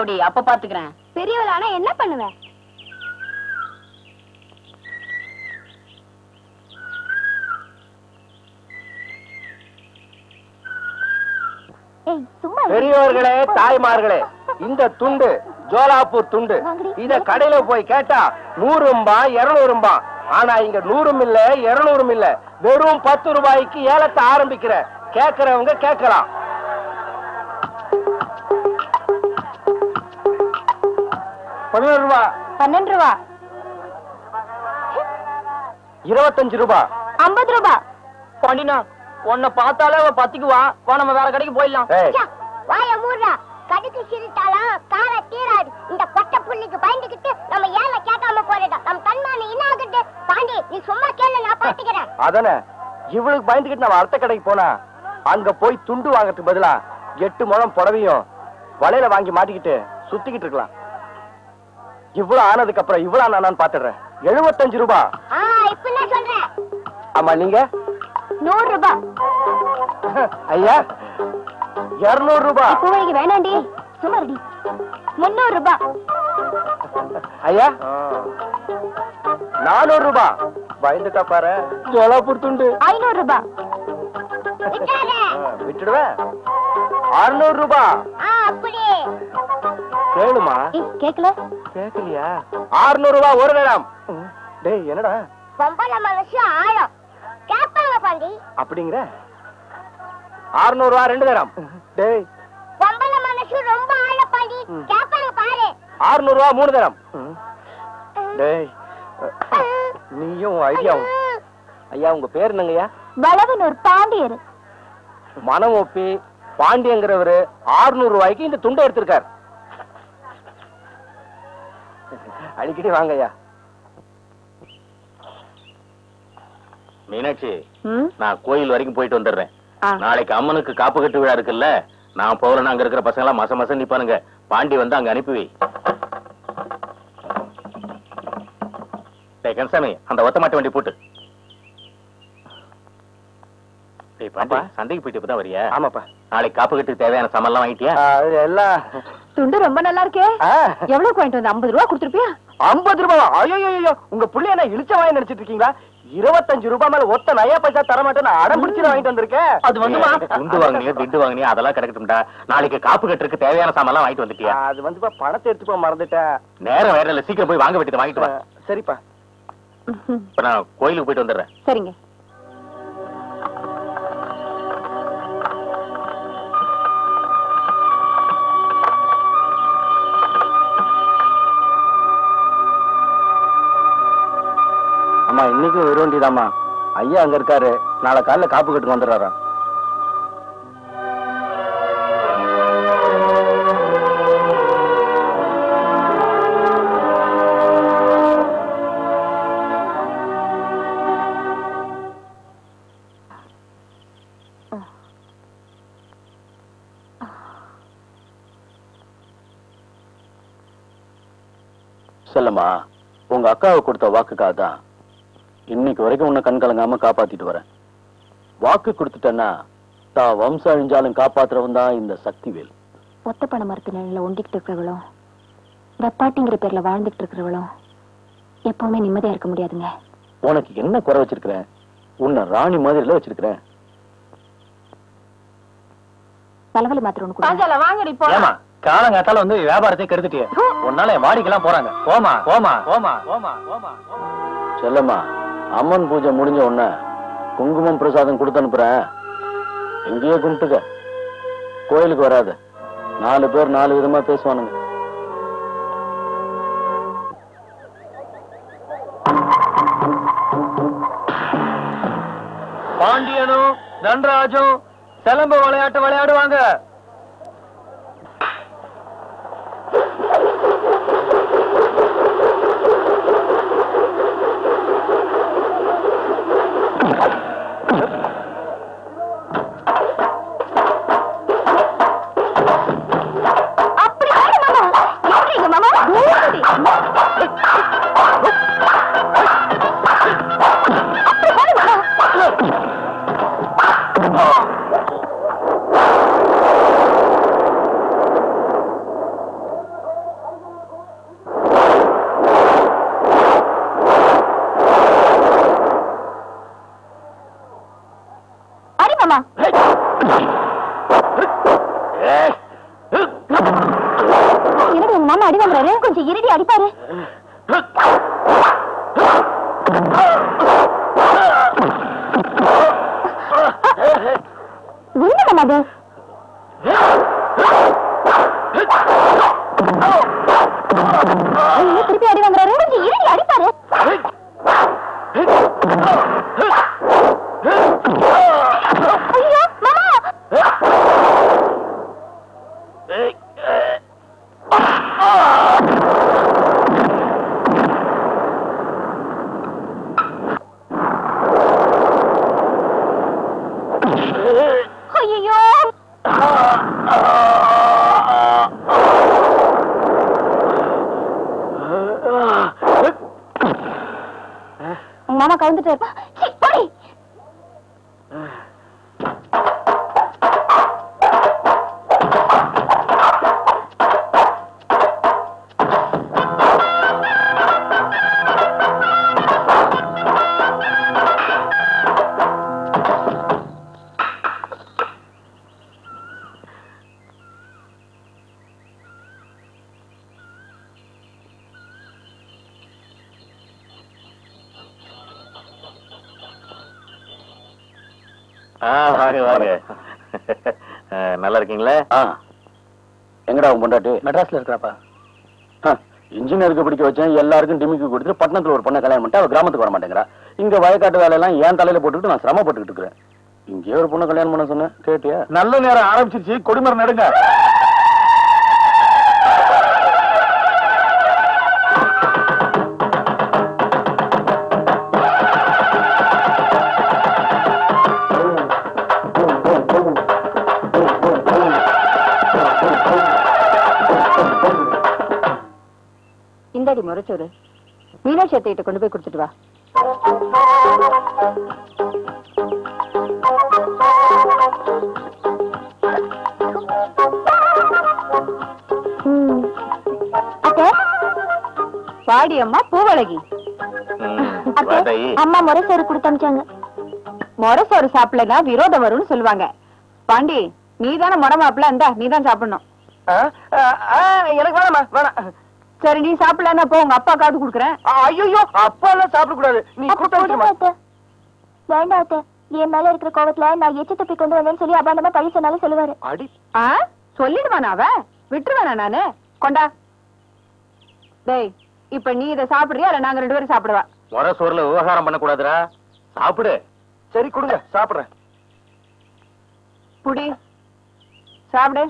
குடி, அப்ப பாத்துக்கிறேன். பெரியவள் ஆனா என்ன பண்ணுவேன்? பெரியவர்களே, தாய்மார்களே, இந்த துண்டு ஜோலாப்பூர் துண்டு. இத கடையில போய் கேட்டா 100 ரூபாய் 200 ரூபாய். ஆனா இங்க 100 இல்ல 200 இல்ல, வெறும் 10 ரூபாய்க்கு ஏலத்தை ஆரம்பிக்கிற. கேட்கிறவங்க கேட்கலாம். 11 ரூபாய், 12 ரூபா, 25 ரூபாய், 50 ரூபா. பாண்டினா, உன்னை பார்த்தாலே அவ பத்திக்குவா. நம்ம வேற கடைக்கு போயிடலாம். வாய மூடுறா. கடுக்கு சிரித்தாலும் கார தீராது. இந்த கொட்டை புள்ளிக்கு பயந்துகிட்டு நம்ம ஏல கேட்காம போறோம். நம்ம கண்மான என்ன ஆகுது? பாண்டி, நீ சும்மா கேளு, நான் பாத்துக்கிறேன். அதானே, இவளுக்கு பயந்துகிட்டு நம்ம அடுத்த கடைக்கு போனா அங்க போய் துண்டு வாங்கறதுக்கு பதிலா 8 முழம் புடவையும் வலையில வாங்கி மாட்டிக்கிட்டு சுத்திக்கிட்டு இருக்கலாம். இவ்வளவு ஆனதுக்கு அப்புறம் இவ்வளவு நானான்னு பாத்துடுறேன். 75 ரூபாய். இப்ப என்ன சொல்றேன்? ஆமா, நீங்க 100 ரூபாய். ஐயா 200 ரூபாய். பூவைக்கு வேணாண்டி, சுமார்டி. 300 ரூபாய். ஐயா 400 ரூபாய். பயந்துட்டா பாரு. ஜோலாப்பூர் துண்டு 500 ரூபாய். விட்டுடுவேன். 600 ரூபாய். அப்படி கேளுமா? கேக்கல? கேக்கலையா? 600 ரூபாய் ஒரு நேரம். டேய், என்னடா பொம்பளை மனசு ஆழம் கேட்பாங்க பாண்டி. அப்படிங்கிற? 600 ரூபாய் 2 நேரம். டேய், பொம்பளை மனசு ரொம்ப ஆழம் பாண்டி, கேட்பாங்க பாரு. 600 ரூபாய் 3 நேரம். டேய், நீயும் ஐடியாவும். ஐயா, உங்க பேர் என்னங்கய்யா? வளவனூர் பாண்டியர். மனம் ஒப்பி பாண்டியங்கிறவரு 600 ரூபாய்க்கு இந்த துண்டை எடுத்திருக்காரு. அடிக்கடி வாங்க ஐயா. மீனாட்சி, நான் கோயில் வரைக்கும் போயிட்டு வந்துடுறேன். நாளைக்கு அம்மனுக்கு காப்பு கட்டு விழா இருக்குல்ல, நான் போறேன்னு அங்க இருக்கிற பசங்க எல்லாம் மசம் நிப்பானுங்க. பாண்டி வந்து அங்க அனுப்பி வை. கன்சாமி, அந்த ஒத்த மாட்டு வண்டி போட்டு. பாண்டி, சந்தைக்கு போயிட்டு இப்பதான் வரியா? ஆமாப்பா. நாளைக்கு காப்பு கட்டுக்கு தேவையான சாமான் வாங்கிட்டியா? எல்லாம். துண்டு ரொம்ப நல்லா இருக்கே. எவ்வளவு வாங்கிட்டு வந்து? 50 ரூபாய் கொடுத்துருப்பியா? 50 ரூபாய்? ஐயோ, உங்க புள்ளைய என்ன இழிச்ச வாங்கி நினைச்சிட்டு இருக்கீங்களா? 25 ரூபாய் மேல ஒத்த நயா பைசா தர மாட்டேன்னு அடம் பிடிச்சு வாங்கிட்டு வந்திருக்கேன். அது வந்துமா? துண்டு வாங்கினியா திண்டு வாங்கினியா அதெல்லாம் கிடைக்கட்டும்டா. நாளைக்கு காப்பு கட்டுறதுக்கு தேவையான சாமான் வாங்கிட்டு வந்துட்டியா? அது வந்து பணத்தை எடுத்து போய் மறந்துட்டேன். நேரம் வேற இல்ல, சீக்கிரம் போய் வாங்க வேண்டியது வாங்கிட்டு வா. சரிப்பா. இப்ப நான் கோயிலுக்கு போயிட்டு வந்துடுறேன். சரிங்க. அம்மா, இன்னைக்கும் வர வேண்டியதாம்மா. ஐயா அங்க இருக்காரு. நாளை காலைல காப்பு கட்டுக்கு வந்துடுறாரா? செல்லம்மா, உங்க அக்காவை கொடுத்த வாக்குக்காக தான் இன்னைக்கு வரைக்கும் உன்னை கண் கலங்காம காப்பாத்திட்டு வரேன். வாக்கு கொடுத்துட்டேன்னா தான் வம்சம் அழிஞ்சாலும் காப்பாத்துறவன் தான் இந்த சக்திவேல். ஒத்த பண மரத்து நிலையில ஒண்டிக்கிட்டு இருக்கிறவளும் வெப்பாட்டிங்கிற பேர்ல வாழ்ந்துட்டு இருக்கிறவளும் எப்பவுமே நிம்மதியா இருக்க முடியாதுங்க. உனக்கு என்ன குறை வச்சிருக்கிறேன்? உன்னை ராணி மாதிரில வச்சிருக்கிறேன். தலைவலி மாத்திரம் ஒண்ணு வாங்கடி போ. ஏமா காலங்காத்தால வந்து வியாபாரத்தை கெடுத்துட்டிய? உன்னால என் வாடிக்கெல்லாம் போறாங்க. போமா போமா போமா போமா போமா. செல்லம்மா, அம்மன் பூஜை முடிஞ்ச உடனே குங்குமம் பிரசாதம் கொடுத்து அனுப்புறேன். எங்கேயோ கும்பிட்டுக்க, கோயிலுக்கு வராது. 4 பேர் 4 விதமா பேசுவானுங்க. பாண்டியனும் தன்ராஜும் சிலம்பு விளையாட்டு விளையாடுவாங்க. என்னது திருப்பி அடி வாங்குறாரு. இறங்கி அடிப்பாரு. ஐயோ மாமா. ஐயோ மாமா கவுந்துட்டு இருப்பா. போடி. வாங்க வாங்க. நல்லா இருக்கீங்களா? எங்கடா உன் பொண்டாட்டி? மெட்ராஸ்ல இருக்கிறாப்பா. இன்ஜினியருக்கு பிடிக்க வச்சேன், எல்லாருக்கும் டிமிக்கு கொடுத்துட்டு பட்டணத்துல ஒரு பொண்ணை கல்யாணம் பண்ணிட்டு அவ கிராமத்துக்கு வர மாட்டேங்கிறா. இங்க வயக்காட்டு வேலையெல்லாம் ஏன் தலையில போட்டுக்கிட்டு நான் சிரமப்பட்டுக்கிட்டு இருக்கிறேன். இங்கே ஒரு பொண்ணை கல்யாணம் பண்ண சொன்னேன், கேட்டியா? நல்ல நேரம் ஆரம்பிச்சிருச்சு, கொடிமரம் நடுங்க. இந்தாடி முறைச்சோறு. மீனாட்சி அத்தைகிட்ட கொண்டு போய் கொடுத்துட்டு வா. பாடி அம்மா பூவழகி. அம்மா முறைசோறு கொடுத்து அனுப்பிச்சாங்க. முறைசோறு சாப்பிடலன்னா விரோதம் வரும்னு சொல்லுவாங்க. பாண்டி நீதானே முறை மாப்பிள்ள, இருந்தா நீதான் சாப்பிடணும். எனக்கு வேணாமா, வேணாம். சரி நீ சாப்பிடலன்னா போ, உங்க அப்பா காது குடுக்குறேன். ஐயோ அப்பா எல்லாம் சாப்பிட கூடாது. நீ கூட்ட வேண்டாம். என் மேல இருக்கிற கோவத்துல நான் எச்சு துப்பி கொண்டு வந்தேன்னு சொல்லி அபாண்டமா பழி சொன்னாலும் சொல்லுவாரு. அடி சொல்லிடுவானா அவ? விட்டுருவானா நானு? கொண்டா. டேய் இப்ப நீ இதை சாப்பிடுறியா இல்ல நாங்க 2 பேரும் சாப்பிடுவா? முறை சோறுல விவகாரம் பண்ண கூடாதுடா, சாப்பிடு. சரி கொடுங்க, சாப்பிடுறேன். புடி சாப்பிடு.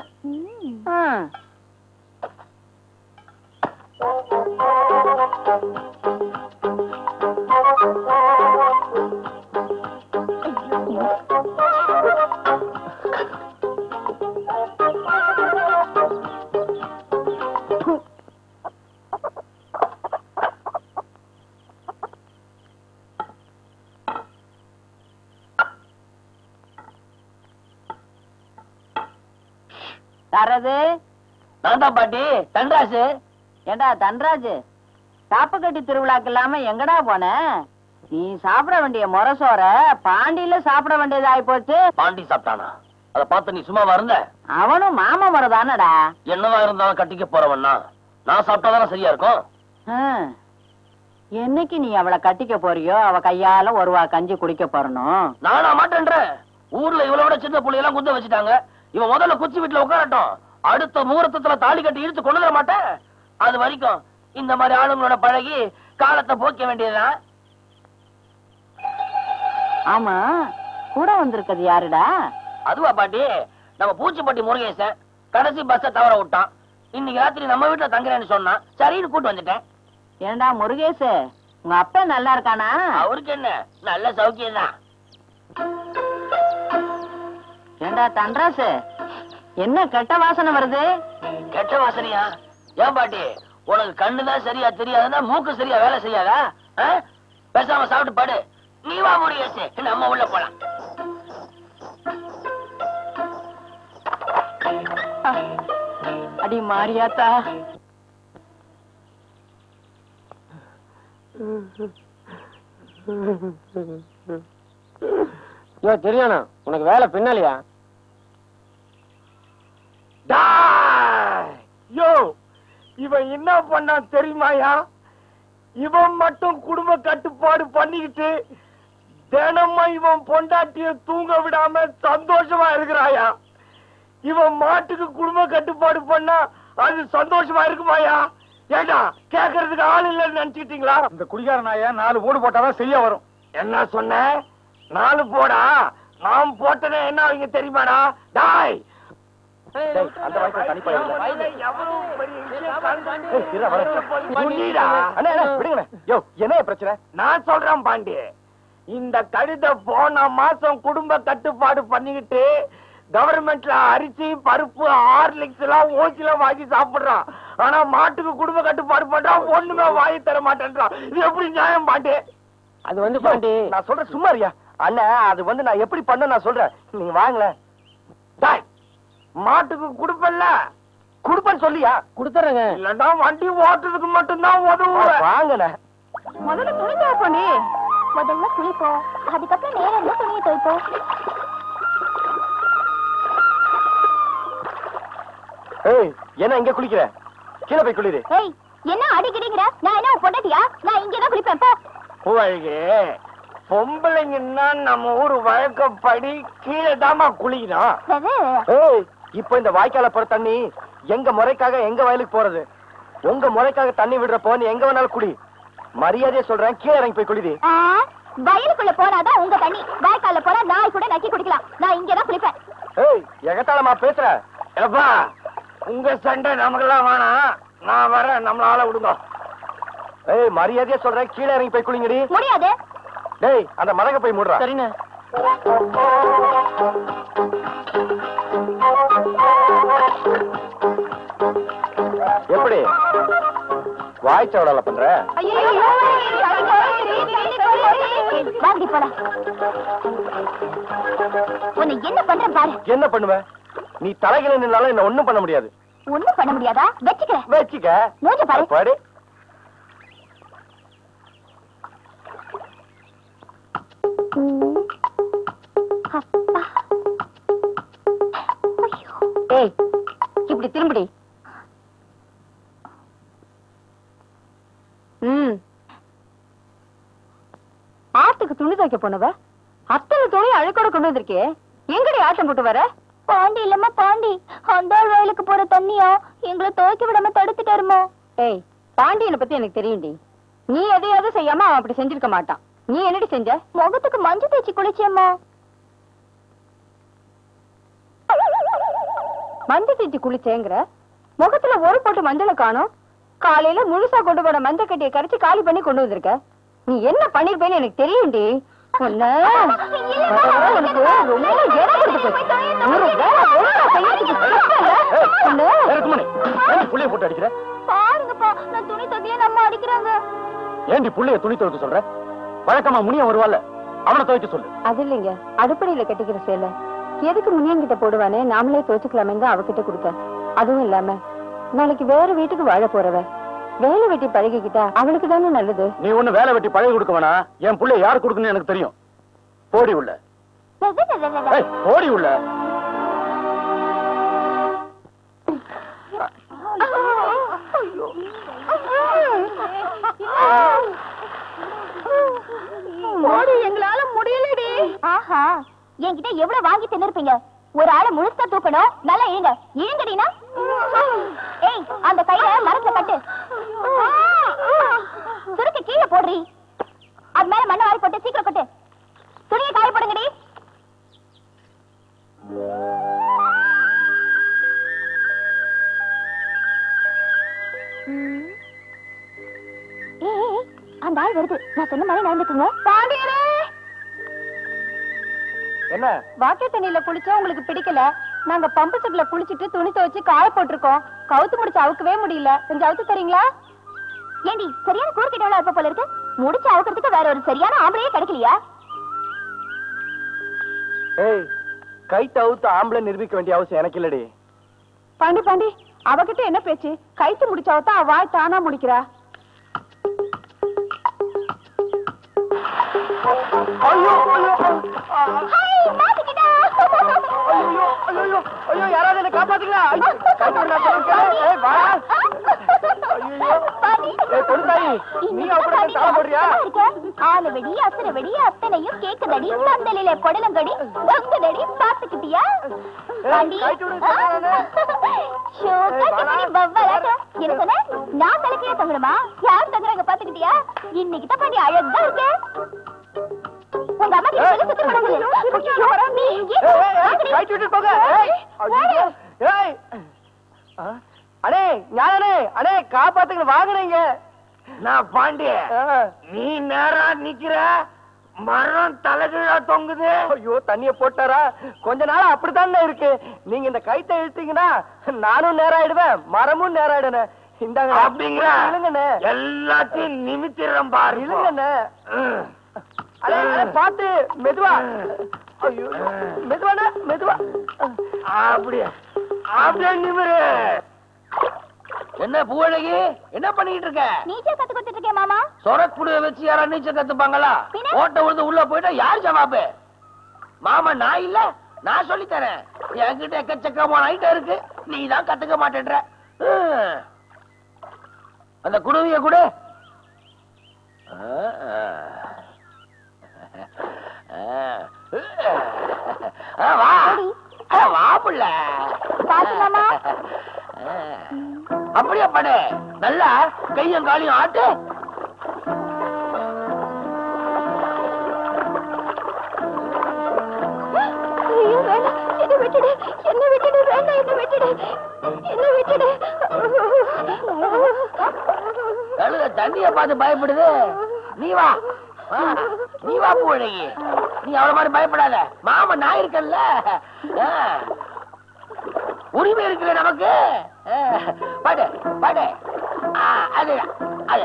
தரது நான் தான் பாட்டி, தன்ராசு. ஏண்டா தன்ராஜு, காப்பு கட்டி திருவிழாக்கு இல்லாம எங்கடா போன? நீ சாப்பிட வேண்டிய முரசோர பாண்டியில சாப்பிட வேண்டியது ஆயி போச்சு. பாண்டி சாப்பிட்டானா? அத பார்த்து நீ சும்மாவா இருந்த? அவனும் மாமா முறைதானடா. என்னவா இருந்தாலும் கட்டிக்க போறவன்னா நான் சாப்பிட்டாதானே சரியா இருக்கும். என்னைக்கு நீ அவளை கட்டிக்க போறியோ அவ கையால ஒரு வா கஞ்சி குடிக்க போறணும். நானா மாட்டேன்றேன். ஊர்ல இவளை விட சின்ன புள்ளையெல்லாம் குத்த வச்சுட்டாங்க. இவன் முதல்ல குச்சி வீட்டுல உட்காரட்டும், அடுத்த முகூர்த்தத்துல தாலி கட்டி இழுத்து கொண்டு வர மாட்டேன். அது வரைக்கும் இந்த மாதிரி ஆளுங்களோட பழகி காலத்தை போக்க வேண்டியதுதான். ஆமா கூட வந்திருக்கிறது யாருடா? அதுவா பாட்டி, நம்ம பூச்சிப்பட்டி முருகேசன். கடைசி பஸ்ஸ தவற விட்டான். இன்னைக்கு ராத்திரி நம்ம வீட்டுல தங்குறேன்னு சொன்னான். சரின்னு கூட்டு வந்துட்டேன். ஏண்டா முருகேசு, உங்க அப்பா நல்லா இருக்கானா? அவருக்கு என்ன, நல்ல சௌக்கியம் தான். ஏண்டா தன்ராசு, என்ன கெட்ட வாசனை வருது? கெட்ட வாசனையா? ஏன் பாட்டி, உனக்கு கண்ணுதான் சரியா தெரியாதுன்னா மூக்கு சரியா வேலை செய்யாதா? பேசாம சாப்பிட்டு பாடு. நீ வா முருகேசு, நம்ம உள்ள போலாம். அடி மாரியாத்தா. தெரியானா உனக்கு வேலை பின்னாலியா? யோ இவன் இவன் என்ன பண்ணா தெரியுமாயா? இவன் மட்டும் குடும்ப கட்டுப்பாடு பண்ணிக்கிட்டு தினமும் இவன் பொண்டாட்டிய தூங்க விடாம சந்தோஷமா இருக்கிறாயா? இவன் மாட்டுக்கு குடும்ப கட்டுப்பாடு பண்ணா அது சந்தோஷமா இருக்குமாயா? ஏண்டா கேக்குறதுக்கு ஆள் இல்லைன்னு நினைச்சுக்கிட்டீங்களா? இந்த குடிகார நாயா 4 போடு போட்டாதான் சரியா வரும். என்ன சொன்ன? 4 போடா? நாம் போட்டதே என்ன அவங்க தெரியுமாடா? டாய் அந்த வாய்ப்பு தனிப்பா என்ன பிரச்சனை? நான் சொல்றேன் பாண்டி, இந்த கழுதை போன மாசம் குடும்ப கட்டுப்பாடு பண்ணிக்கிட்டு கவர்மெண்ட்ல அரிசி பருப்பு ஹார்லிக்ஸ் எல்லாம் ஓசில வாங்கி சாப்பிடுறான். ஆனா மாட்டுக்கு குடும்ப கட்டுப்பாடு பண்றான், ஒண்ணுமே வாங்கி தர மாட்டேன்றான். இது எப்படி நியாயம் பாண்டி? அது பாண்டி நான் சொல்றேன் சும்மாரியா அண்ணன். அது நான் எப்படி பண்ண நான் சொல்றேன், நீங்க வாங்கல. டாய் மாட்டுக்கு குடுப்பல்ல, குடுப்பன்னு சொல்லியா? கொடுத்துறேங்க. இல்லன்னா வண்டி ஓட்டுறதுக்கு மட்டும்தான் உதவுவேன். வாங்கண்ண. முதல்ல துணி துவைப்போம். முதல்ல குளிப்போம், அதுக்கப்புறம் நேரம் துணியை துவைப்போம். ஏய் என்ன இங்க குளிக்கிற? கீழே போய் குளிரு. ஏய் என்ன அடிக்கிறீங்க? நான் என்ன பொண்டாட்டியா? நான் இங்கதான் குளிப்பேன். போ. பூவழகே, பொம்பளைங்கன்னா நம்ம ஊர் வழக்கப்படி கீழே தாமா குளிக்கணும். ஏய் இப்ப இந்த வாய்க்கால போற தண்ணி எங்க முறைக்காக எங்க வயலுக்கு போறது. உங்க முறைக்காக தண்ணி விடுறப்போ நீ எங்க வேணாலும் குடி. மரியாதையா சொல்றேன், கீழே இறங்கி போய் குளிது. வயலுக்குள்ள போனாதான் உங்க தண்ணி, வாய்க்கால போனா நாய் கூட நக்கி குடிக்கலாம். நான் இங்கதான் குளிப்பேன். ஏய் எகத்தாளமா பேசுற? எப்பா உங்க சண்டை நமக்கெல்லாம் வேணாம், நான் வரேன், நம்மளால விடுங்க. ஏய் மரியாதையா சொல்றேன், கீழே இறங்கி போய் குளிங்கடி. முடியாது. டேய் அந்த மரங்க போய் மூடுறா. சரிண்ணே. எப்படி வாய்ச்சவடால பண்ற? வாங்கி போலாம். உன்னை என்ன பண்றேன் பாரு. என்ன பண்ணுவ? நீ தலைகளை நின்னாலும் என்ன ஒண்ணும் பண்ண முடியாது. ஒண்ணும் பண்ண முடியாதா? வச்சுக்கிறேன். வச்சுக்க. மூஞ்ச பாரு. பாரு. ஏய் இப்படி திரும்படி. ஆத்துக்கு துணி துவைக்க போனவ அத்தனை துணி அழுக்கோட கொண்டு வந்திருக்கே. எங்கடி ஆட்டம் போட்டு வர? பாண்டி இல்லம்மா பாண்டி, அந்த வயலுக்கு போற தண்ணியா எங்களை துவைக்க விடாம தடுத்துட்டாருமா. ஏய் பாண்டியனை பத்தி எனக்கு தெரியும்டி. நீ எதையாவது செய்யாம அவன் அப்படி செஞ்சிருக்க மாட்டான். நீ என்னடி செஞ்ச? முகத்துக்கு மஞ்சள் தேய்ச்சி குளிச்சேம்மா. மஞ்சள் தேய்ச்சி குளிச்சேங்கிற? முகத்துல ஒரு போட்டு மஞ்சளை காணும். காலையில முழுசா கொண்டு போன மஞ்சள் கட்டியை கரைச்சு காலி பண்ணி கொண்டு வந்திருக்க. நீ என்ன பண்ணிருப்பேன்னு எனக்கு தெரியும்டி. உனக்கு ரொம்ப இடம் கொடுத்து போச்சு. புள்ளைய போட்டு அடிக்கிற? பாருங்கப்பா, நான் துணி துவைக்கல, நம்ம அடிக்கிறாங்க. ஏண்டி புள்ளைய துணி துவைக்க சொல்ற? வழக்கமா முனிய வருவாள், அவனை துவைக்க சொல்லு. அது இல்லைங்க, அடுப்படையில கட்டிக்கிற சேலை எதுக்கு முனியங்கிட்ட போடுவானே, நாமளே துவைச்சுக்கலாமே தான் அவகிட்ட கொடுத்தேன். அதுவும் இல்லாம நாளைக்கு வேற வீட்டுக்கு வாழ போறவ வேலை வெட்டி பழகிக்கிட்டா அவளுக்கு தானே நல்லது. நீ ஒண்ணு வேலை வெட்டி பழகி கொடுக்க வேணா. என் புள்ளைய யாரு கொடுக்கணும்னு எனக்கு தெரியும். போடி உள்ள. போடி உள்ள. எங்களால முடியலடி. ஆஹா, என்கிட்ட எவ்வளவு வாங்கி தின்னுருப்பீங்க. ஒரு ஆளை முழுசா தூக்கணும். நல்லா இழுங்க. இழுங்கடினா. ஏய் அந்த கையில மரத்தை கட்டு. சுருக்கு கீழே போடுறி. அது மேல மண்ணை வாரி போட்டு சீக்கிரம் கொட்டு. துணியை காய போடுங்கடி. அந்த ஆள் வருது. நான் சொன்ன மாதிரி நடந்துக்குங்க. பாண்டியரே, என்ன வாக்கிய தண்ணியில குளிச்சா உங்களுக்கு பிடிக்கல. நாங்க பம்பு செட்ல குளிச்சிட்டு துணி துவைச்சு காய போட்டிருக்கோம். கவுத்து முடிச்சு அவுக்கவே முடியல. கொஞ்சம் அவுத்து தரீங்களா? ஏண்டி சரியான கூறுகிட்டவளா இருப்ப போல இருக்கு. முடிச்சு அவுக்கிறதுக்கு வேற ஒரு சரியான ஆம்பளையே கிடைக்கலையா? ஏய், கை தவுத்து ஆம்பளை நிரூபிக்க வேண்டிய அவசியம் எனக்கு இல்லடி. பாண்டி பாண்டி, அவகிட்ட என்ன பேச்சு? கைத்து முடிச்சாவத்தான் அவ வாய் தானா முடிக்கிறா. ஐயோ ஐயோ ஐயோ, யாராவது என்ன காப்பாத்துங்களா? ஆளு வெடி அசுர வெடி அத்தனையும் கேக்குதடி பந்தலிலே பொடலங்கடி தொங்குதடி பாத்துக்கிட்டியா நான் தலைக்கையே தங்குறமா யார் தங்குறாங்க பாத்துக்கிட்டியா இன்னைக்கு தான் பாடி அழகா இருக்க உங்க அம்மா கிட்ட சொல்லி சுத்தி போடுங்க. அடே ஞானே அடே காப்பாத்துங்க வாங்குறீங்க. நான் பாண்டிய நீ நேரா நிக்கிற மரம் தலைகீழா தொங்குது. ஐயோ தண்ணிய போட்டாரா கொஞ்ச நாள் அப்படித்தானே இருக்கு. நீங்க இந்த கைத்தை இழுத்தீங்கன்னா நானும் நேராயிடுவேன் மரமும் நேராயிடுவேன். இந்தாங்க அப்படிங்கிற இல்லங்கண்ணே எல்லாத்தையும் நிமித்திரம் பாரு. இல்லங்கண்ணே அடே பாத்து மெதுவா. ஐயோ மெதுவாண்ணே மெதுவா. அப்படியே அப்படியே நிமிரு. என்ன பூவழகி என்ன பண்ணிட்டு இருக்க? நீச்சல் கத்து கொடுத்துட்டு இருக்கேன் மாமா. சொரக்குடிய வச்சு யாரா நீச்சல் கத்துப்பாங்களா? ஓட்ட விழுந்து உள்ள போயிட்டா யாரு ஜவாபு? மாமா நான் இல்ல நான் சொல்லி தரேன். என்கிட்ட எக்கச்சக்கமான ஐட்டம் இருக்கு நீ தான் கத்துக்க மாட்டேன்ற. அந்த குடுவைய கூட வா வா புள்ள. அப்படியே படு நல்லா கையும் காலையும் ஆட்டு. தண்ணிய பார்த்து பயப்படுது. நீ வா நீ வா பூவழகி. நீ அவ்வளவு மாதிரி பயப்படாத. மாமா நான் இருக்கல்ல உரிமை இருக்கிற நமக்கு. படு படு அது அது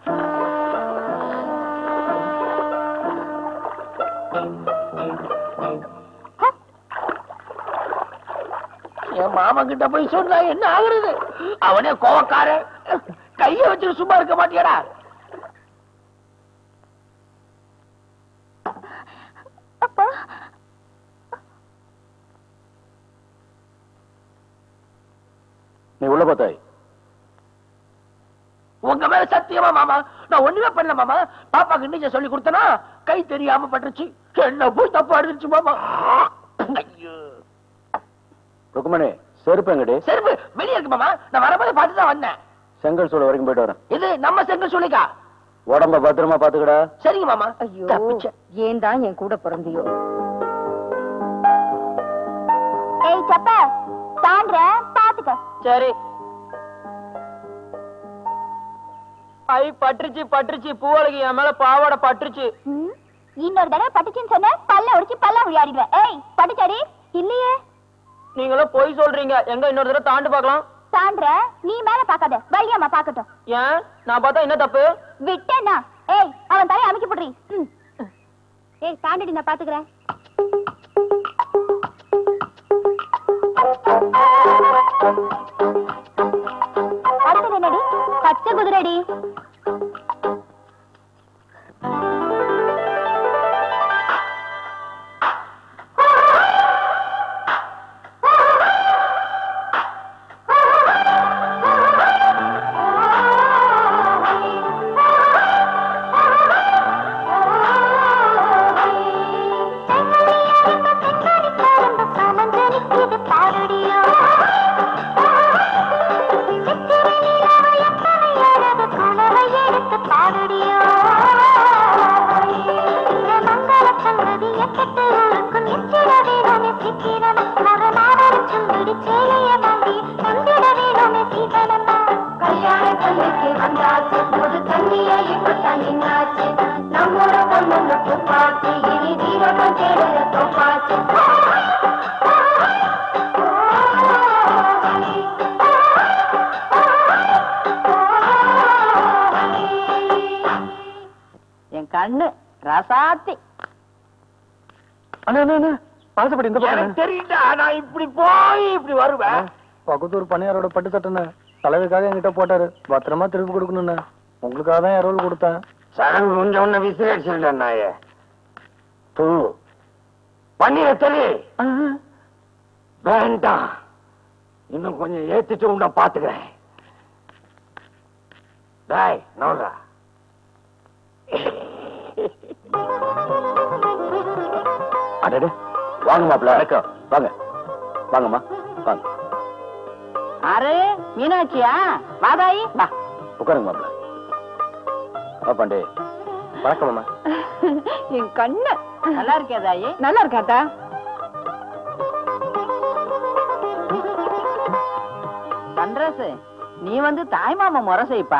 என் மாமா கிட்ட போய் சொன்னா என்ன ஆகுறது? அவனே கோவக்கார கைய வச்சு சும்மா இருக்க மாட்டியடா. நீ உள்ள பார்த்தாய் உங்க மேல சத்தியமா மாமா நான் ஒண்ணுமே பண்ணல மாமா. பாப்பாக்கு நீச்சல் சொல்லி கொடுத்தனா கை தெரியாம பட்டுருச்சு. என்ன போய் தப்பா அடிச்சு மாமா. ஐயோ ருக்குமணி செருப்பு எங்கடி? செருப்பு வெளியே இருக்கு மாமா. நான் வரும்போது பார்த்து தான் வந்தேன். செங்கல் சூளை வரைக்கும் போயிட்டு வரேன். இது நம்ம செங்கல் சூளைக்கா? உடம்ப பத்திரமா பாத்துக்கடா. சரிங்க மாமா. ஐயோ ஏன் தான் என் கூட பிறந்தியோ. ஏய் சப்ப தாண்ட பாத்துக்க. சரி. ஐ பட்டுருச்சு பட்டுருச்சு பூவழகி என் மேல பாவாடை பட்டுருச்சு. இன்னொரு தடவை பட்டுச்சுன்னு சொன்ன பல்ல உடிச்சு பல்ல விளையாடிடுவேன். ஏய் பட்டுச்சாடி இல்லையே. நீங்களும் போய் சொல்றீங்க. எங்க இன்னொரு தடவை தாண்டு பாக்கலாம். தாண்ட நீ மேல பாக்காத வள்ளியம்மா பாக்கட்டும். ஏன் நான் பார்த்தா என்ன தப்பு? விட்டேன்னா ஏய் அவன் தலையை அமைக்க போடுறீ. ஏய் தாண்டடி நான் பாத்துக்கிறேன். அடுத்தது என்னடி? பச்சை குதிரடி. என் கண்ணு ரசாத்தி. பாசப்படி இந்த பக்கம் தெரியுதா? நான் இப்படி போய் இப்படி வருவேன். பக்கத்தூர் பணியாரோட பட்டு சட்டன தலைவருக்காக என்கிட்ட போட்டாரு. பத்திரமா திருப்பி கொடுக்கணும்னு உங்களுக்காக தான் எரோல் கொடுத்தேன். சடங்கு கொஞ்சம் ஒண்ணு விசிலடிச்சுட்டேன் நாயே. தூ பன்னீர தெளி. வேண்டாம் இன்னும் கொஞ்சம் ஏத்திட்டு உன்ன பாத்துக்கிறேன். டேய் நோடா. அடடே வாங்க மாப்பிள்ள. வணக்கம். வாங்க வாங்கம்மா வாங்க. அரே மீனாட்சியா? வாதாயி வா. உட்காருங்க மாப்பிள்ள. வா பாண்டே. வணக்கம் அம்மா. என் கண்ணு நல்லா இருக்கே தாயி. நல்லா இருக்காத்தா. பண்றசு நீ வந்து தாய் மாமா முறை செய்ப்பா.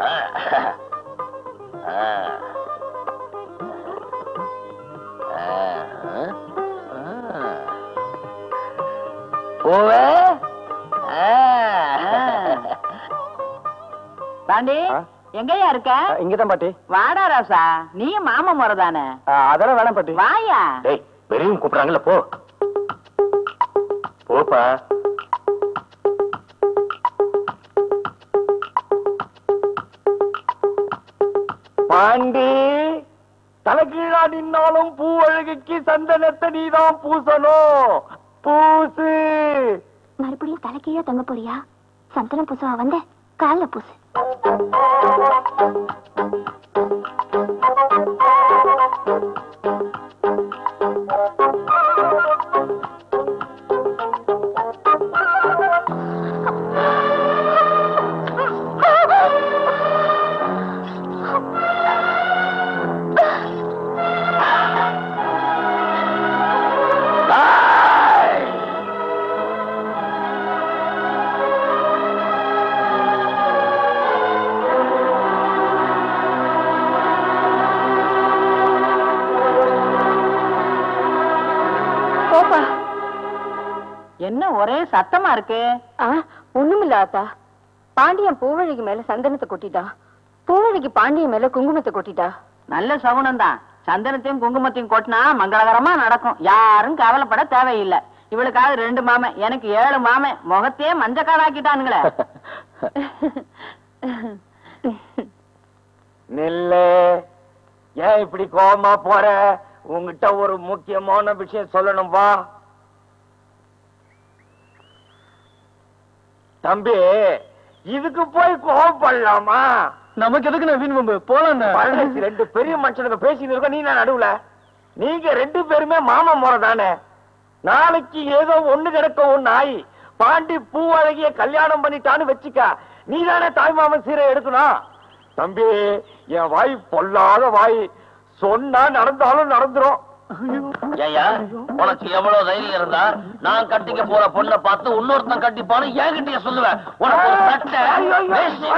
பாண்டி எங்கயா இருக்க? இங்கதான் பாட்டி. வாடா ராசா, நீயும் மாமா முறை தானே? அதெல்லாம் வேணாம் பாட்டி. வாயா. டேய் பெரியவங்க கூப்பிடுறாங்கல்ல, போ போப்பா. பாண்டி தலைகீழா நின்னாலும் பூ அழகுக்கு சந்தனத்தை நீதான் பூசணும். பூசு. மறுபடியும் தலைக்கீழே தங்க போறியா? சந்தனம் பூசவா வந்த? கால்ல பூசு. என்ன ஒரே சத்தமா இருக்கு? ஒண்ணுமில்ல ஆத்தா. பாண்டியன் பூவழிக்கு மேல சந்தனத்தை கொட்டிட்டா, பூவழிக்கு பாண்டியன் மேல குங்குமத்தை கொட்டிட்டா. நல்ல சகுனம் தான். சந்தனத்தையும் குங்குமத்தையும் கொட்டினா மங்களகரமா நடக்கும். யாரும் கவலைப்பட தேவையில்லை. இவளுக்காக 2 மாமன், எனக்கு 7 மாமன். முகத்தையே மஞ்சக்காடாக்கிட்டானுங்களே. நில்லு. ஏன் இப்படி கோபமா போற? உங்ககிட்ட ஒரு முக்கியமான விஷயம் சொல்லணும். வா தம்பி, இதுக்கு போய் கோபப்படலாமா? நமக்கு எதுக்கு நவீன் பம்பு? போலாம். 2 பெரிய மனுஷனுக்கு பேசிட்டு இருக்க, நீ நான் நடுவுல. நீங்க 2 பேருமே மாமா முறை தானே. நாளைக்கு ஏதோ ஒண்ணு கிடக்க ஒண்ணு ஆயி பாண்டி பூ அழகிய கல்யாணம் பண்ணிட்டான்னு வச்சுக்க, நீ தானே தாய் மாமன் சீரை எடுக்கணும். தம்பி, என் வாய் பொல்லாத வாய். சொன்னா நடந்தாலும் நடந்துரும். ஏயா, உனக்கு எவ்வளவு தைரியம் இருந்தா நான் கட்டிக்க போற பொண்ணை பார்த்து இன்னொருத்தன் கட்டிப்பான்னு என்கிட்டயே சொல்லுவேன். உனக்கு ஒரு சட்டை வேஷ்டி.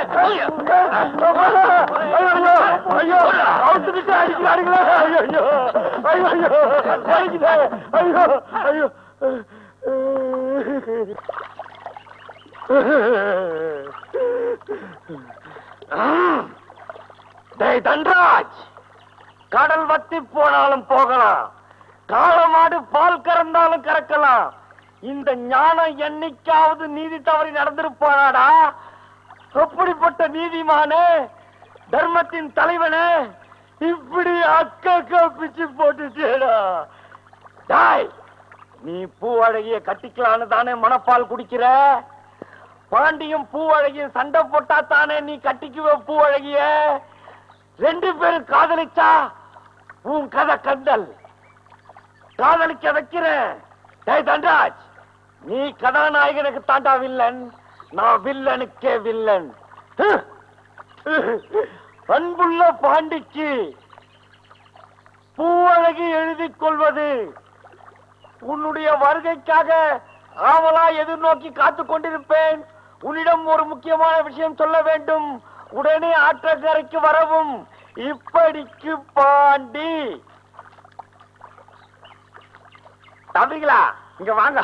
தன்ராஜ், கடல் வத்தி போனாலும் போகலாம், காளமாடு பால் கறந்தாலும் கறக்கலாம். இந்த ஞானம் என்னைக்காவது நீதி தவறி நடந்திருப்பானாடா? அப்படிப்பட்ட நீதிமானே, தர்மத்தின் தலைவனே, இப்படி அக்கா பிச்சு போட்டுட்டேடா. டாய், நீ பூ அழகிய கட்டிக்கலான்னு தானே மனப்பால் குடிக்கிற? பாண்டியும் பூ அழகியும் சண்டை போட்டா தானே நீ கட்டிக்குவ பூ அழகிய? 2 பேரும் காதலிச்சா உன் கதை கண்டல். காதலிக்க வைக்கிறேன். டேய் தன்ராஜ், நீ கதாநாயகனுக்கு தாண்டா வில்லன், நான் வில்லனுக்கே வில்லன். அன்புள்ள பாண்டிக்கு பூவழகி எழுதிக் கொள்வது. உன்னுடைய வருகைக்காக ஆவலா எதிர்நோக்கி காத்துக் கொண்டிருப்பேன். உன்னிடம் ஒரு முக்கியமான விஷயம் சொல்ல வேண்டும். உடனே ஆற்றங்கரைக்கு வரவும். இப்படிக்கு பாண்டி. தம்பிங்களா, இங்க வாங்க.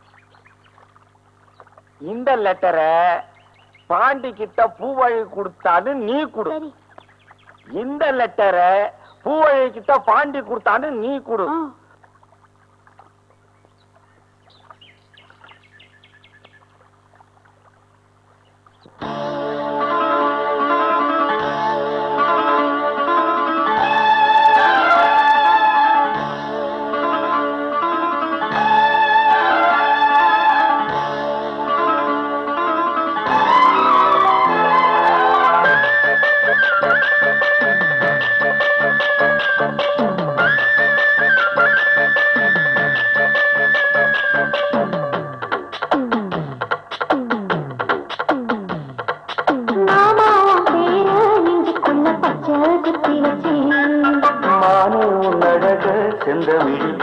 இந்த லெட்டரை பாண்டி கிட்ட பூவழி கொடுத்தான்னு நீ கொடு. இந்த லெட்டரை பூவழி கிட்ட பாண்டி கொடுத்தான்னு நீ கொடு.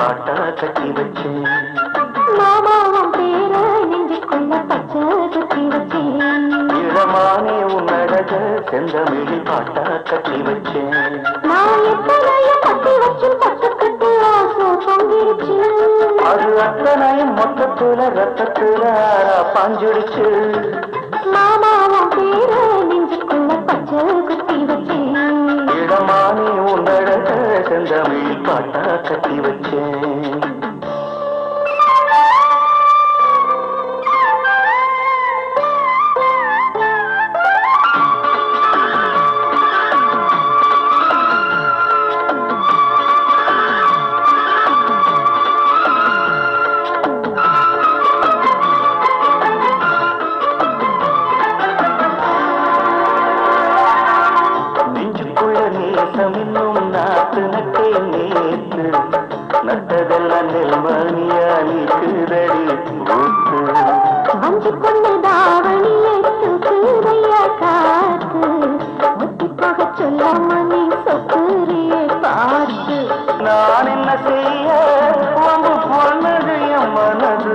பாட்டா கட்டி வச்சேன். மாமாவும் பேர நெஞ்சுக்குள்ள பச்சை குத்தி வச்சேன். இளமானே உன்னழக செந்தமிழில் பாட்டா கட்டி வச்சேன். நான் எத்தனையும் கட்டி வச்சு பட்டுக்கிட்டு ஆசை பொங்கிருச்சு. அது அத்தனையும் மொத்தத்துல ரத்தத்துல பாஞ்சிடுச்சு. மாமாவும் பேர நெஞ்சுக்குள்ள பச்சை குத்தி வச்சேன். இளமானே உன்னழக செந்தமிழில் பாட்டா கட்டி வச்சேன். இன்னும் நாத்து நட்டே நேற்று நட்டதெல்லாம் நெல்மணியா நீக்குதடி ஊத்து. வஞ்சி கொண்டு தாவணி எடுத்து கீரையா காத்து முட்டி போக சொல்லாம நீ சொக்குரியை பார்த்து. நான் என்ன செய்ய உம்பு பொண்ணது என் மனது.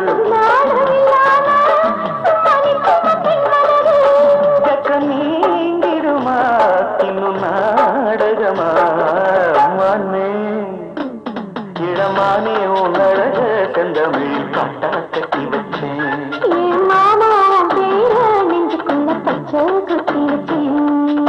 நீங்கிடுமா இன்னும் நாடகமா மண்ணே. இளமானே உன்னழக செந்தமிழில் பாட்டா கட்டி வச்சேன். மாமா பேர நெஞ்சுக்குள்ள பச்சை குத்தி வச்சேன்.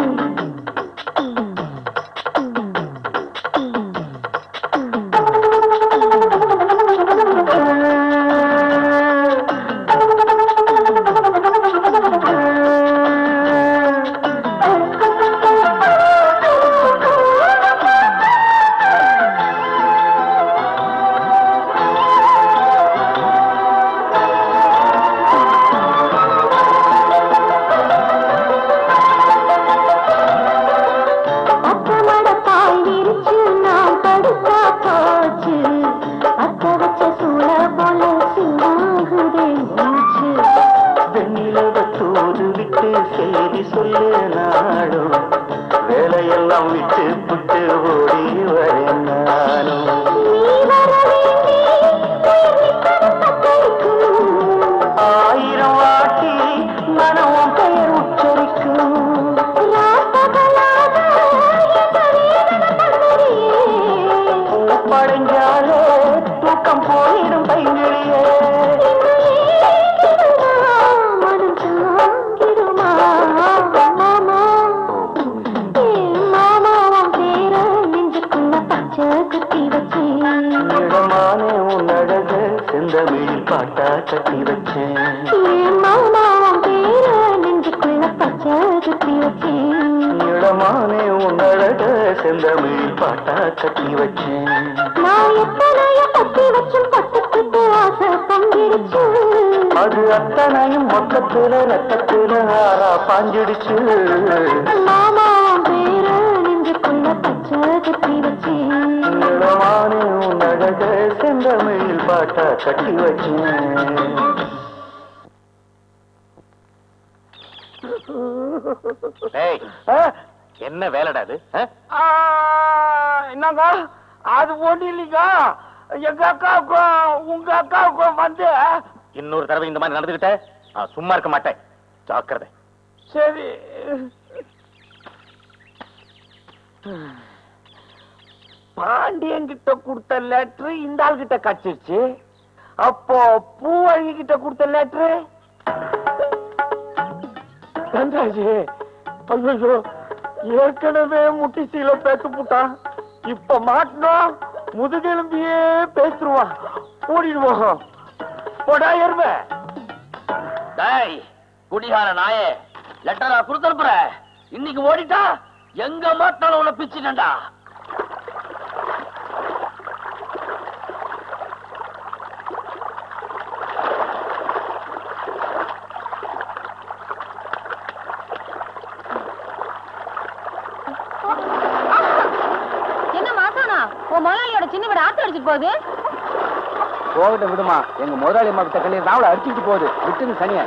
செய்தி சொல்லு நாடும் வேலையெல்லாம் விட்டு புட்டு ஓடி வரேன் நானும். ஆயிரம் வாட்டி மனமும் பெயர் உச்சரிக்கும். படைஞ்சாலே தூக்கம் போயிடும் பைங்கிழியே. இடமானே உன்னழக செந்தமிழில் பாட்டா கட்டி வச்சேன். இடமானே உன்னழக செந்தமிழில் பாட்டா கட்டி வச்சேன். அது அத்தனையும் மொத்தத்துல ரத்தத்துல ஆறா பாஞ்சிடுச்சு. இடமானே உன்னழக செந்தமிழில் பாட்டா கட்டி வச்சேன். என்ன வேலைடா அது? என்னங்க அது ஒண்ணு இல்லைங்க. எங்க அக்காவுக்கும் உங்க அக்காவுக்கும் வந்து இன்னொரு தடவை இந்த மாதிரி நடந்துகிட்ட சும்மா இருக்க மாட்டேன். ஜாக்கிரதை. சரி. பாண்டியன் கிட்ட கொடுத்த லெட்டர் இந்த ஆள் கிட்ட கச்சிருச்சு. அப்போ பூவழகி கிட்ட கொடுத்த லெட்டர் கந்தாஜி. ஐயோ, ஏற்கனவே முட்டி சீல பேச்சு போட்டான். இப்ப மாட்டணும் முதுகெலும்பியே பேசுருவான். ஓடிடுவோம். போடா எருமை. டேய் குடிகார நாயே, லெட்டரா கொடுத்துருப்புற. இன்னைக்கு ஓடிட்டா எங்க மாட்டாலும் உன்னை பிச்சுட்டா. என்ன மாசானா உன் முதலாளியோட சின்ன வீடு ஆத்து அடிச்சுட்டு போகுது. போகிட்ட விடுமா, எங்க முதலாளி அம்மா கிட்ட கல்யாணம் அவளை அடிச்சுட்டு போகுது. விட்டுங்க சனிய.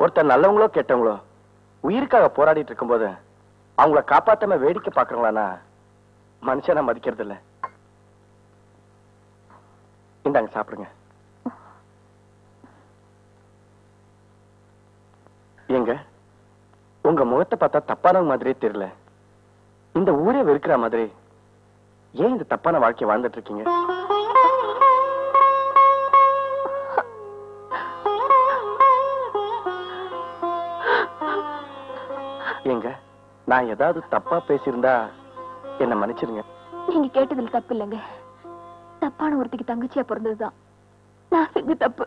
ஒருத்தர் நல்லவங்களோ கெட்டவங்களோ உயிருக்காக போராடிட்டு இருக்கும்போது அவங்கள காப்பாத்தாம வேடிக்கை பாக்குறவங்களா மனுஷனை மதிக்கிறது இல்ல. இந்தாங்க சாப்பிடுங்க. எங்க உங்க முகத்தை பார்த்தா தப்பான மாதிரியே தெரியல. இந்த ஊரே வெறுக்கிற மாதிரி ஏன் இந்த தப்பான வாழ்க்கை வாழ்ந்துட்டு இருக்கீங்க? எங்க நான் ஏதாவது தப்பா பேசியிருந்தா என்ன மன்னிச்சிருங்க. நீங்க கேட்டதுல தப்பு இல்லைங்க. தப்பான ஒருத்திக்கு தங்கச்சியா பிறந்ததுதான் நான் செஞ்ச தப்பு.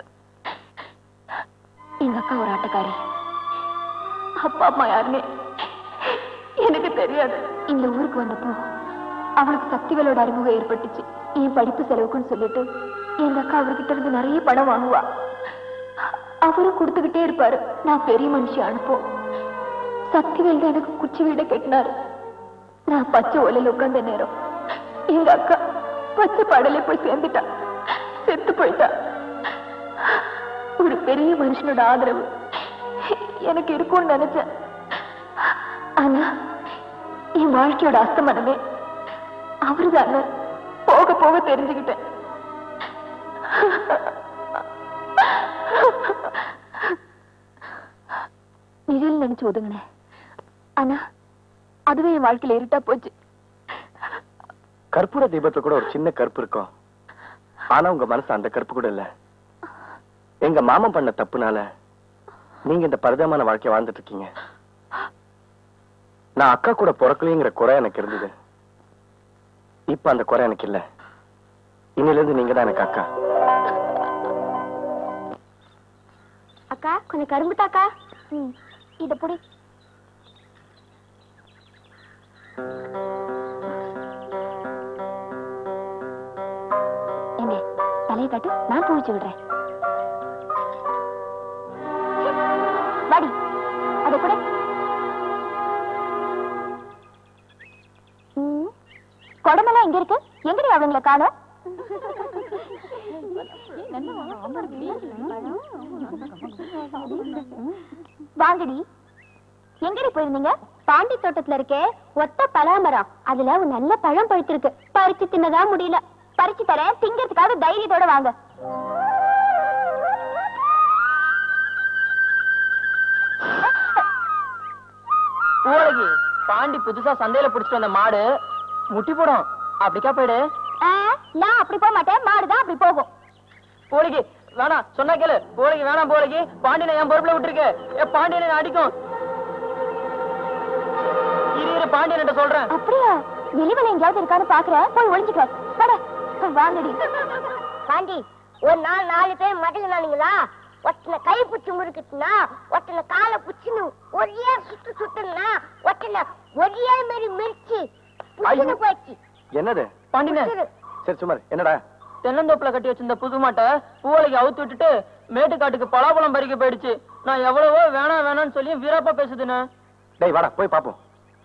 எங்க அக்கா ஒரு ஆட்டக்காரி. அப்பா அம்மா யாருன்னு எனக்கு தெரியாது. இந்த ஊருக்கு வந்தப்போ அவளுக்கு சக்திகளோட அறிமுகம் ஏற்பட்டுச்சு. என் படிப்பு செலவுக்குன்னு சொல்லிட்டு எங்க அக்கா அவர்கிட்ட இருந்து நிறைய பணம் வாங்குவா. அவரும் கொடுத்துக்கிட்டே இருப்பாரு. நான் பெரிய மனுஷி அனுப்போம். சக்திவேல் தான் எனக்கு குச்சி வீட கட்டினாரு. நான் பச்சை ஒலையில உட்கார்ந்த நேரம் எங்க அக்கா பச்சை பாடலே போய் சேர்ந்துட்டா. செத்து போயிட்டா. ஒரு பெரிய மனுஷனோட ஆதரவு எனக்கு இருக்கும்னு நினைச்சேன். ஆனா என் வாழ்க்கையோட அஸ்தமனமே அவருதான் போக போக தெரிஞ்சுக்கிட்டேன். நிழல் நினைச்சு ஒதுங்கினேன். ஆனா அதுவே என் வாழ்க்கையில இருட்டா போச்சு. கற்பூர தீபத்துல கூட ஒரு சின்ன கருப்பு இருக்கும். ஆனா உங்க மனசு அந்த கருப்பு கூட இல்ல. எங்க மாமன் பண்ண தப்புனால நீங்க இந்த பரிதாபமான வாழ்க்கை வாழ்ந்துட்டு இருக்கீங்க. நான் அக்கா கூட பிறக்கலைங்கிற குறை எனக்கு இருந்தது. இப்ப அந்த குறை எனக்கு இல்ல. இன்னில இருந்து நீங்க தான் எனக்கு அக்கா. அக்கா கொஞ்சம் கரும்பு தாக்கா. இத புடி. எங்க தலையை காட்டு, நான் பூச்சி விடுறேன். வாடி அத கூட. குடமெல்லாம் எங்க இருக்கு? எங்கடி அவங்கள காணோம்? வாங்கடி. எங்கடி போயிருந்தீங்க? பாண்டி தோட்டத்துல இருக்கே ஒத்த பலாமரம். அதுல ஒரு நல்ல பழம் பழுத்திருக்கு. பறிச்சு தின்னதா முடியல. பறிச்சு தரேன், திங்கிறதுக்காக தைரியத்தோட வாங்க. ஊழகி பாண்டி புதுசா சந்தையில புடிச்சிட்டு வந்த மாடு முட்டி போடும். அப்படிக்கா போயிடு. நான் அப்படி போக மாட்டேன். மாடுதான் அப்படி போகும். போலிக்கு வேணாம் சொன்னா கேளு. போலிக்கு வேணாம். போலிக்கு பாண்டியனை என் பொறுப்புல விட்டுருக்கு. பாண்டியனை அடிக்கும். இரு பாண்டியன் சொல்றேன். அப்படியா? எலிவனை எங்கேயாவது இருக்கான்னு பாக்குறேன். போய் ஒளிஞ்சுக்க. வாங்கடி. பாண்டி ஒரு நாள் 4 பேர் மடங்குனானுங்களா? ஒட்டனை கை புச்சு முறுக்குச்சுனா, ஒட்டனை காலை புச்சுன்னு ஒரே சுத்து சுத்துனா, ஒட்டனை ஒரே மாதிரி மிரிச்சு புச்சுன்னு போயிடுச்சு. என்னது பாண்டியனே? சரி சுமார். என்னடா? தென்னந்தோப்புல கட்டி வச்சிருந்த புது மாட்டை பூவலைக்கு அவுத்து விட்டுட்டு மேட்டுக்காட்டுக்கு பலாப்பழம் பறிக்க போயிடுச்சு. நான் எவ்வளவோ வேணாம் வேணாம்னு சொல்லி வீரப்பா பேசுதுன்னு. டேய் வாடா போய் பாப்போம்.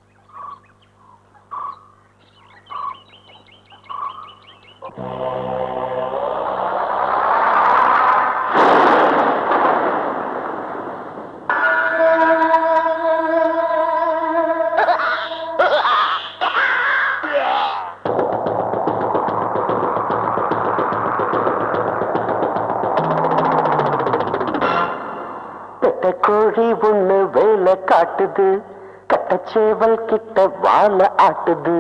கோழி ஒண்ணு வேலை காட்டுது, கட்டச்சேவல் கிட்ட வாழ ஆட்டுது.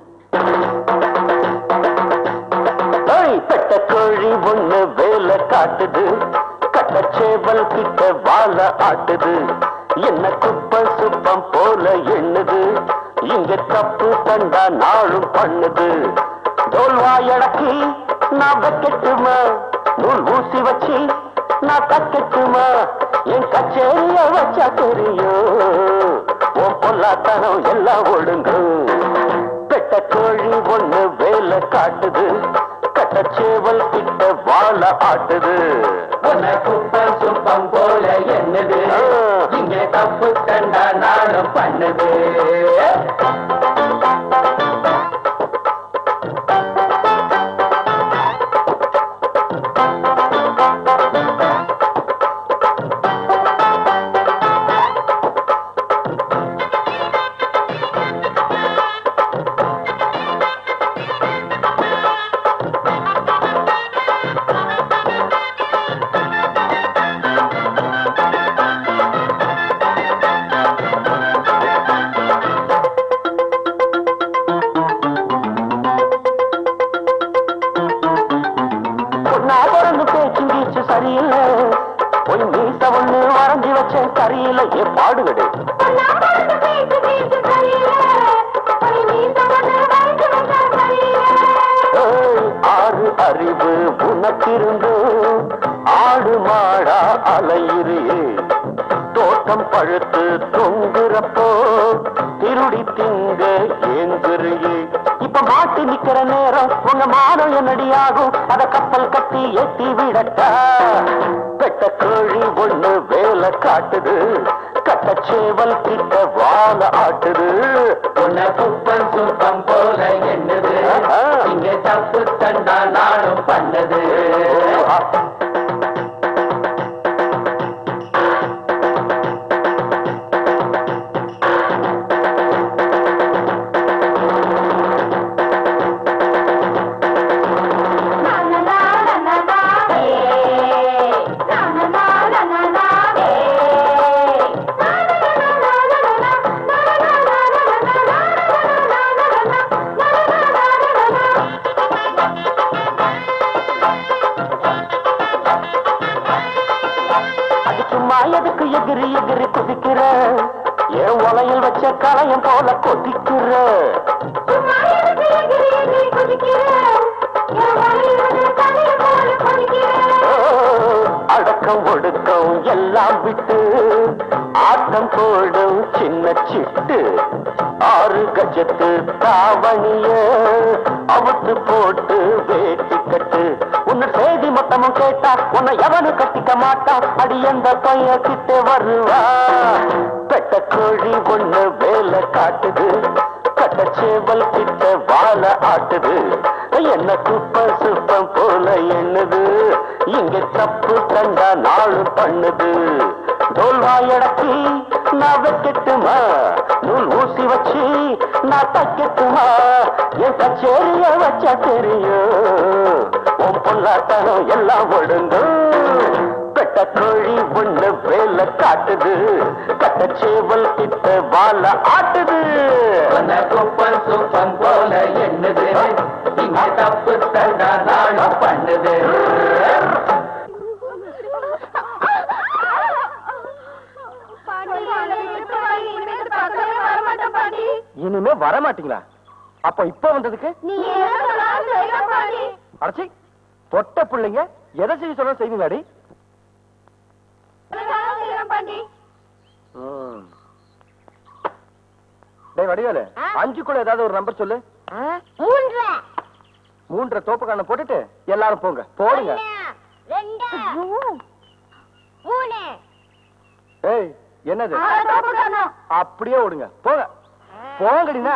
பெட்ட கோழி ஒண்ணு வேலை காட்டுது, கட்டச்சேவல் கிட்ட வாழ ஆட்டுது. என்ன குப்பை சுப்பம் போல எண்ணுது, இங்க தப்பு கண்டா நாளும் பண்ணுது. தோல்வாயடக்கி நான் வைக்கட்டுமா, நூல் ஊசி வச்சு நான் கட்டட்டுமா? என் கச்சேரிய வச்சா தெரியும், உன் பொல்லாத்தனம் எல்லாம் ஒழுங்கும். பெட்ட கோழி ஒண்ணு வேலை காட்டுது, கட்டச்சேவல் கிட்ட வாழ ஆட்டுது. குப்பம் சுப்பம் போல என்னது, இங்கே தப்பு கண்டா நானும் பண்ணுது. சொல்லையே பாடுகடே. ஆறு அறிவு உனக்கிருந்து ஆடு மாடா அலையிறியே. தோட்டம் பழுத்து தொங்குறப்போ திருடி திங்க ஏங்குறியே. இப்ப மாட்டி நிக்கிற நேரம் உங்க மானம் என்னடியாகும். அத கப்பல் கட்டி ஏத்தி விடட்டா. பெட்ட கோழி ஒண்ணு வேலை காட்டுது. கட்டச்சேவல் கிட்ட வாழ ஆட்டுது. உன்னை குப்பம் சுத்தம் போல என்னது இங்க தப்பு தண்டா நானும் பண்ணது. எதுக்கு எகிரி எகிரி குதிக்கிற? என் உலையில் வச்ச கலையம் போல கொதிக்கிற. அடக்கம் ஒடுக்கம் எல்லாம் விட்டு ஆட்டம் போடும் சின்ன சிட்டு. 6 கஜத்து தாவணிய அவுத்து போட்டு வேட்டி கட்டு. உன்னை செய்தி மொத்தமும் கேட்டா உன்னை எவனு கட்டிக்க மாட்டான். அடி எந்த பைய கிட்ட வருவா. பெட்ட கோழி ஒண்ணு வேலை காட்டுது. கட்டச்சேவல் கிட்ட வாழ ஆட்டுது. என்ன குப்ப சுப்பம் போல எண்ணுது. இங்க தப்பு கண்டா நாளு பண்ணுது. தோல்வாயடக்கி நான் வைக்கட்டுமா? நூல் ஊசி வச்சு நான் தைக்கட்டுமா? என் கச்சேரிய வச்சா தெரியும். உன் பொல்லாட்டனம் எல்லாம் ஒடுங்கும். பெட்ட கோழி ஒண்ணு வேலை காட்டுது. கட்டச்சேவல் கிட்ட வாழ ஆட்டுது. குப்பம் சுப்பம் போல என்னது இங்க தப்பு தண்டா நானும் பண்ணுது. இனிமே வரமாட்டீங்களா? அப்ப இப்ப வந்ததுக்கு அடச்சி பொட்ட பிள்ளைங்க எதை செய்ய சொல்ல செய்வீங்களாடி? வடிவேலு 5க்குள்ள ஏதாவது ஒரு நம்பர் சொல்லு. 3 தோப்புக்கான போட்டுட்டு எல்லாரும் போங்க. போடுங்க. ஏய் என்னது? அப்படியே ஓடுங்க. போங்க போங்கடினா.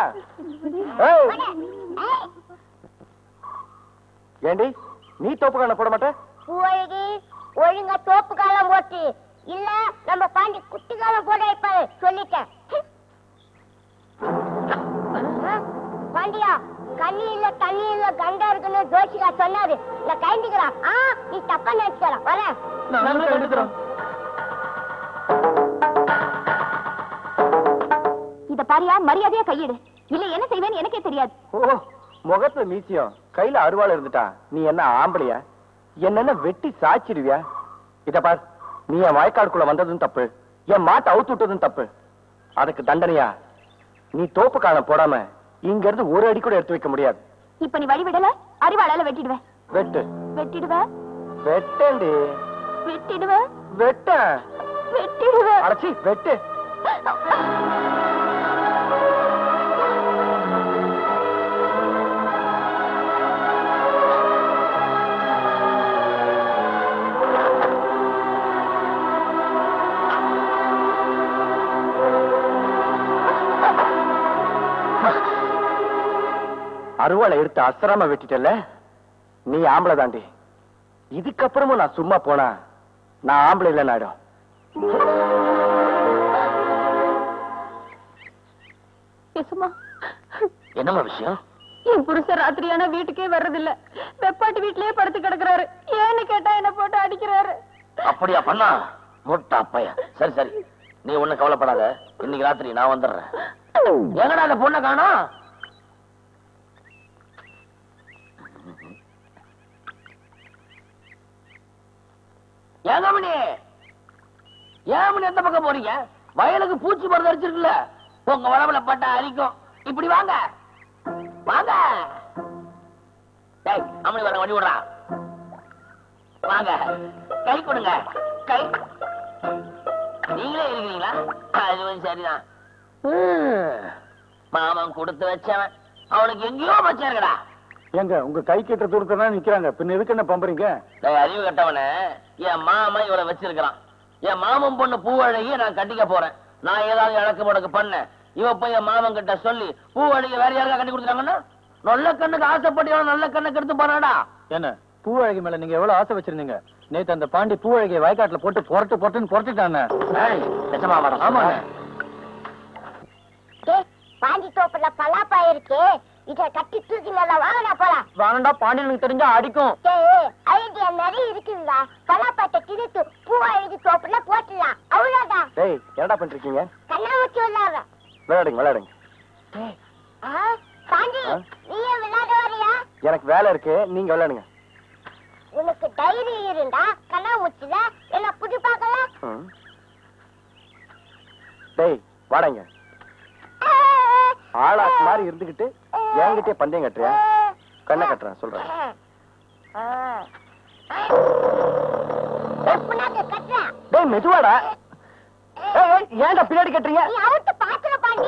ஏண்டி நீ தோப்புக்கான போட மாட்ட? ஒழுங்கா தோப்பு காலம் போட்டு இல்ல நம்ம பாண்டி குட்டி காலம் போட வைப்பாரு சொல்லிட்டேன். பாண்டியா கண்ணி இல்ல தண்ணி இல்ல கண்டா இருக்குன்னு ஜோசிகா சொன்னாரு. இல்ல கைண்டிக்கிறான். நீ தப்பா நினைச்சுக்கற. வரேன். இத பாரியா மரியாதையா கையிடு. இல்ல என்ன செய்வேன்னு எனக்கே தெரியாது. ஓ முகத்துல மீசியம் கையில அருவாள் இருந்துட்டா நீ என்ன ஆம்பளையா? என்னென்ன வெட்டி சாச்சிடுவியா? இத பார், நீ என் வயக்காடுக்குள்ள வந்ததும் தப்பு, என் மாட்டை அவுத்து விட்டதும் தப்பு. அதுக்கு தண்டனையா நீ தோப்பு காலம் போடாம இங்க இருந்து ஒரு அடி கூட எடுத்து வைக்க முடியாது. இப்ப நீ வழி விடல அரிவாளால வெட்டிடுவேன். வெட்டு. வெட்டிடுவேன். வெட்டேண்டி. வெட்டிடுவேன். வெட்ட. வெட்டிடுவேன். அடச்சி வெட்டு. அருவாளை எடுத்து அசராம வெட்டிட்டல. நீ ஆம்பளை தாண்டி. இதுக்கப்புறமும் நான் சும்மா போனா நான் ஆம்பளை இல்ல நாடும். என்னமா விஷயம்? என் புருஷன் ராத்திரியான வீட்டுக்கே வர்றதில்ல. வெப்பாட்டி வீட்லயே படுத்து கிடக்குறாரு. ஏன்னு கேட்டா என்ன போட்டு அடிக்கிறாரு. அப்படியா பண்ணா? முட்டா பைய. சரி சரி நீ ஒண்ணு கவலைப்படாத. இன்னைக்கு ராத்திரி நான் வந்துடுறேன். எங்கடா அந்த பொண்ணை காணோம்? ஏங்கமணி ஏன் எந்த பக்கம் போறீங்க? வயலுக்கு பூச்சி மருந்து அடிச்சிருக்குல்ல, உங்க உடம்புல பட்டா அரிக்கும். இப்படி வாங்க வாங்க. டேய் அம்மனி வர வண்டி விடுறா. வாங்க கை கொடுங்க. கை நீங்களே இருக்கிறீங்களா? அது சரிதான். மாமன் கொடுத்து வச்சவன் அவனுக்கு எங்கேயோ வச்சாருக்கடா. எங்க உங்க கை கிட்ட தூரத்துல நிக்கிறாங்க, பின்ன எதுக்கு என்ன பம்புறீங்க? அறிவு கட்டவன என் மாமன் இவளை வச்சிருக்கிறான். என் மாமன் பொண்ணு பூவழகிய நான் கட்டிக்க போறேன். நான் ஏதாவது இழக்கு முடக்கு பண்ண இவ போய் என் மாமன் கிட்ட சொல்லி பூவழகிய வேற யாருக்கா கட்டி கொடுத்துட்டாங்கன்னா நல்ல கண்ணுக்கு ஆசைப்பட்டு நல்ல கண்ணுக்கு எடுத்து போறாடா. என்ன பூவழகி மேல நீங்க எவ்வளவு ஆசை வச்சிருந்தீங்க? நேத்து அந்த பாண்டி பூவழகிய வயக்காட்டுல போட்டு பொறட்டுட்டானே. ஆமா பாண்டி தோப்புல பலாப்பா இருக்கு, இத கட்டி தூக்கி நல்லா வாங்கடா போலாம். வாங்கடா, பாண்டியனுக்கு தெரிஞ்சா அடிக்கும். ஐடியா நிறைய இருக்குங்களா? பலாப்பாட்டை கிழித்து பூவழகி தோப்புல போட்டுலாம். அவ்வளவுதான். டேய் என்னடா பண்றீங்க? கண்ணாமூச்சி விளையாடுற. விளையாடுங்க. பாண்டி நீயே விளையாட வரியா? எனக்கு வேலை இருக்கு, நீங்க விளையாடுங்க. உனக்கு டைரி இருந்தா கண்ணாமூச்சில என்ன புடி பார்க்கலாம். டேய் வாடங்க. ஆளாக்கு மாதிரி இருந்துகிட்டு என்கிட்டே பந்தயம் கட்டுறியா? கண்ணை கட்டுறேன் சொல்றேன். டேய் மெதுவாடா. ஏன்டா பின்னாடி கட்டுறீங்க? நீ அவுத்து பாத்துற பாண்டி.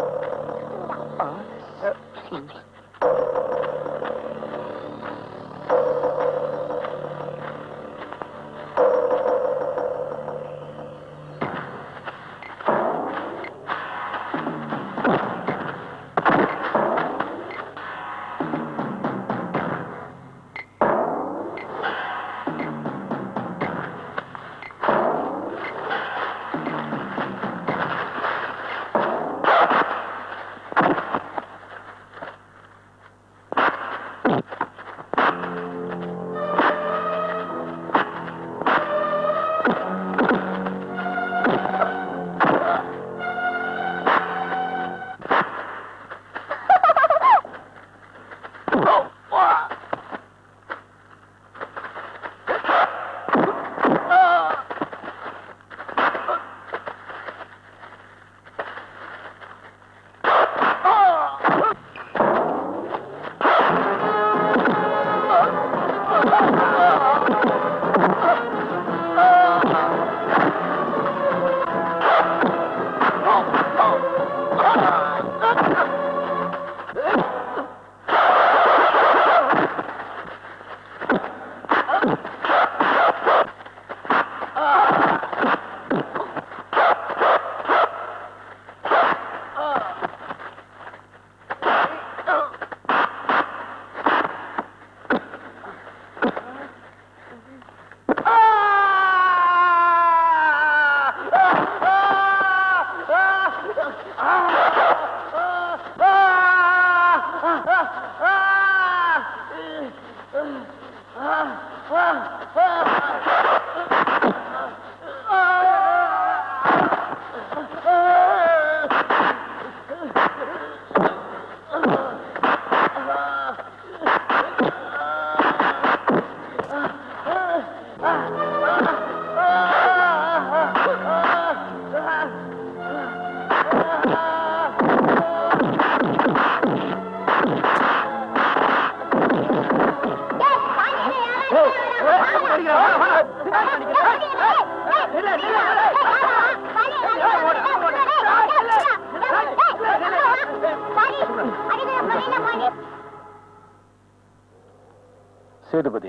சேதுபதி,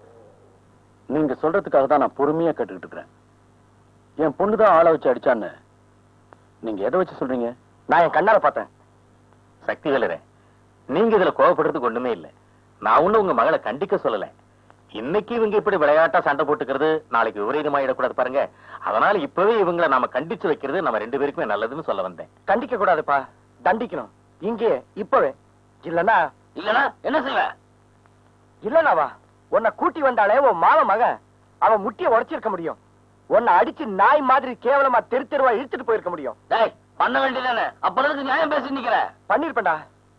நீங்க சொல்றதுக்காக தான் நான் பொறுமையா கேட்டுக்கிட்டு இருக்கிறேன். என் பொண்ணுதான் ஆளை வச்சு அடிச்சான்னு நீங்க எதை வச்சு சொல்றீங்க? நான் என் கண்ணால பார்த்தேன். சக்தி வேலரே, நீங்க இதுல கோவப்படுறதுக்கு ஒண்ணுமே இல்லை. நான் ஒண்ணு உங்க மகளை கண்டிக்க சொல்லல. இன்னைக்கு இவங்க இப்படி விளையாட்டா சண்டை போட்டுக்கிறது நாளைக்கு விபரீதமாயிடக்கூடாது பாருங்க. அதனால இப்பவே இவங்களை நாம கண்டிச்சு வைக்கிறது நம்ம ரெண்டு பேருக்குமே நல்லதுன்னு சொல்ல வந்தேன். கண்டிக்க கூடாதுப்பா, தண்டிக்கணும். இங்கே இப்பவே. இல்லனா என்ன செய்வ? இல்லனாவா உன்னை கூட்டி வந்தாலே உன் மாவ மகன் அவன் முட்டிய உடைச்சிருக்க முடியும். உன்னை அடிச்சு நாய் மாதிரி கேவலமா தெரு தெருவா இழுத்துட்டு போயிருக்க முடியும். பண்ண வேண்டியதானே? அப்ப நியாயம் பேசி நிக்கிற. பண்ணிருப்பேன்டா.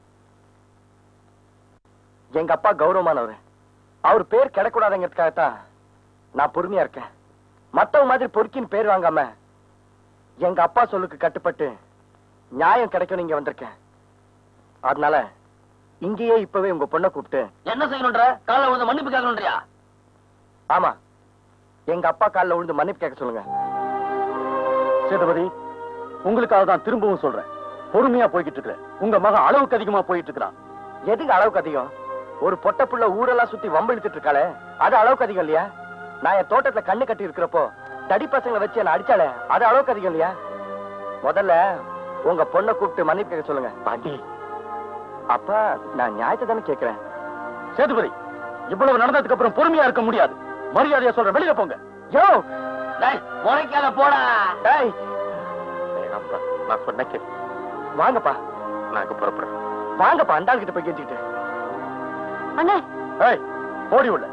எங்க அப்பா கௌரவமானவர். அவர் பேர் கிடக்கூடாதுங்கிறதுக்காகத்தான் நான் பொறுமையா இருக்கேன். மத்தவங்க மாதிரி பொறுக்கின்னு பேர் வாங்காம எங்க அப்பா சொல்லுக்கு கட்டுப்பட்டு நியாயம் கிடைக்கும் இங்க வந்திருக்கேன். அதனால இங்கேயே இப்பவே உங்க பொண்ணை கூப்பிட்டு என்ன செய்யணும்ன்ற? காலைல விழுந்து மன்னிப்பு கேட்கணும்ன்றியா? ஆமா, எங்க அப்பா காலில் விழுந்து மன்னிப்பு கேட்க சொல்லுங்க. சேதுபதி, உங்களுக்காக தான் திரும்பவும் சொல்றேன், பொறுமையா போய்கிட்டு இருக்கிற உங்க மகன் அளவுக்கு அதிகமா போயிட்டு இருக்கிறான். எதுக்கு அளவுக்கு அதிகம்? ஒரு பொட்ட புள்ள ஊரெல்லாம் சுத்தி வம்பிழுத்துட்டு இருக்காளே, அது அளவுக்கு அதிகம் இல்லையா? நான் என் தோட்டத்துல கண்ணு கட்டி இருக்கிறப்போ தடி பசங்களை வச்சு என்ன அடிச்சாலே, அது அளவுக்கு அதிகம் இல்லையா? முதல்ல உங்க பொண்ணை கூப்பிட்டு மன்னிப்பு கேட்க சொல்லுங்க. பாண்டி, அப்பா நான் நியாயத்தை தானே கேட்கிறேன். சேதுபதி, இவ்வளவு நடந்ததுக்கு அப்புறம் பொறுமையா இருக்க முடியாது. மரியாதையா சொல்ற, வெளியில போங்க. யோ, முறைக்காத போடா. டேய், நான் சொன்ன கேள். வாங்கப்பா, நான் புறப்படுறேன். வாங்கப்பா, அந்த ஆள்கிட்ட போய் கேட்டுக்கிட்டு. அண்ணே, ஏய், ஓடி உள்ள.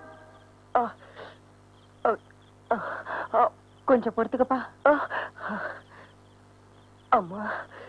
கொஞ்சம் பொறுத்துக்கப்பா. அம்மா,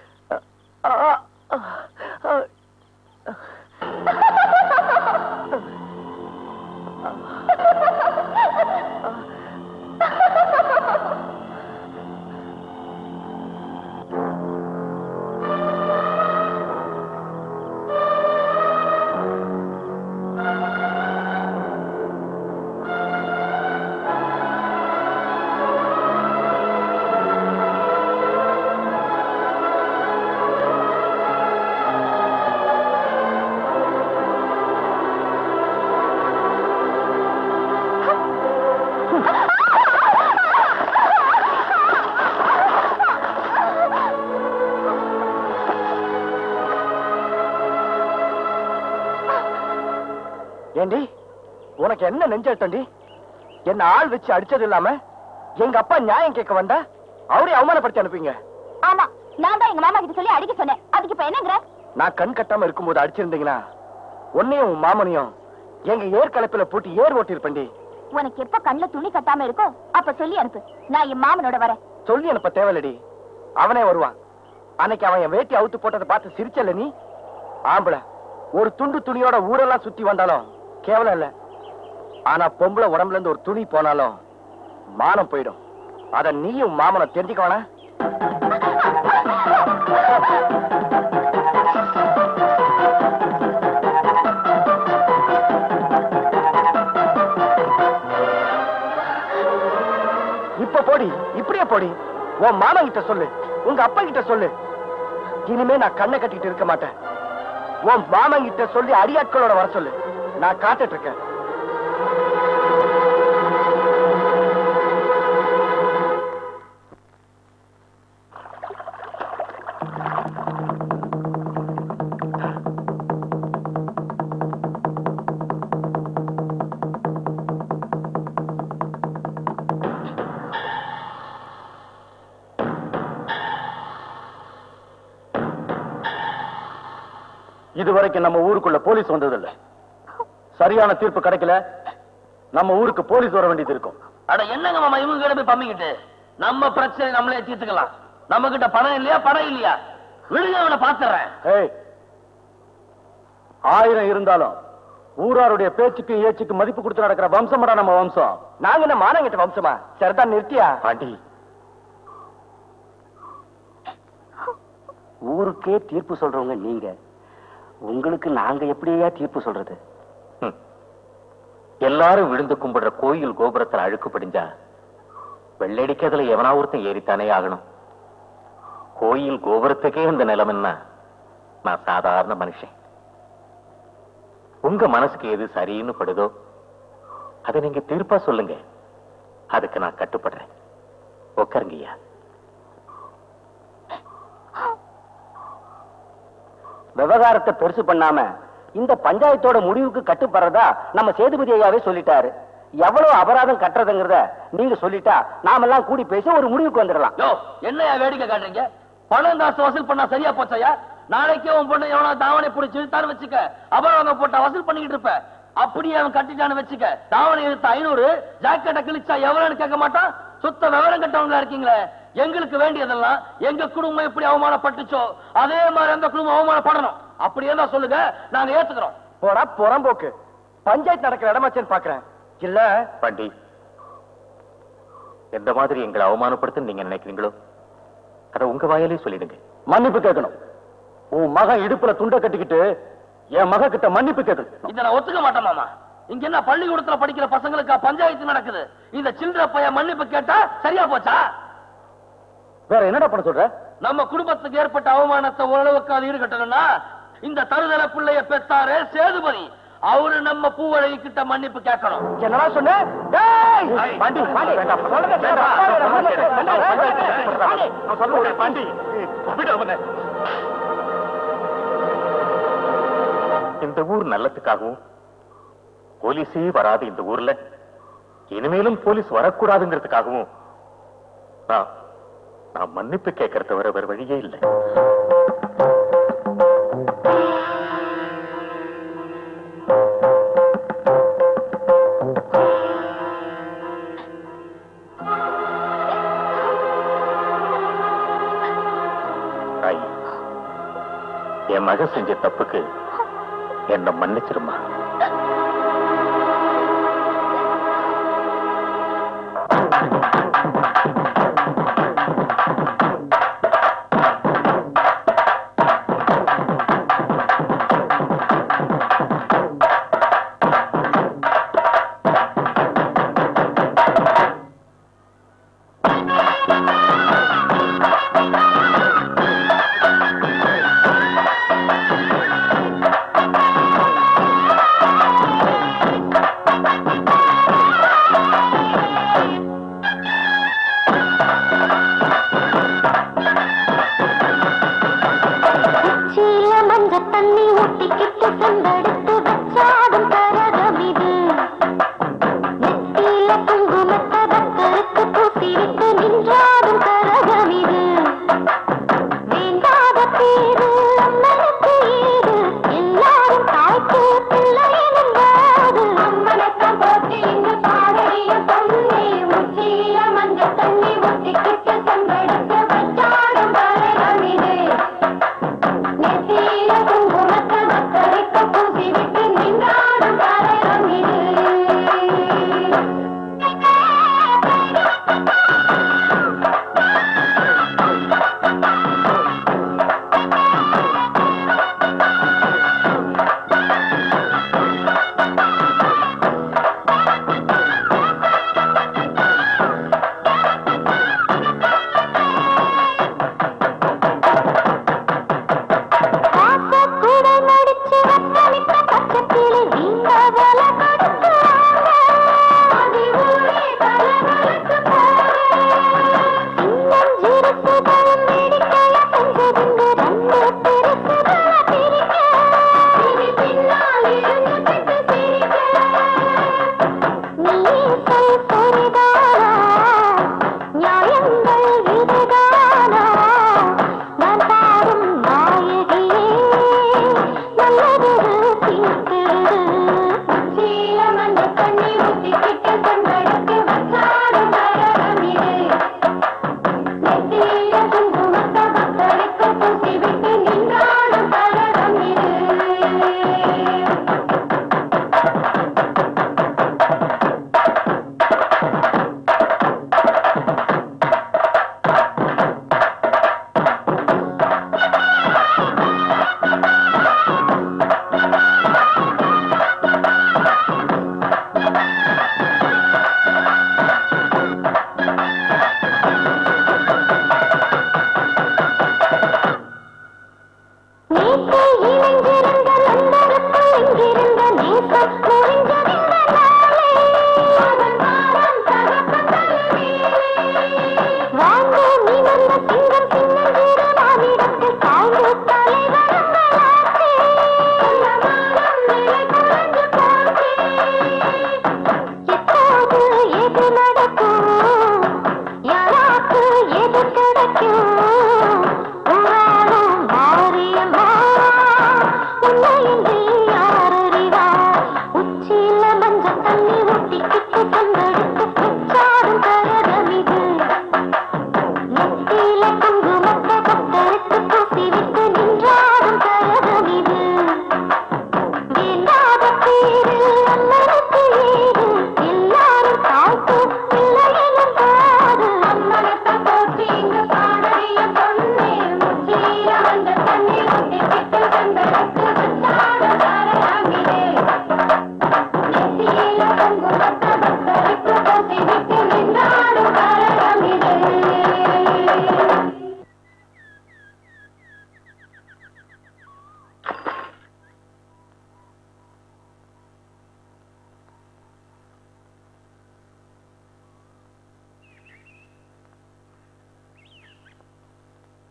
ஏண்டி உனக்கு என்ன நெஞ்சட்டண்டி? என்ன ஆள் வச்சு அடிச்சது இல்லாம எங்க அப்பா நியாயம் கேட்க வந்தா அவரே அவமானப்படுத்தி அனுப்பிங்க. ஆமா, நான் தான் எங்க மாமா கிட்ட சொல்லி அடிக்க சொன்னேன். அதுக்கு இப்ப என்னங்கற? நான் கண் கட்டாம இருக்கும்போது அடிச்சிருந்தீங்கன்னா உன்னையும் உன் மாமனையும் எங்க ஏற்கலப்பில போட்டு ஏர் ஓட்டி இருப்பேன்டி. உனக்கு எப்ப கண்ணுல துணி கட்டாம இருக்கோ அப்ப சொல்லி அனுப்பு, நான் என் மாமனோட வரேன். சொல்லி அனுப்ப தேவையில்லடி, அவனே வருவான். அன்னைக்கு அவன் என் வேட்டி அவுத்து போட்டதை பார்த்து சிரிச்சல நீ? ஆம்பளை ஒரு துண்டு துணியோட ஊரெல்லாம் சுத்தி வந்தாலும் கேவலம் இல்ல, ஆனா பொம்பளை உடம்புல இருந்து ஒரு துணி போனாலும் மானம் போயிடும். அத நீயும் மாமனை தெரிஞ்சுக்க வேணா? இப்ப போடி, இப்படியே போடி. உன் மாமன் கிட்ட சொல்லு, உங்க அப்பா கிட்ட சொல்லு. இனிமே நான் கண்ணை கட்டிட்டு இருக்க மாட்டேன். உன் மாமன் கிட்ட சொல்லி அடியாட்களோட வர சொல்லு. நான் காத்துட்டு இருக்கேன். இதுவரைக்கும் நம்ம ஊருக்குள்ள போலீஸ் வந்ததில்லை. சரியான தீர்ப்பு கிடைக்கல, நம்ம ஊருக்கு போலீஸ் வர வேண்டியது இருக்கும். அட என்னங்க மாமா இவங்க கிட்ட போய் பம்மிக்கிட்டு நம்ம பிரச்சனை நம்மளே தீர்த்துக்கலாம். நம்ம கிட்ட பணம் இல்லையா, படம் இல்லையா? விடுங்க, அவனை பாத்துறேன். 1000 இருந்தாலும் ஊராருடைய பேச்சுக்கு ஏச்சுக்கு மதிப்பு கொடுத்து நடக்கிற வம்சமடா நம்ம வம்சம். நாங்க என்ன மானங்கிட்ட வம்சமா? சரிதான், நிறுத்தியா? பாண்டி, ஊருக்கே தீர்ப்பு சொல்றவங்க நீங்க, உங்களுக்கு நாங்க எப்படியா தீர்ப்பு சொல்றது? எல்லாரும் விழுந்து கும்பிடுற கோயில் கோபுரத்துல அழுக்கு படிஞ்சா வெள்ளடிக்கிறதுல எவனா ஒருத்தன் ஏறித்தானே ஆகணும். கோயில் கோபுரத்துக்கே இந்த நிலைமைன்னா நான் சாதாரண மனுஷன். உங்க மனசுக்கு எது சரின்னு படுதோ அதை நீங்க தீர்ப்பா சொல்லுங்க, அதுக்கு நான் கட்டுப்படுறேன். உட்காருங்கய்யா. விவகாரத்தை பெருசு பண்ணாம இந்த பஞ்சாயத்தோட முடிவுக்கு கட்டுப்படுறதா நம்ம சேதுபதி ஐயாவே சொல்லிட்டாரு. எவ்வளவு அபராதம் கட்டுறதுங்கிறத நீங்க சொல்லிட்டா நாமெல்லாம் கூடி பேசி ஒரு முடிவுக்கு வந்துடலாம். என்னையா வேடிக்கை காட்டுறீங்க? பணம் காசு வசூல் பண்ணா சரியா போச்சையா? நாளைக்கே உன் பொண்ணு எவனா தாவணை பிடிச்சி இழுத்தான்னு வச்சுக்க, அபராதம் போட்டா வசூல் பண்ணிக்கிட்டு இருப்ப. அப்படியே அவன் கட்டிட்டான்னு வச்சுக்க, தாவணை இழுத்த 500, ஜாக்கெட்டை கிழிச்சா எவ்வளவுன்னு கேட்க மாட்டான். சுத்த விவரம் கட்டவங்களா இருக்கீங்களே. எங்களுக்கு வேண்டியதெல்லாம் எங்க குடும்பம் எப்படி அவமானப்பட்டுச்சோ அதே மாதிரி அந்த குடும்பம் அவமானப்படணும். அப்படியே தான் சொல்லுங்க, நாங்க ஏத்துக்கிறோம். போடா புறம்போக்கு. பஞ்சாயத்து நடக்கிற இடமாச்சேன்னு பாக்குறேன். இல்ல பாண்டி, எந்த மாதிரி எங்களை அவமானப்படுத்த நீங்க நினைக்கிறீங்களோ அதை உங்க வாயிலே சொல்லிடுங்க. மன்னிப்பு கேட்கணும். உன் மகன் இடுப்புல துண்டை கட்டிக்கிட்டு என் மக கிட்ட மன்னிப்பு கேட்கணும். இத நான் ஒத்துக்க மாட்டேன் மாமா. இங்க என்ன பள்ளிக்கூடத்துல படிக்கிற பசங்களுக்கு பஞ்சாயத்து நடக்குது. இந்த சில்லற பையன் மன்னிப்பு கேட்டா சரியா போச்சா? வேற என்னடா பண்ண சொல்ற? நம்ம குடும்பத்துக்கு ஏற்பட்ட அவமானத்தை ஓரளவுக்கு அது ஈடுகட்டணும்னா இந்த தருதல பிள்ளைய பெத்தாரு சேதுபதி, அவரு நம்ம பூவழகி கிட்ட மன்னிப்பு கேட்கணும். என்னடா சொன்ன? இந்த ஊர் நல்லதுக்காகவும் போலீஸே வராது இந்த ஊர்ல இனிமேலும் போலீஸ் வரக்கூடாதுங்கிறதுக்காகவும் நான் மன்னிப்பு கேட்கறத வர வேற வழியே இல்லை. என் மக செஞ்ச தப்புக்கு என்ன மன்னிச்சிருமா.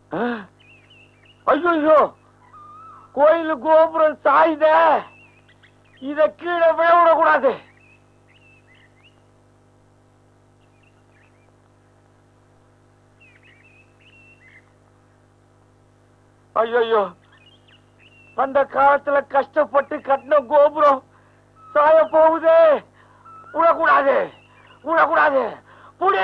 ஐயோ, கோயில் கோபுரம் சாயுத, இத கீழே விழ விடக்கூடாது. ஐயோ, அந்த காலத்துல கஷ்டப்பட்டு கட்டின கோபுரம் சாய போகுது. விடக்கூடாது, விடக்கூடாது. புடி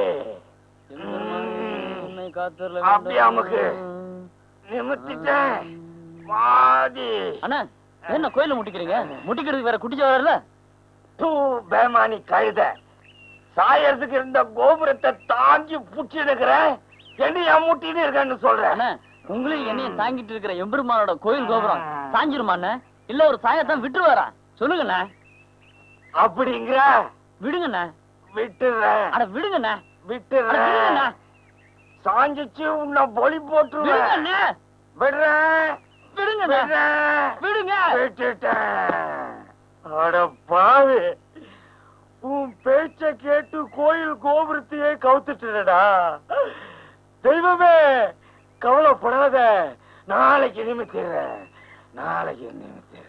அப்படி நமக்கு நிமித்திட்டேன். வாதி அண்ணா, என்ன கோயில முட்டிக்கிறீங்க? முட்டிக்கிறதுக்கு வேற குட்டிச்ச வரல. தூ பேமானி கழுத, சாயறதுக்கு இருந்த கோபுரத்தை தாங்கி புடிச்சு இருக்கிறேன். என்னைய முட்டின்னு இருக்கேன்னு சொல்றேன். உங்களையும் என்னையும் தாங்கிட்டு இருக்கிற எம்பெருமானோட கோயில் கோபுரம் சாஞ்சிருமாண்ண? இல்ல ஒரு சாயத்தான் விட்டு வரா? சொல்லுங்கண்ணா. அப்படிங்கிற விடுங்கண்ணா. விட்டுறேன். அட விடுங்கண்ணா. விட்டுறேன். சாஞ்சிச்சு உன்னை பொலி போட்டுருவேன். விடுறேன். விடுங்க. விடுங்க. விட்டுட்டேன். அட பாவி, உன் பேச்ச கேட்டு கோயில் கோபுரத்தையே கவுத்துட்டா. தெய்வமே, கவலைப்படாத, நாளைக்கு நிமித்திடுறேன். நாளைக்கு நிமித்திடுறேன்.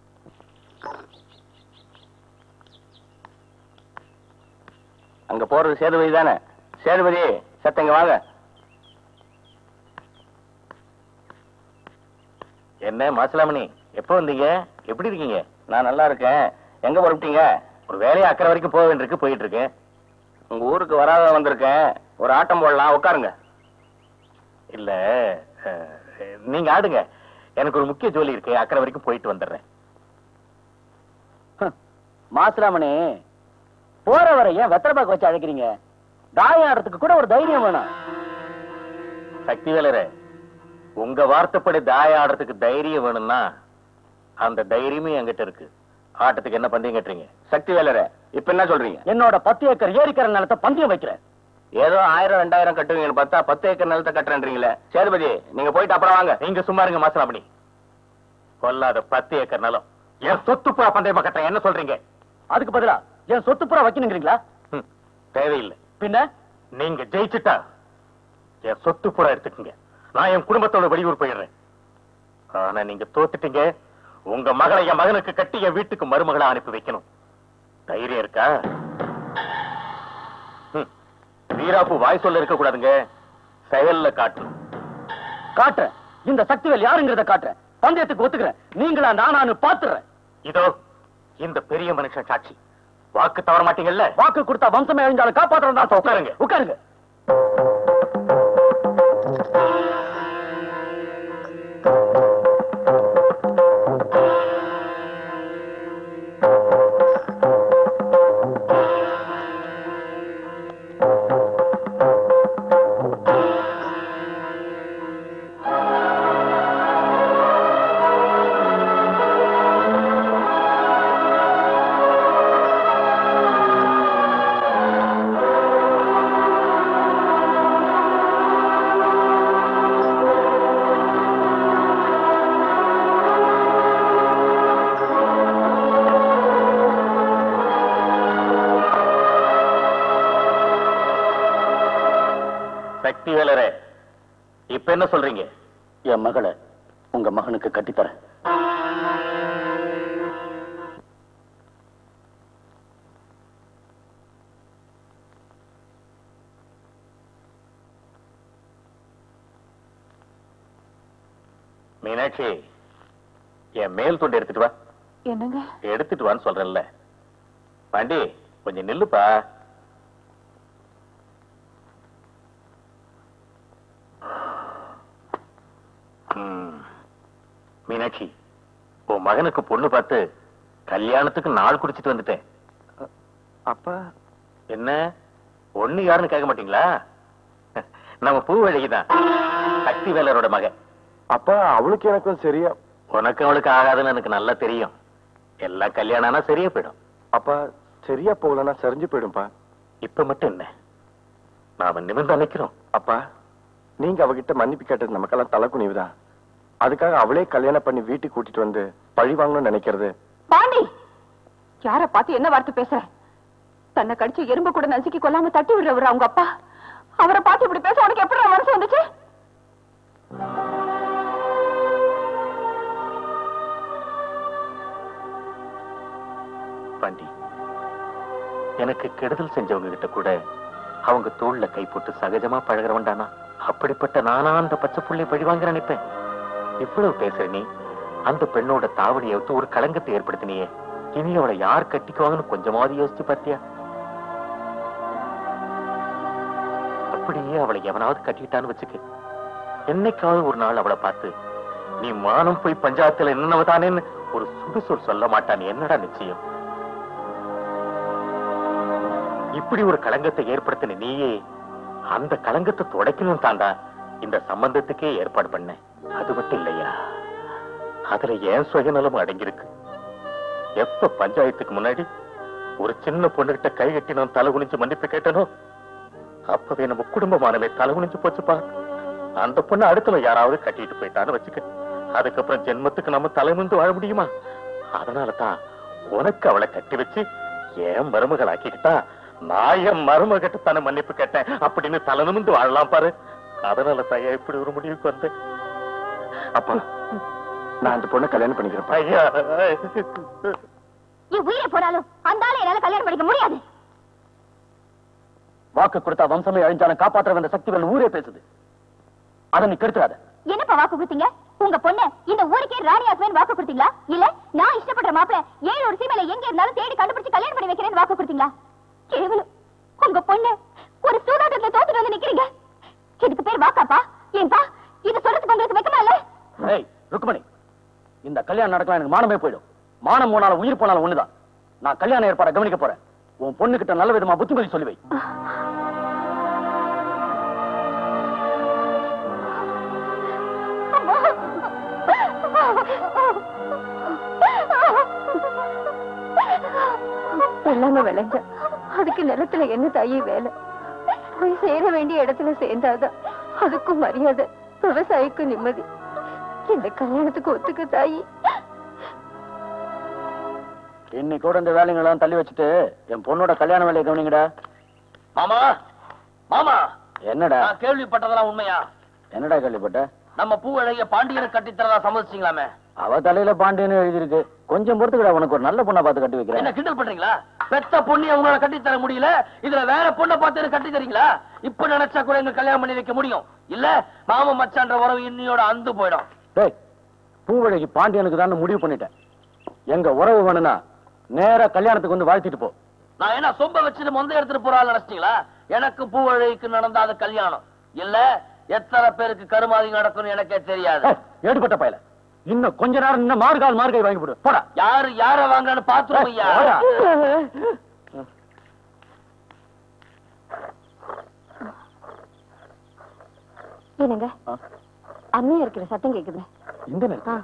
அங்க போறது சேதுபதி தானே? சேதுபதி, சத்தங்க வாங்க. என்ன மாசிலாமணி, எப்ப வந்தீங்க? எப்படி இருக்கீங்க? நான் நல்லா இருக்கேன். எங்க புறப்பட்டீங்க? ஒரு வேலையை அக்கறை வரைக்கும் போக வேண்டியிருக்கு, போயிட்டு இருக்கேன். உங்க ஊருக்கு வராத வந்திருக்கேன். ஒரு ஆட்டம் போடலாம், உட்காருங்க. இல்ல, நீங்க ஆடுங்க. எனக்கு ஒரு முக்கிய ஜோலி இருக்கு, அக்கறை வரைக்கும் போயிட்டு வந்துடுறேன். மாசிலாமணி, போற வர ஏன் வெத்தலைப்பாக்கு வச்சு அழைக்கிறீங்க? தாயம் ஆடுறதுக்கு கூட ஒரு தைரியம் வேணும். சக்தி வேலரே, உங்க வார்த்தைப்படி தாயம் ஆடுறதுக்கு தைரியம் வேணும்னா அந்த தைரியமே என்கிட்ட இருக்கு. ஆட்டத்துக்கு என்ன பந்தயம் கட்டுறீங்க? சக்தி வேலரே, இப்ப என்ன சொல்றீங்க? என்னோட 10 ஏக்கர் ஏரிக்கரை நிலத்தை பந்தயம் வைக்கிறேன். ஏதோ 1000-2000 கட்டுவீங்கன்னு பார்த்தா 10 ஏக்கர் நிலத்தை கட்டுறேன்றீங்களே. சேதுபதி, நீங்க போயிட்டு அப்புறம் வாங்க. நீங்க சும்மா இருங்க மாசிலாமணி. கொல்லாத 10 ஏக்கர் நிலம் என் சொத்து புறா பந்தயமா கட்டுறேன், என்ன சொல்றீங்க? அதுக்கு பதிலா என் சொத்து புறா வைக்கணுங்கிறீங்களா? தேவையில்லை. பின்ன நீங்க ஜெயிச்சுட்டா என் சொத்து புறா எடுத்துக்கீங்க. நான் என் குடும்பத்தோட வெளியூர் போயிடுறேன். ஆனா நீங்க தோத்துட்டீங்க. உங்க மகளை என் மகனுக்கு கட்டி என் வீட்டுக்கு மருமகளா அனுப்பி வைக்கணும். தைரியம் இருக்கா? வீராப்பு வாய் சொல்ல இருக்க கூடாதுங்க, செயல்ல காட்டணும். காட்டுறேன். இந்த சக்திவேல் யாருங்கிறத காட்டுறேன். பந்தயத்துக்கு ஒத்துக்கிறேன். நீங்களா நானான்னு பாத்துறேன். இதோ இந்த பெரிய மனுஷன் சாட்சி. வாக்கு தவற மாட்டீங்கல்ல? வாக்கு கொடுத்தா வம்சமே அழிஞ்சாலும் காப்பாற்றுறோம் தான். உட்காருங்க, உட்காருங்க. சக்தி வேலரே, இப்ப என்ன சொல்றீங்க? என் மகளை உங்க மகனுக்கு கட்டித்தரேன். மீனாட்சி, என் மேல் துண்டு எடுத்துட்டு வா. என்னங்க? எடுத்துட்டு வான்னு சொல்றேன்ல. பாண்டி, கொஞ்சம் நில்லுப்பா. மீனாட்சி, உன் மகனுக்கு பொண்ணு பார்த்து கல்யாணத்துக்கு நாள் குடிச்சிட்டு வந்துட்டேன். அப்பா, என்ன ஒண்ணு யாருன்னு கேட்க மாட்டீங்களா? நம்ம பூவழகிதான், சக்தி வேலரோட மகன். அப்பா, அவளுக்கு எனக்கும் சரியா? உனக்கு அவளுக்கு ஆகாதுன்னு எனக்கு நல்லா தெரியும். எல்லாம் கல்யாணம் ஆனா சரியா போயிடும். அப்பா, சரியா போகலன்னா சரிஞ்சு போயிடும்பா. இப்ப மட்டும் என்ன, நாம நிமிர்ந்து நிக்கிறோம். அப்பா, நீங்க அவகிட்ட மன்னிப்பு கேட்டது நமக்கெல்லாம் தலை குனிவுதான். அதுக்காக அவளே கல்யாணம் பண்ணி வீட்டுக்கு கூட்டிட்டு வந்து பழி வாங்கணும்னு நினைக்கிறது. பாண்டி, யார பார்த்து என்ன வார்த்தை பேச? தன்னை கடிச்சு எறும்பு கூட நசுக்கி கொல்லாம தட்டி விடுறவர் அவங்க அப்பா. அவரை பார்த்து இப்படி பேச உனக்கு எப்படி மனசு வந்துச்சு? பாண்டி, எனக்கு கெடுதல் செஞ்சவங்க கிட்ட கூட அவங்க தோல்ல கை போட்டு சகஜமா பழகிறவன்டானா? அப்படிப்பட்ட நானா அந்த பச்சை புள்ளை பழி வாங்க நினைப்பேன்? இவ்வளவு பேசுற நீ அந்த பெண்ணோட தாவணியை வைத்து ஒரு களங்கத்தை ஏற்படுத்தினியே. இனி அவளை யார் கட்டிக்குவாங்கன்னு கொஞ்சமாவது யோசிச்சு பார்த்தியா? அப்படியே அவளை எவனாவது கட்டிட்டான்னு வச்சுக்க, என்னைக்காவது ஒரு நாள் அவளை பார்த்து நீ மானம் போய் பஞ்சாயத்துல என்னவதானேன்னு ஒரு சுடுசொல் சொல்ல மாட்டான். என்னடா நிச்சயம்? இப்படி ஒரு களங்கத்தை ஏற்படுத்தின நீயே அந்த களங்கத்தை துடைக்கணும் தாண்டா இந்த சம்பந்தத்துக்கே ஏற்பாடு பண்ண. அது மட்டும் இல்லையா, அதுல ஏன் சுயநலம் அடங்கியிருக்கு. எப்ப பஞ்சாயத்துக்கு முன்னாடி ஒரு சின்ன பொண்ணுகிட்ட கை கட்டி நான் தலை குனிஞ்சு மன்னிப்பு கேட்டனோ, அப்பவே நம்ம குடும்பமானவே தலை குனிஞ்சு போச்சுப்பா. அந்த பொண்ணு அடுத்தவன் யாராவது கட்டிட்டு போயிட்டான்னு வச்சுக்க, அதுக்கப்புறம் ஜென்மத்துக்கு நம்ம தலைமுந்து வாழ முடியுமா? அதனாலதான் உனக்கு அவளை கட்டி வச்சு ஏன் மருமகள் ஆக்கிக்கிட்டா நான் என் மருமகிட்ட தானே மன்னிப்பு கேட்டேன் அப்படின்னு தலை நிமிந்து வாழலாம் பாரு. அதனால தாயா இப்படி ஒரு முடிவுக்கு வந்தேன். அப்பா, நான் அந்த பொண்ணை கல்யாணம் பண்ணிக்கிறேன். ஐயா, உயிரை போனாலும் அந்த ஆளை என்னால கல்யாணம் பண்ணிக்க முடியாது. வாக்கு கொடுத்தா வம்சமே அழிஞ்சாலும் காப்பாற்ற வந்த சக்தி வேணும் ஊரே பேசுது. அதை நீ கெடுத்துறாத. என்னப்பா வாக்கு கொடுத்தீங்க? உங்க பொண்ணு இந்த ஊருக்கே ராணி ஆக்குவேன் வாக்கு கொடுத்தீங்களா? இல்ல நான் இஷ்டப்படுற மாப்பிள 7 ஒரு சீமையில எங்க இருந்தாலும் தேடி கண்டுபிடிச்சு கல்யாணம் பண்ணி வைக்கிறேன்னு வாக்கு கொடுத்தீங்களா? கேவலம். உங்க பொண்ணு ஒரு சூதாட்டத்துல தோத்துட்டு வந்து நிக்கிறீங்க. இதுக்கு பேர் வாக்காப்பா? ஏன்பா இது சொல்றதுக்கு உங்களுக்கு வெக்கமா இல்ல? ஏய் ருக்மணி, இந்த கல்யாணம் நடக்கலாம் எனக்கு மானமே போயிடும். மானம் போனாலும் உயிர் போனாலும் ஒண்ணுதான். நான் கல்யாண ஏற்பாட கவனிக்க போறேன். உன் பொண்ணு கிட்ட நல்ல விதமா புத்திமதி சொல்லி வை. எல்லாமே விளைஞ்ச அதுக்கு நிலத்துல என்ன தாயி வேலை? போய் சேர வேண்டிய இடத்துல சேர்ந்தாதான் அதுக்கும் மரியாதை, விவசாயிக்கும் நிம்மதி. இந்த கல்யாணத்துக்கு ஒத்துக்க தாயி. இன்னைக்கூட இந்த வேலைங்களாம் தள்ளி வச்சுட்டு என் பொண்ணோட கல்யாண வேலையை கவனிங்கடா. மாமா, மாமா, என்னடா நான் கேள்விப்பட்டதெல்லாம் உண்மையா? என்னடா கேள்விப்பட்ட? நம்ம பூவழகிய பாண்டியனை கட்டித்தரதா சம்மதிச்சிங்களாமே. அவ தலையில பாண்டியன்னு எழுதிருக்கு. கொஞ்சம் பொறுத்துக்கடா, உனக்கு ஒரு நல்ல பொண்ணா பார்த்து கட்டி வைக்கிறேன். என்ன கிண்டல் பண்றீங்களா? பெத்த பொண்ணு அவங்களால கட்டி தர முடியல, இதுல வேற பொண்ணை பார்த்து கட்டி தரீங்களா? இப்ப நினைச்சா கூட எங்க கல்யாணம் பண்ணி வைக்க முடியும். இல்ல மாமன் மச்சான்ற உறவு இன்னியோட அந்து போயிடும். டேய், பூவழகி பாண்டியனுக்கு தான் முடிவு பண்ணிட்டேன். எங்க உறவு வேணும்னா நேரா கல்யாணத்துக்கு வந்து வாழ்த்திட்டு போ. நான் என்ன சொம்ப வச்சுட்டு மொந்த எடுத்துட்டு போறாள் நினைச்சிட்டீங்களா? எனக்கு பூவழகிக்கு நடந்தாத கல்யாணம் இல்ல, எத்தனை பேருக்கு கருமாதி நடக்கும் எனக்கே தெரியாது. ஏடுபட்ட பயல, இன்னும் கொஞ்ச நேரம் இன்னும் மார்கால் மார்கை வாங்கி போடு. போடா. யாரு யார வாங்கன்னு பாத்துருவோம் ஐயா. என்னங்க அம்மையா இருக்கிற சத்தம் கேக்குது. இந்த நேரத்துல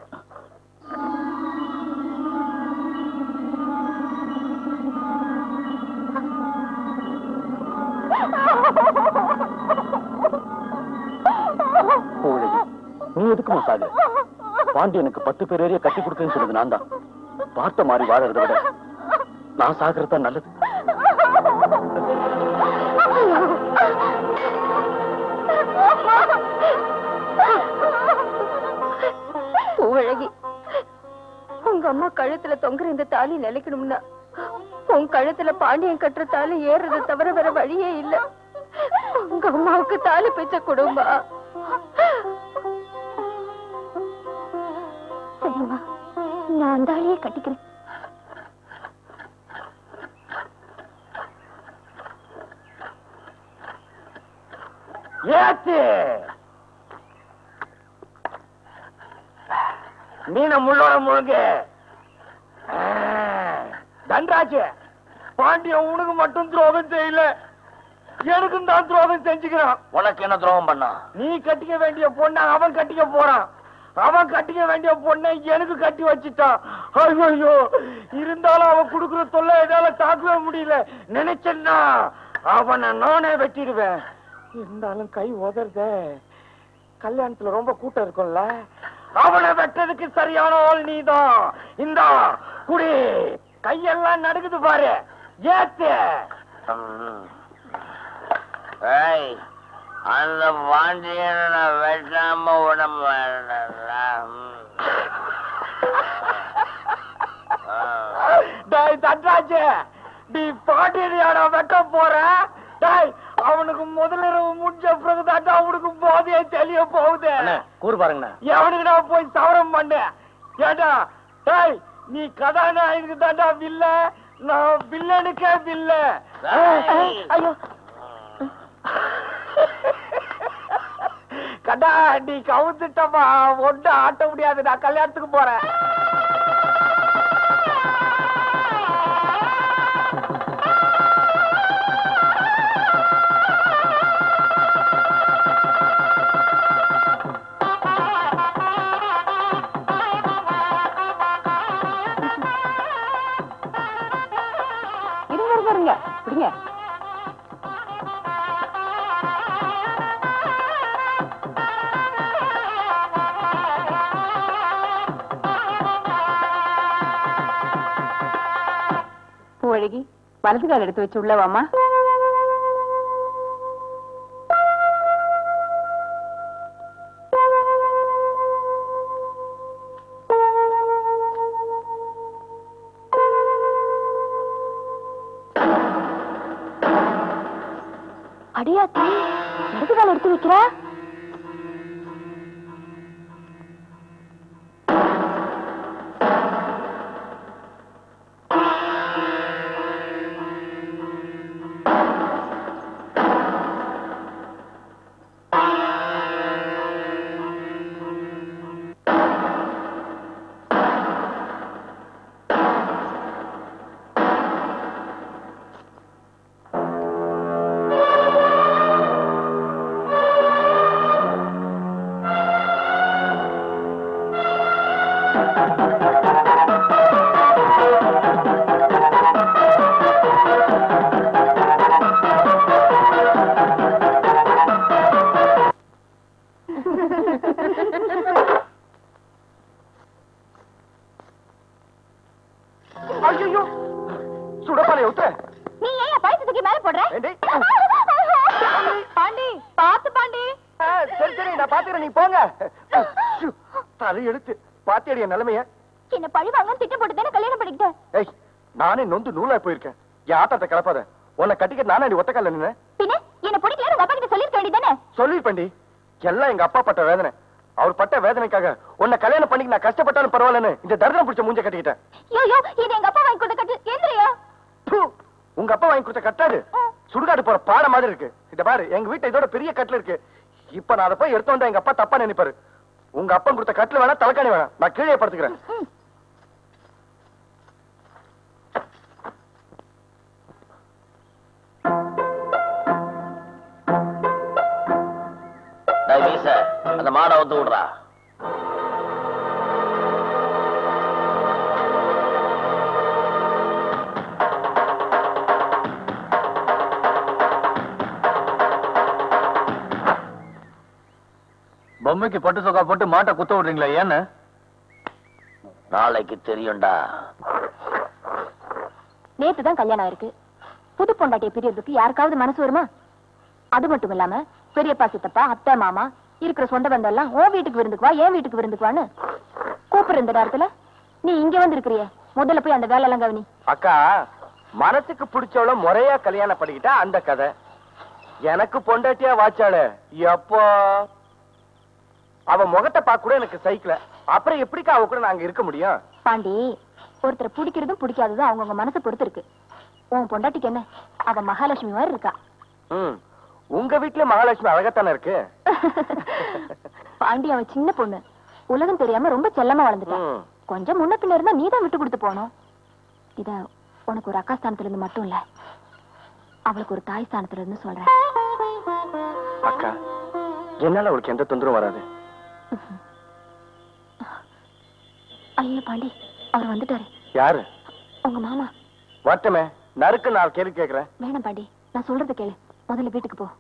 நீ எதுக்குமா சாகு? பாண்டியனுக்கு 10 பேர் ஏறிய கட்டி கொடுக்குன்னு சொல்லுது நான் தான். பார்த்த மாதிரி வாழறத விட நான் சாகிறது தான் நல்லது. பூவழகி, உங்க அம்மா கழுத்துல தொங்குற இந்த தாலி நிலைக்கணும்னா உன் கழுத்துல பாண்டியன் கட்டுற தாலி ஏறுறதை தவிர வேற வழியே இல்ல. உங்க அம்மாவுக்கு தாலி பிச்சை கொடுமா. சரிம்மா, நான் அந்த ஆளையே கட்டிக்கிறேன். ஏத்து மீன முள்ளோட முழுங்க. தன்ராஜ், பாண்டியன் உனக்கு மட்டும் துரோகம் செய்யல, எனக்கும் தான் துரோகம் செஞ்சுக்கிறான். உனக்கு என்ன துரோகம் பண்ணா? நீ கட்டிக்க வேண்டிய பொண்ணை அவன் கட்டிக்க போறான். அவன் கட்டிக்க வேண்டிய பொண்ணை எனக்கு கட்டி வச்சுட்டான். ஐயோ, இருந்தாலும் அவன் குடுக்குற தொல்லை என்னால தாக்கவே முடியல. நினைச்சேன்னா அவனை நானே வெட்டிடுவேன். இருந்தாலும் கை உதறத. கல்யாணத்துல ரொம்ப கூட்டம் இருக்கும்ல, அவனை வெட்டதுக்கு சரியான ஆள் நீதான். இந்தா குடி, கையெல்லாம் நடுக்குது பாரு. ஏத்து. அந்த பாண்டியனை வெட்டாம விட தட்டாச்சு நீ பாண்டியனையாட வெட்ட போற அவனுக்கு முதலிரவு முடிஞ்ச பிறகு தாட்டா அவனுக்கு போதையே தெளிய போகுது கூறு பாருங்க எவனுக்கு நான் போய் சவரம் பண்ண ஏட்டா டேய் நீ கதாநாயகனுக்கு தாண்டா வில்ல நான் வில்லனுக்கே வில்ல ஐயோ கடா நீ கவுத்துட்டமா ஒன்றும் ஆட்ட முடியாது நான் கல்யாணத்துக்கு போறேன் பிடிங்க பூவழகி வலது கால் எடுத்து வச்சு உள்ளவாமா அடியாத்தி இடது கால் எடுத்து வைக்கிற பாண்டி பாத்து பாண்டி சரி சரி நான் பாத்துக்கிறேன் நீ போங்க தலை எடுத்து பாத்தியடைய நிலைமைய என்ன பழி வாங்க திட்டம் போட்டு தானே கல்யாணம் பண்ணிக்கிட்டேன். ஏய் நானே நொந்து நூலா போயிருக்கேன் என் ஆட்டத்தை கலப்பாத உன்னை கட்டிக்க நானே ஒத்த கால நின்னு பின்ன என்ன பிடிக்கல உங்க அப்பா கிட்ட சொல்லிருக்க வேண்டியதானே. சொல்லிருப்பேன்டி எல்லாம் எங்க அப்பா பட்ட வேதனை அவர் பட்ட வேதனைக்காக உன்னை கல்யாணம் பண்ணிக்க நான் கஷ்டப்பட்டாலும் பரவாயில்லன்னு இந்த தர்தனம் பிடிச்ச மூஞ்ச கட்டிக்கிட்டேன். ஐயோ இது எங்க அப்பா வாங்கி கொடுத்த கட்டு ஏந்திரியா. உங்க அப்பா வாங்கி கொடுத்த கட்டாது சுடுகாடு போற பாட மாதிரி இருக்கு. இத பாரு எங்க வீட்டுல இதோட பெரிய கட்டில் இருக்கு. இப்ப நான் அதை போய் எடுத்து வந்தா எங்க அப்பா தப்பா நினைப்பாரு. உங்க அப்பா கொடுத்த கட்டில் வேணா தலைக்காணி வேணாம் நான் கீழே படுத்துக்கிறேன். அந்த மாடை வந்து விடுறா. பொம்மைக்கு பட்டு சொக்கா போட்டு மாட்டை குத்த விடுறீங்களா? ஏன்னு நாளைக்கு தெரியும்டா. நேத்துதான் கல்யாணம் இருக்கு. புது பொண்டாட்டியை பிரியறதுக்கு யாருக்காவது மனசு வருமா? அது மட்டும் இல்லாம பெரியப்பா சித்தப்பா அத்தை மாமா இருக்கிற சொந்த பந்தம் எல்லாம் ஓ வீட்டுக்கு விருந்துக்கு வா என் வீட்டுக்கு விருந்துக்கு வான்னு கூப்பிடுற இந்த நேரத்துல நீ இங்க வந்து இருக்கிறிய. முதல்ல போய் அந்த வேலை எல்லாம் கவனி. அக்கா மனசுக்கு பிடிச்சவள முறையா கல்யாணம் பண்ணிக்கிட்டா அந்த கதை. எனக்கு பொண்டாட்டியா வாச்சாளு எப்போ அவ முகத்தை பார்க்க கூட எனக்கு சைக்கிள. அப்புறம் எப்படிக்கா அவ கூட நாங்க இருக்க முடியும்? பாண்டி ஒருத்தரை பிடிக்கிறதும் பிடிக்காததும் அவங்கவுங்க மனசை பொறுத்து இருக்கு. உன் பொண்டாட்டிக்கு என்ன அவ மகாலட்சுமி மாதிரி இருக்கா. உங்க வீட்டுல மகாலட்சுமி அழகத்தானே இருக்கு. பாண்டி அவன் சின்ன பொண்ணு உலகம் தெரியாம ரொம்ப செல்லமா வளர்ந்துட்டான். கொஞ்சம் முன்ன பின்ன இருந்தா நீதான் விட்டு கொடுத்து போனோம். இத உனக்கு ஒரு அக்கா ஸ்தானத்துல இருந்து மட்டும் இல்ல அவளுக்கு ஒரு தாய் ஸ்தானத்துல இருந்து சொல்றேன். அக்கா என்னால அவளுக்கு எந்த தொந்தரவும் வராது. ஐயோ பாண்டி அவர் வந்துட்டாரு. யாரு? உங்க மாமா. வரட்டுமே நறுக்கு நான் கேள்வி கேட்கிறேன். வேணாம் பாண்டி நான் சொல்றது கேளு. முதல்ல வீட்டுக்கு போ.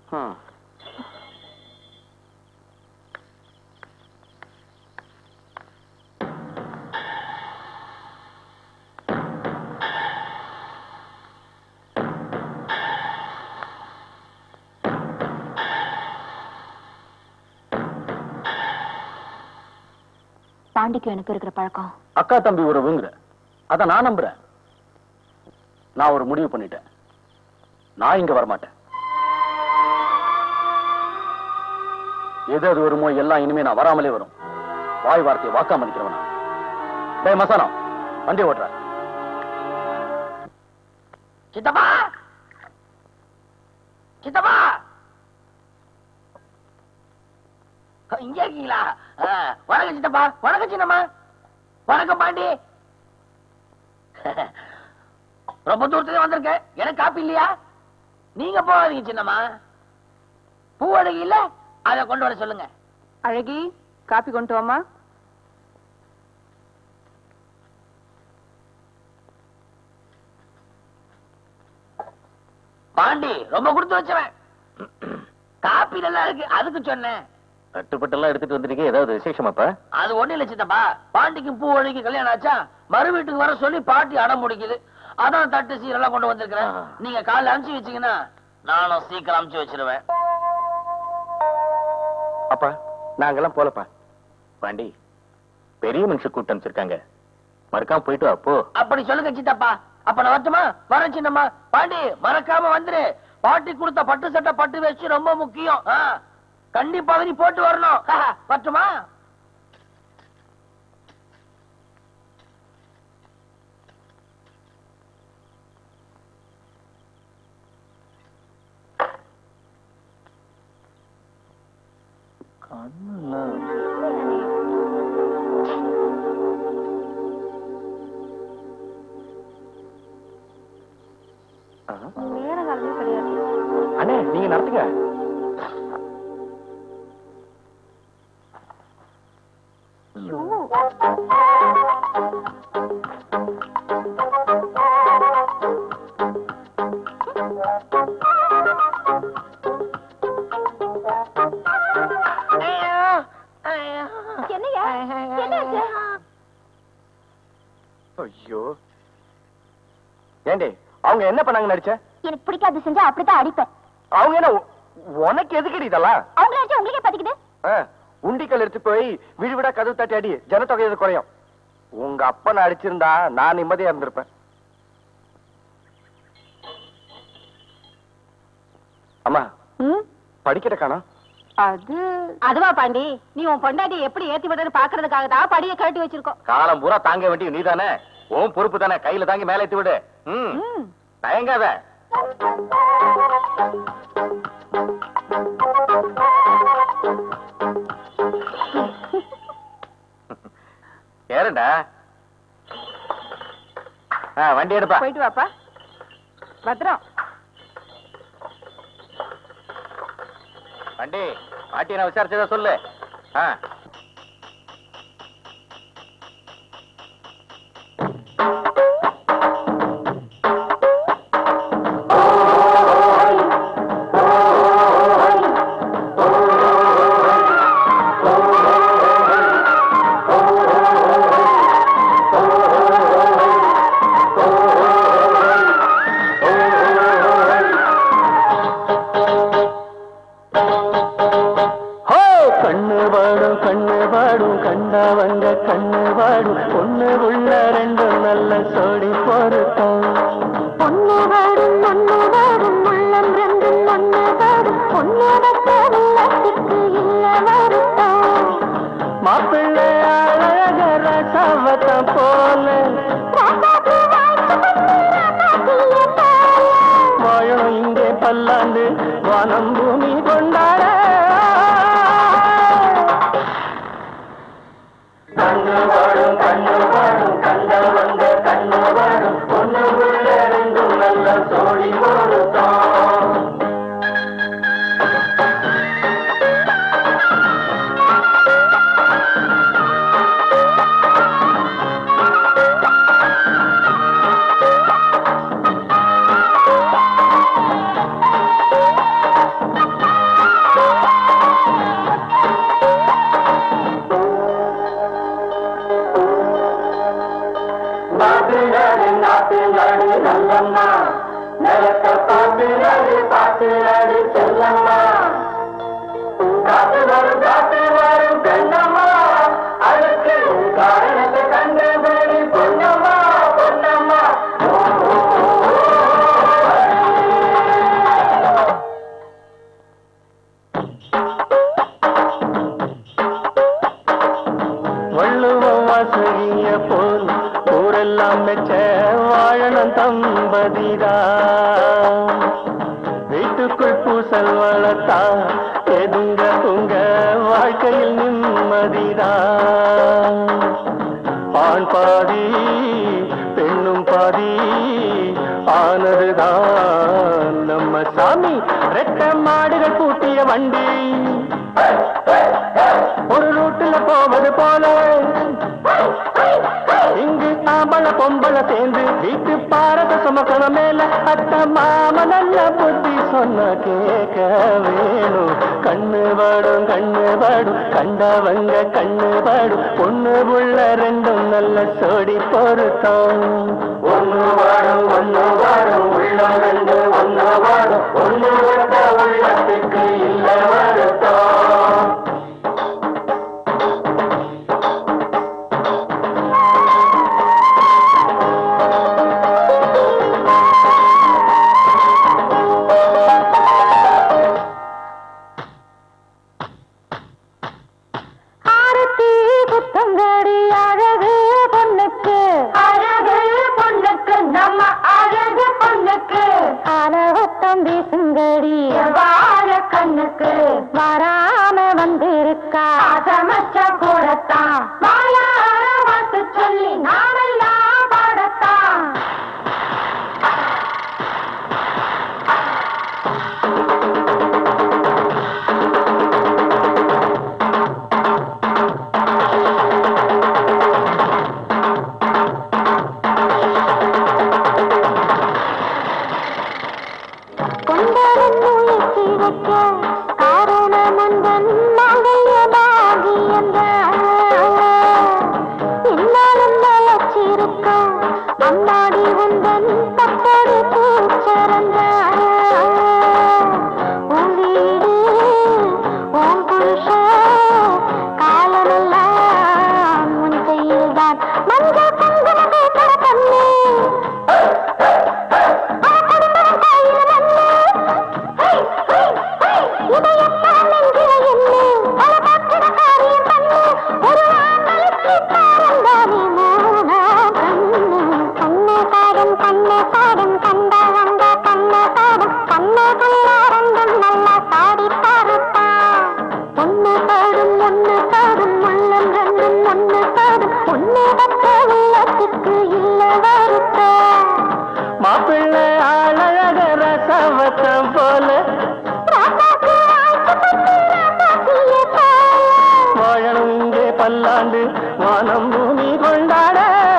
பாண்டிக்கு எனக்கு இருக்கிற பழக்கம். அக்கா தம்பி உறவுங்கிற அத நான் நம்புறேன். நான் ஒரு முடிவு பண்ணிட்டேன். நான் இங்க வரமாட்டேன். எது அது வருமோ எல்லாம் இனிமே நான் வராமலே வரும். வாய் வார்த்தையை வாக்காம நிக்கிறவனா? டேய் மசானம், வண்டி ஓட்டுற. சித்தப்பா சித்தப்பா இங்க இருக்கீங்களா? வணக்கம் சித்தப்பா. வணக்கம் சின்னம்மா. வணக்கம் பாண்டி. ரொம்ப தூரத்துல வந்திருக்கேன். எனக்கு காப்பி இல்லையா? நீங்க போகாதீங்க சின்னம்மா. பூ அழகி இல்ல, அதை கொண்டு வர சொல்லுங்க. அழகி, காப்பி கொண்டு வாமா. பாண்டி ரொம்ப கொடுத்து வச்சவன். காப்பி நல்லா இருக்கு, அதுக்கு சொன்னேன். தட்டுப்பட்டெல்லாம் எடுத்துட்டு வந்திருக்கீங்க, ஏதாவது விசேஷமாப்பா? அது ஒண்ணு இல்ல சித்தப்பா. பாண்டிக்கு பூ அழகி கல்யாணம் ஆச்சா, மறு வீட்டுக்கு வர சொல்லி பாட்டி அடம் முடிக்குது. அதான் தட்டு சீரெல்லாம் கொண்டு வந்திருக்கிறேன். நீங்க காலைல அனுப்பிச்சு வச்சீங்கன்னா நானும் சீக்கிரம் அனுப்பிச்சு வச்சிருவேன். அப்பா நாங்கெல்லாம் போலப்பா. பாண்டி, பெரிய மனுஷன் கூட்டம் அனுப்பிச்சிருக்காங்க, மறக்காம போயிட்டு வா போ. அப்படி சொல்லுங்க சித்தப்பா. அப்ப நான் வரட்டுமா? வரேன் சின்னம்மா. பாண்டி மறக்காம வந்துரு. பாட்டி கொடுத்த பட்டு சட்டை பட்டு வச்சு ரொம்ப முக்கியம். கண்டிப்பா நீ போட்டு வரணும். வரட்டுமா? அண்ணே நீங்க நடத்துங்க. ஐயோ ஏண்டி அவங்க என்ன பண்ணாங்க நடிச்ச? எனக்கு பிடிக்காது செஞ்சா அப்படித்தான் அடிப்பேன். அவங்க என்ன உனக்கு எதுக்குடி இதெல்லாம்? அவங்க அடிச்சா உங்களுக்கே பத்திக்குது. உண்டிக்கல் எடுத்து போய் விழுவிடா கதவு தட்டி அடி, ஜனத்தொகை எது குறையும். உங்க அப்பனை அடிச்சிருந்தா நான் நிம்மதியா இருந்திருப்பேன். அம்மா படிக்கிற காணோம். அதுவா பாண்டி, நீ உன் பொண்டாட்டி எப்படி ஏத்தி விடுறது பாக்குறதுக்காக தான் படியை கட்டி வச்சிருக்கோம். காலம் பூரா தாங்க வேண்டிய நீ தானே, உன் பொறுப்பு தானே. கையில தாங்கி மேல ஏத்தி விடு. தயங்காத. ஏறண்டா. வண்டி எடுப்பா. போயிட்டு வாப்பா. பத்திரம். வண்டி பாட்டி நான் விசாரிச்சதா சொல்லு. பூசல் வளர்த்தா எதுங்க உங்க வாழ்க்கையில் நிம்மதிதான். ஆண் பாதி பெண்ணும் பாதி ஆனதுதான் நம்ம சாமி. ரெட்ட மாடுகள் பூட்டிய வண்டி ஒரு ரூட்டுல போவது போல இங்கு ஆம்பள பொம்பள சேர்ந்து வீட்டு பாரத சுமக்கண மேல அத்த மாம நல்ல புத்தி சொன்ன கேட்க வேணும். கண்ணு படும் கண்டவங்க கண்ணு படும் பொண்ணு புள்ள ரெண்டும் நல்ல சோடி பொருத்தம். ஒண்ணு வாடும் உள்ளம் ரெண்டு ஒண்ணு வாடும் ஒண்ணு விட்ட உள்ளத்துக்கு இல்ல வருத்தம். வராம வந்திருக்கா சமச்ச கூடத்தான் வாயார வாத்து சொல்லி நாமெல்லாம் பாடத்தான். பல்லாண்டு வானம் பூமி கொண்டாட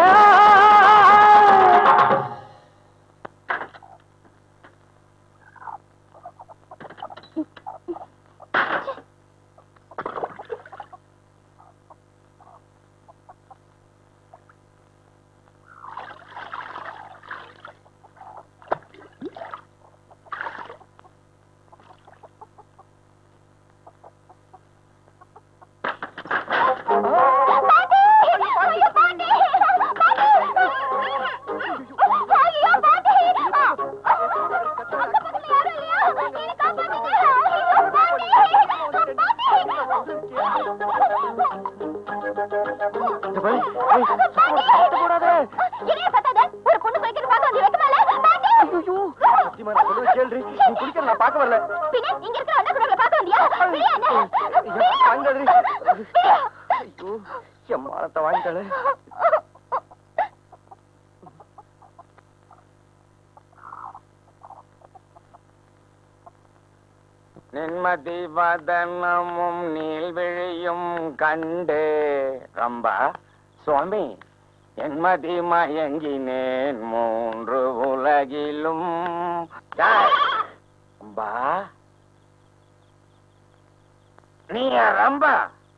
நிம்மதி வதனமும் நீள்விழியும் கண்டு ரம்பா சுவாமி என்மதி மயங்கினேன் மூன்று உலகிலும். ரம்பா நீ ரம்பா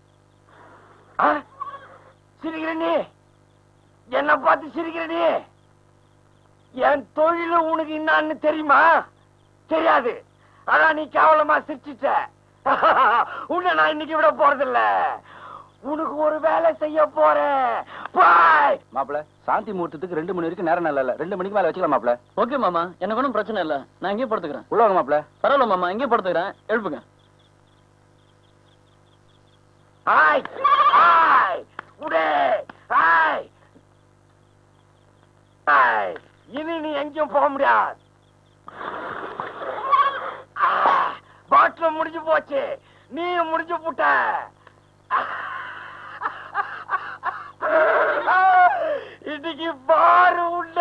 சிரிக்கிற நீ என்ன பார்த்து சிரிக்கிற நீ? என் தொழில் உனக்கு என்னான்னு தெரியுமா? தெரியாது. அதான் நீ கேவலமா சிரிச்சிட்ட. உன்னை நான் இன்னைக்கு விட போறதில்ல. உனக்கு ஒரு வேலை செய்ய போறேன். மாப்பிள சாந்தி முகூர்த்தத்துக்கு 2 மணி வரைக்கும் நேரம் நல்ல 2 மணிக்கு மேல வச்சுக்கலாம் மாப்பிள. ஓகே மாமா, எனக்கு ஒன்றும் பிரச்சனை இல்ல. நான் இங்கே படுத்துக்கிறேன். உள்ள வாங்க மாப்பிள. பரவாயில்ல மாமா, இங்கே படுத்துக்கிறேன். எழுப்புங்க. இனி நீ எங்கேயும் போக முடியாது. ரோட்ல முடிஞ்சு போச்சு, நீ முடிஞ்சு போட்ட. இன்னைக்கு பாரு உண்ட.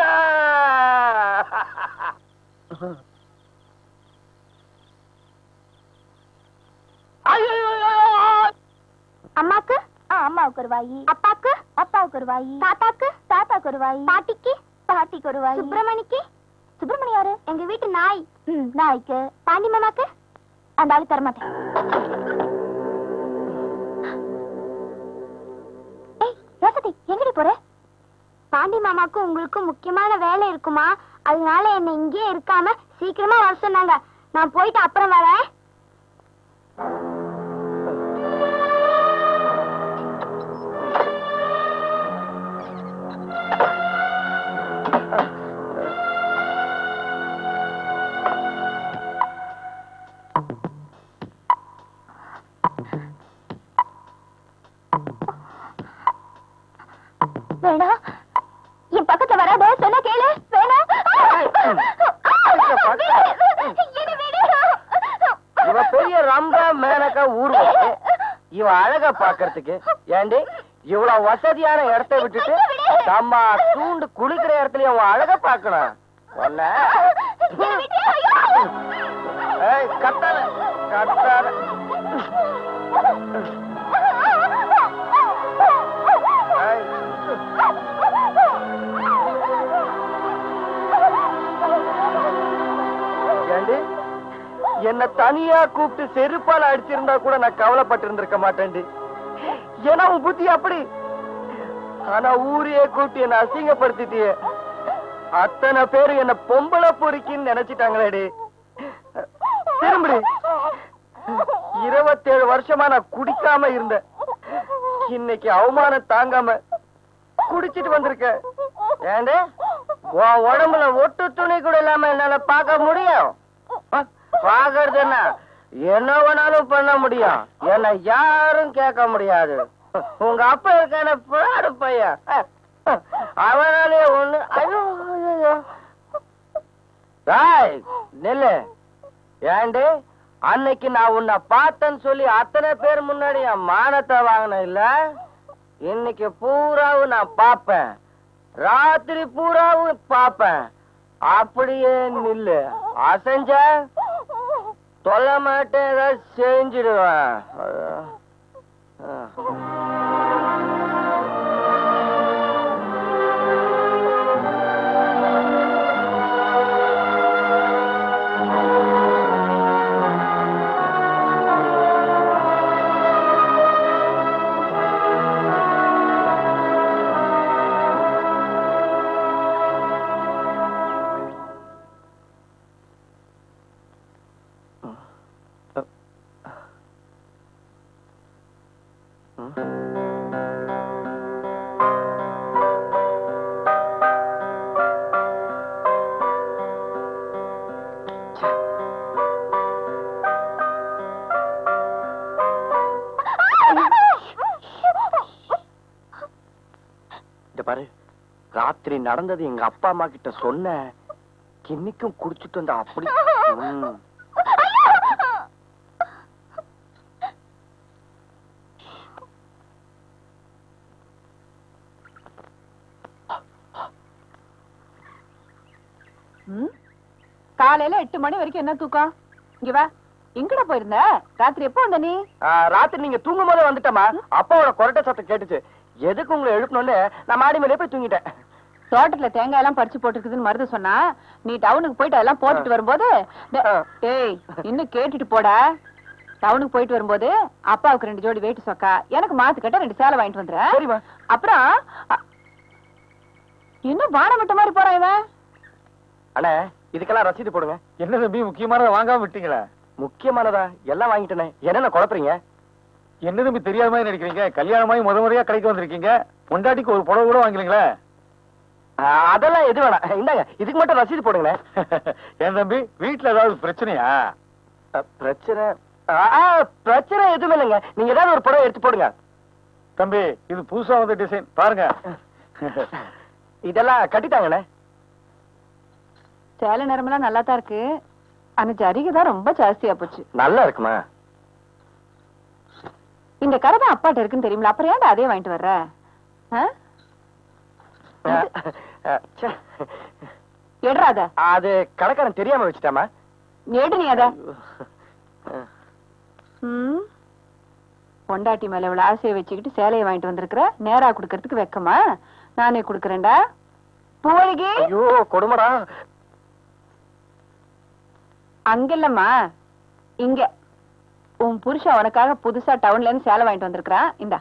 அம்மாக்கு அம்மாவுக்கு ஒரு வாயி, அப்பாக்கு அப்பாவுக்கு ஒரு வாயி, தாத்தாக்கு தாத்தாக்கு ஒரு வாயி, பாட்டிக்கு பாட்டிக்கு ஒரு வாயி, சுப்பிரமணிக்கு சுப்பிரமணி யாரு? எங்க வீட்டு நாய். நாய்க்கு. பாண்டி மாமாக்கு அந்த ஆளு தரமாட்டேன். ஏய் ரோசதி, எங்கடி போற? பாண்டி மாமாக்கு உங்களுக்கு முக்கியமான வேலை இருக்குமா, அதனால என்ன இங்கே இருக்காம சீக்கிரமா வர சொன்னாங்க. நான் போயிட்டு அப்புறம் வரேன். வேணா, என் பக்கத்துல வராத, சொன்ன கேளு. வேணா, இவ பெரிய ரம்பா மேனக்கா ஊர்வசி, இவ அழகா பாக்குறதுக்கு. ஏண்டி இவ்வளவு வசதியான இடத்தை விட்டுட்டு நம்ம தூண்டு குளிக்கிற இடத்துல அவன் அழகா பாக்கணும். கத்தாத கத்தாத. ஏண்டி என்ன தனியா கூப்பிட்டு செருப்பால அடிச்சிருந்தா கூட நான் கவலைப்பட்டு இருந்திருக்க மாட்டேன்டி. ஏன்னா உன் புத்தி அப்படி. ஆனா ஊரையே கூப்பிட்டு என்ன அசிங்கப்படுத்திட்டியே. அத்தனை பேரு என்ன பொம்பளை பொறுக்கின்னு நினைச்சிட்டாங்களேடி. திரும்பி 27 வருஷமா நான் குடிக்காம இருந்தேன். இன்னைக்கு அவமானம் தாங்காம குடிச்சிட்டு வந்திருக்க. ஏண்டே உன் உடம்புல ஒட்டு துணி கூட இல்லாம என்னால பார்க்க முடியும்? பாக்குறதுன்னா என்ன வேணாலும் பண்ண முடியும், என்ன யாரும் கேட்க முடியாது. உங்க அப்பா இருக்கான பாடு பையன், அவனாலே ஒண்ணு. நெல்லு ஏண்டே, அன்னைக்கு நான் உன்னை பார்த்தேன்னு சொல்லி அத்தனை பேர் முன்னாடி என் மானத்தை வாங்கின இல்ல. இன்னைக்கு பூராவும் நான் பாப்பேன், ராத்திரி பூராவும் பாப்பேன். அப்படியே நில்லு, அசைஞ்ச சொல்ல மாட்டேன், ஏதாவது செஞ்சிடுவேன். பாரு, ராத்திரி நடந்தது எங்க அப்பா அம்மா கிட்ட சொன்ன. இன்னைக்கும் குடிச்சிட்டு வந்த அப்படி. காலையில 8 மணி வரைக்கும் என்ன தூக்கம்? இங்க வா. எங்கடா போயிருந்த? ராத்திரி எப்போ வந்த நீ? ராத்திரி நீங்க தூங்கும் போதே வந்துட்டமா. அப்பாவோட கொரட்டை சத்தம் கேட்டுச்சு. எதுக்கு உங்களை எழுப்பணும்னு நான் மாடி மேலே போய் தூங்கிட்டேன். தோட்டத்துல தேங்காய் எல்லாம் பறிச்சு போட்டுருக்குதுன்னு மருது சொன்னா, நீ டவுனுக்கு போயிட்டு அதெல்லாம் போட்டுட்டு வரும்போது, ஏய் இன்னும் கேட்டுட்டு போடா. டவுனுக்கு போயிட்டு வரும்போது அப்பாவுக்கு 2 ஜோடி வேட்டி சொக்கா, எனக்கு மாத்து கட்ட 2 சேலை வாங்கிட்டு வந்துடுறேன். அப்புறம் இன்னும் வானம் விட்ட மாதிரி போறான் இவன். அண்ணே, இதுக்கெல்லாம் ரசீது போடுங்க. என்ன தம்பி முக்கியமானதை வாங்காம விட்டீங்களா? முக்கியமானதா எல்லாம் வாங்கிட்டேனே. என்ன குழப்பறீங்க? என்ன தம்பி தெரியாத மாதிரி நடிக்கிறீங்க? கல்யாணமாயி முறையா கடைக்கு வந்திருக்கீங்க, பொண்டாட்டிக்கு ஒரு புடவை கூட வாங்கலீங்களா? அதெல்லாம் எது வேணாம், இந்தாங்க இதுக்கு மட்டும் ரசீது போடுங்களேன். ஏன் தம்பி வீட்டுல ஏதாவது பிரச்சனையா? பிரச்சனை பிரச்சனை எதுவும் இல்லைங்க. நீங்க ஏதாவது ஒரு புடவை எடுத்து போடுங்க. தம்பி இது புதுசா வந்த டிசைன் பாருங்க. இதெல்லாம் கட்டிட்டாங்கண்ணே. சேலை நிறமெல்லாம் நல்லா தான் இருக்கு. ஆனா ஜரிகைதான் ரொம்ப ஜாஸ்தியா போச்சு. நல்லா இருக்குமா? இந்த கரை தான் அப்பாட்ட இருக்குன்னு தெரியுமில, அப்புறம் ஏன்டா அதே வாங்கிட்டு வர்ற? எடுறாத. அது கடைக்காரன் தெரியாம வச்சுட்டாமா. எடு நீ அத. பொண்டாட்டி மேல இவ்வளவு ஆசையை வச்சுக்கிட்டு சேலையை வாங்கிட்டு வந்திருக்கிற, நேரா குடுக்கறதுக்கு வெக்கமா? நானே குடுக்கறேன்டா. பூவழகி. ஐயோ கொடுமடா. அங்க இல்லம்மா, இங்க. உன் புருஷன் உனக்காக புதுசா டவுன்ல இருந்து சேலை வாங்கிட்டு வந்திருக்கான். இந்தா.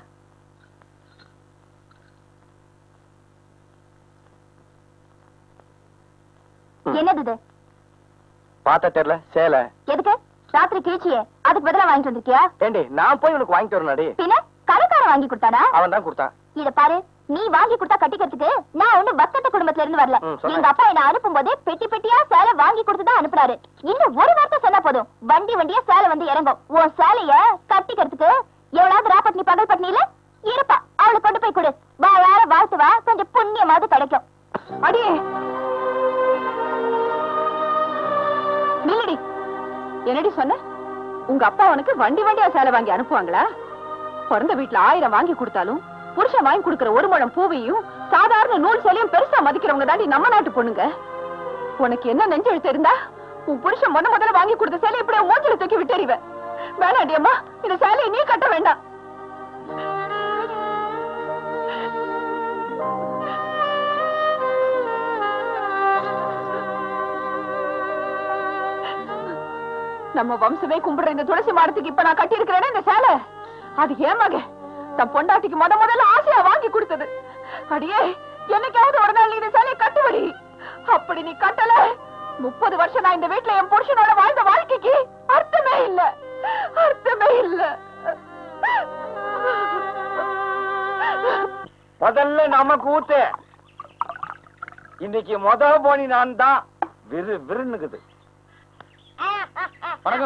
என்னது? பாத்தா தெரியல சேலை. எதுக்கு? ராத்திரி கிழிச்சியே அதுக்கு பதிலா வாங்கிட்டு வந்திருக்கியா? ஏண்டி நான் போய் உனக்கு வாங்கிட்டு வரணும்டி. பின்ன கடைக்காரன் வாங்கி கொடுத்தானா? அவன் தான் கொடுத்தான். இத பாரு, நீ வாங்கி கொடுத்தா கட்டிக்கிறதுக்கு நான் ஒண்ணு பக்தட்ட குடும்பத்துல இருந்து வரல. எங்க அப்பா என்ன அனுப்பும் போதே பெட்டி பெட்டியா சேலை வாங்கி கொடுத்துதான் அனுப்புறாரு. இன்னும் ஒரு வார்த்தை சொன்னா போதும், வண்டி வண்டியா சேலை வந்து இறங்கும். உன் சேலைய கட்டிக்கிறதுக்கு எவ்வளவு ராப்பட்னி பகல் பட்னியில இருப்பா, அவளை கொண்டு போய் கொடு. வா, வேற வாழ்த்து வா, கொஞ்சம் புண்ணியமாவது கிடைக்கும். அடியே நில்லடி. என்னடி சொன்ன? உங்க அப்பா உனக்கு வண்டி வண்டியா சேலை வாங்கி அனுப்புவாங்களா? பிறந்த வீட்டுல 1000 வாங்கி கொடுத்தாலும் புருஷன் வாங்கி கொடுக்கிற 1 முழம் பூவையும் சாதாரண நூல் சேலையும் பெருசா மதிக்கிறவங்க தாண்டி நம்ம நாட்டு பொண்ணுங்க. உனக்கு என்ன நெஞ்செழுத்து இருந்தா உன் புருஷன் முதல்ல வாங்கி கொடுத்த சேலை இப்படி மூஞ்சில தூக்கி விட்டறிவ. வேணாடி அம்மா, இந்த சேலையை நீ கட்ட வேண்டாம். நம்ம வம்சமே கும்பிடுற இந்த துளசி மாடத்துக்கு இப்ப நான் கட்டி இருக்கிறேன் இந்த சேலை. அது ஏமாக தன் பொண்டாட்டிக்கு முதல்ல ஆசையா வாங்கி கொடுத்தது. அடியே, என்னைக்காவது ஒரு நாள் நீ இந்த சேலையை கட்டுவடி. அப்படி நீ கட்டல, 30 வருஷம் நான் இந்த வீட்டுல என் புருஷனோட வாழ்ந்த வாழ்க்கைக்கு அர்த்தமே இல்ல, அர்த்தமே இல்ல. முதல்ல நமக்கு ஊத்து. இன்னைக்கு போனி நான் தான் விருந்துக்குது. வணக்கம்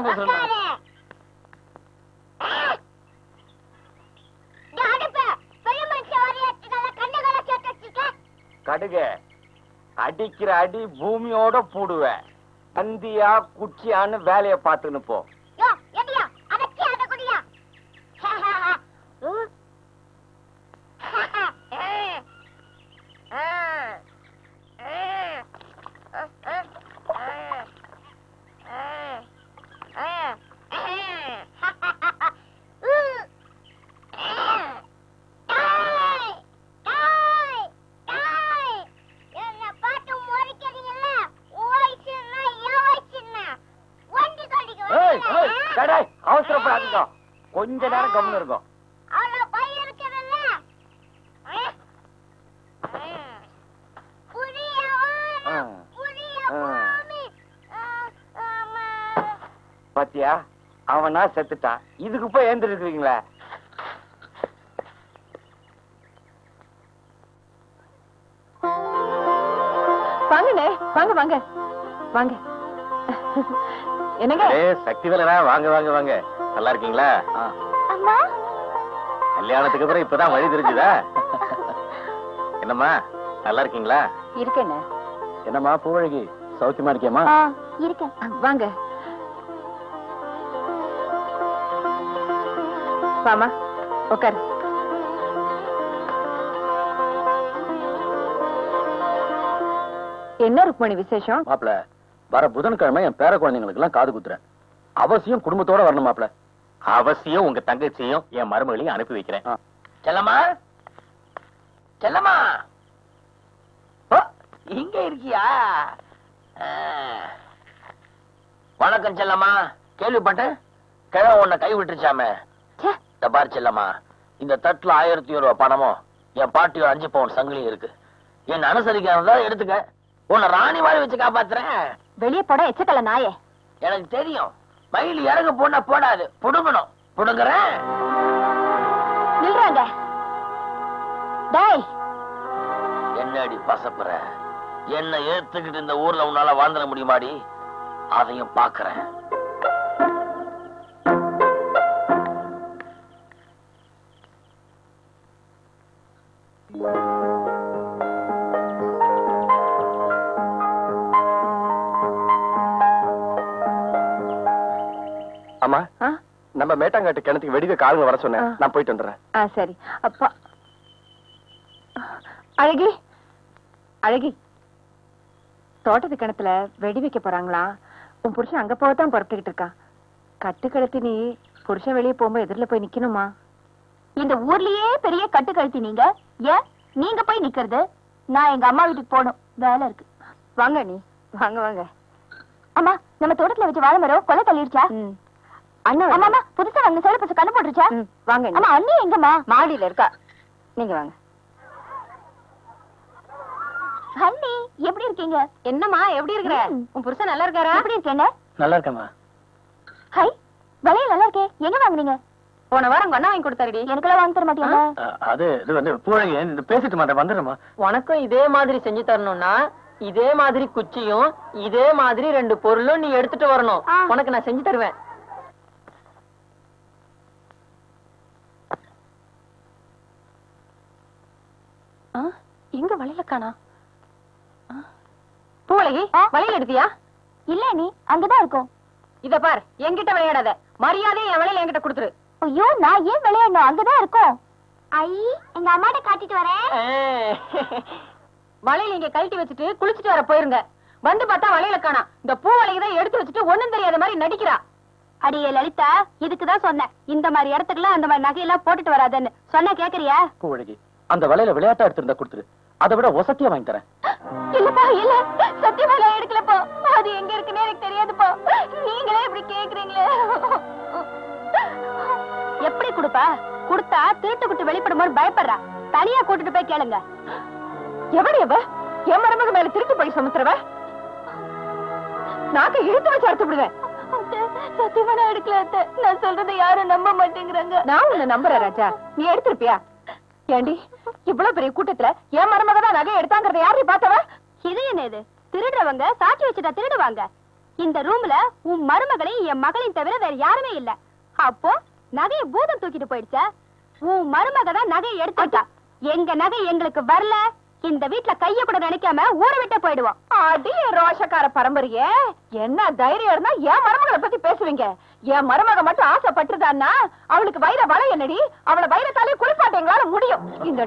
கடுக அடிக்கிற அடி பூமியோட பூடுவேன். அந்தியா குச்சியான்னு வேலையை பார்த்துன்னு போ. அவசரப்படாதீங்க, கொஞ்ச நேரம் கவனம் இருக்கும். பாத்தியா, அவனா செத்துட்டான். இதுக்கு போய் ஏந்திருக்கீங்களா? வாங்கண்ணே, வாங்க வாங்க வாங்க. என்னங்க சக்தி வேலரா, வாங்க வாங்க வாங்க. நல்லா இருக்கீங்களா? கல்யாணத்துக்கு அப்புறம் இப்பதான் வழி தெரிஞ்சுதா? என்னம்மா நல்லா இருக்கீங்களா? இருக்கேண்ணே. என்னம்மா பூவழகி, சௌக்கியமா இருக்கியம்மா? இருக்கேன். வாங்க வாமா, உட்காரு. என்ன ருக்மணி விசேஷம்? மாப்பிள, வர புதன்கிழமை என் பேர குழந்தைங்களுக்கு எல்லாம் காது குத்துறேன். அவசியம் குடும்பத்தோட வரணும் மாப்பிள. அவசியம் உங்க தங்கச்சியும் என் மருமகளையும் அனுப்பி வைக்கிறேன். செல்லம்மா, செல்லம்மா, இங்க இருக்கியா? வணக்கம் செல்லம்மா. கேள்விப்பட்டேன் கிழவன் உன்னை கை விட்டுருச்சாமே. இந்த பாரு செல்லம்மா, இந்த தட்டுல 1000 ரூபாய் பணமும் என் பாட்டியோட 5 பவுன் சங்கிலியும் இருக்கு. என்ன அனுசரிக்கிறதா எடுத்துக்க. உன்னை ராணி வாழ வச்சு காப்பாத்துறேன். வெளியே போட எச்சக்கல நாயே. எனக்கு தெரியும், மயில் இறங்க போனா போடாது, புடுங்கணும். புடுங்குறேன். நில்றாங்க. டேய், என்னடி பசப்புற? என்ன ஏத்துக்கிட்டு இந்த ஊர்ல உன்னால வாழ்ந்துட முடியுமாடி? அதையும் பாக்குறேன். அம்மா நம்ம மேட்டாங்காட்டு கிணத்துக்கு வெடிக்க காலுங்க வர சொன்னேன். நான் போயிட்டு வந்துடுறேன். சரி. அப்பா அழகி, அழகி, தோட்டத்து கிணத்துல வெடி வைக்க போறாங்களா? உன் புருஷன் அங்க போகத்தான் புறப்பட்டுக்கிட்டு இருக்கா. கட்டு கழுத்தி நீ புருஷன் வெளியே போகும்போது எதிரில போய் நிக்கணுமா? இந்த ஊர்லயே பெரிய கட்டு கழுத்தி நீங்க. ஏன் நீங்க போய் நிக்கிறது? நான் எங்க அம்மா வீட்டுக்கு போகணும், வேலை இருக்கு. வாங்க நீ, வாங்க வாங்க. அம்மா, நம்ம தோட்டத்துல வச்சு வாழை மரம் கொலை தள்ளிடுச்சா? அண்ணா அம்மா புதுசா வாங்க சேலை பசு கண்ணு போட்டுருச்சா? வாங்க. அம்மா அண்ணி எங்கம்மா? மாடியில இருக்கா. நீங்க வாங்க. அண்ணி எப்படி இருக்கீங்க? என்னம்மா எப்படி இருக்கிற? உன் புருஷன் நல்லா இருக்காரா? எப்படி இருக்கீங்க? நல்லா இருக்கேம்மா. ஹை, வளையல் நல்லா இருக்கே. எங்க வாங்குனீங்க? போன வாரம் உங்க அண்ணா வாங்கி கொடுத்தாருடி. எனக்கெல்லாம் வாங்கி தர மாட்டியா? அது இது வந்து பூழகி பேசிட்டு மாட்டேன், வந்துடுமா? உனக்கும் இதே மாதிரி செஞ்சு தரணும்னா இதே மாதிரி குச்சியும் இதே மாதிரி 2 பொருளும் நீ எடுத்துட்டு வரணும். உனக்கு நான் செஞ்சு தருவேன். எங்க வளையல காணா? பூவழகி, வளையல் எடுத்தியா? இல்ல நீ அங்கதான் இருக்கும். இத பார், என்கிட்ட விளையாடாத. மரியாதையை என் வளையல் என்கிட்ட கொடுத்துரு. ஐயோ, நான் ஏன் விளையாடணும்? அங்கதான் இருக்கும். ஐ, எங்க அம்மாட்ட காட்டிட்டு வரேன். வளையல் இங்க கழட்டி வச்சுட்டு குளிச்சுட்டு வர போயிருங்க. வந்து பார்த்தா வளையல காணா. இந்த பூவளையை தான் எடுத்து வச்சுட்டு ஒண்ணும் தெரியாத மாதிரி நடிக்கிறா. அடியே லலிதா, இதுக்குதான் சொன்னேன், இந்த மாதிரி இடத்துக்குலாம் அந்த மாதிரி நகையெல்லாம் போட்டுட்டு வராதன்னு. சொன்னா கேக்குறியா? பூழகி, அந்த வலையில விளையாட்டா எடுத்திருந்தா கொடுத்துரு. அதை விட ஒசத்தியா வாங்கி தரேன். இல்லப்பா, இல்ல, சத்தியமா நான் எடுக்கலப்பா. அது எங்க இருக்குன்னு எனக்கு தெரியாதுப்பா. நீங்களே இப்படி கேக்குறீங்களே. எப்படி கொடுப்பா? கொடுத்தா திருட்டு குட்டு வெளிப்படும்போது பயப்படுறா. தனியா கூட்டிட்டு போய் கேளுங்க. எவடி அவ? என் மருமக மேல திருட்டு போய் சுமத்துறவ? நாக்க இழுத்து வச்சு அறுத்து விடுவேன். சத்தியமா நான் எடுக்கல அத்தை. நான் சொல்றதை யாரும் நம்ப மாட்டேங்கிறாங்க. நான் உன்னை நம்புறேன் ராஜா. நீ எடுத்திருப்பியா? ஏண்டி, இவ்வளவு பெரிய கூட்டத்துல என் மருமக தான் நகை எடுத்தாங்கறத யாரு பார்த்தவ? இது என்ன இது? திருடுறவங்க சாட்சி வச்சுட்டா திருடுவாங்க. இந்த ரூம்ல உன் மருமகளையும் என் மகளையும் தவிர வேற யாருமே இல்ல. அப்போ நகையை பூதம் தூக்கிட்டு போயிடுச்சா? உன் மருமக தான் நகையை எடுத்துட்டா. எங்க நகை எங்களுக்கு வரல, இந்த வீட்டுல கைய கூட நினைக்காம ஊரை விட்டு போயிடுவோம். அடி ரோஷக்கார பரம்பரையே, என்ன தைரியம் இருந்தா என் மருமகளை பத்தி பேசுவீங்க? என் மருமக மட்டும் ஆசைப்பட்டுதான்னா அவளுக்கு வைர வலை என்னடி? அவளை வைரத்தாலே குளிப்பாட்ட எங்களால முடியும். இந்த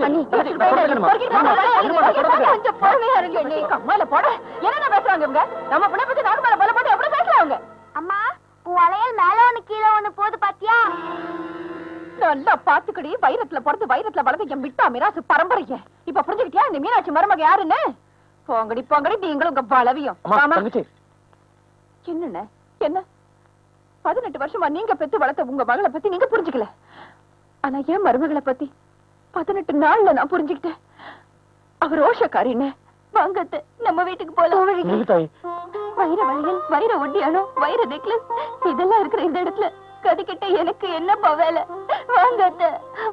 கொஞ்சம் பொறுமையா இருங்க. நீ கம்மால போட என்ன பேசுறாங்க இவங்க? நம்ம பிள்ளை பத்தி நாக்கு மேல பல போட்டு எப்படி பேசுறாங்க? அம்மா, உன் வளையல் மேல ஒண்ணு கீழே ஒண்ணு போது பாத்தியா? நல்லா பாத்துக்கடி. வைரத்துல பிறந்து வைரத்துல வளர்ந்து என் விட்டா மிராசு பரம்பரைய இப்ப புரிஞ்சுக்கிட்டியா? இந்த மீனாட்சி மருமக யாருன்னு? போங்கடி போங்கடி, நீங்களும் உங்க பலவியும். என்னண்ண என்ன 18 வருஷமா நீங்க பெத்து வளர்த்த உங்க மகளை பத்தி நீங்க புரிஞ்சுக்கல. ஆனா என் மருமகளை பத்தி 18 நாள்ல நான் புரிஞ்சுக்கிட்டேன். அவர் ரோஷக்காரின்னு. வாங்கத்த, நம்ம வீட்டுக்கு போலாம். வைர வளையல், வைர ஒட்டியானம், வைர நெக்லஸ் இதெல்லாம் இருக்கிற இந்த இடத்துல கதிக்கிட்ட எனக்கு என்னப்பா வேலை? வாங்கத்த.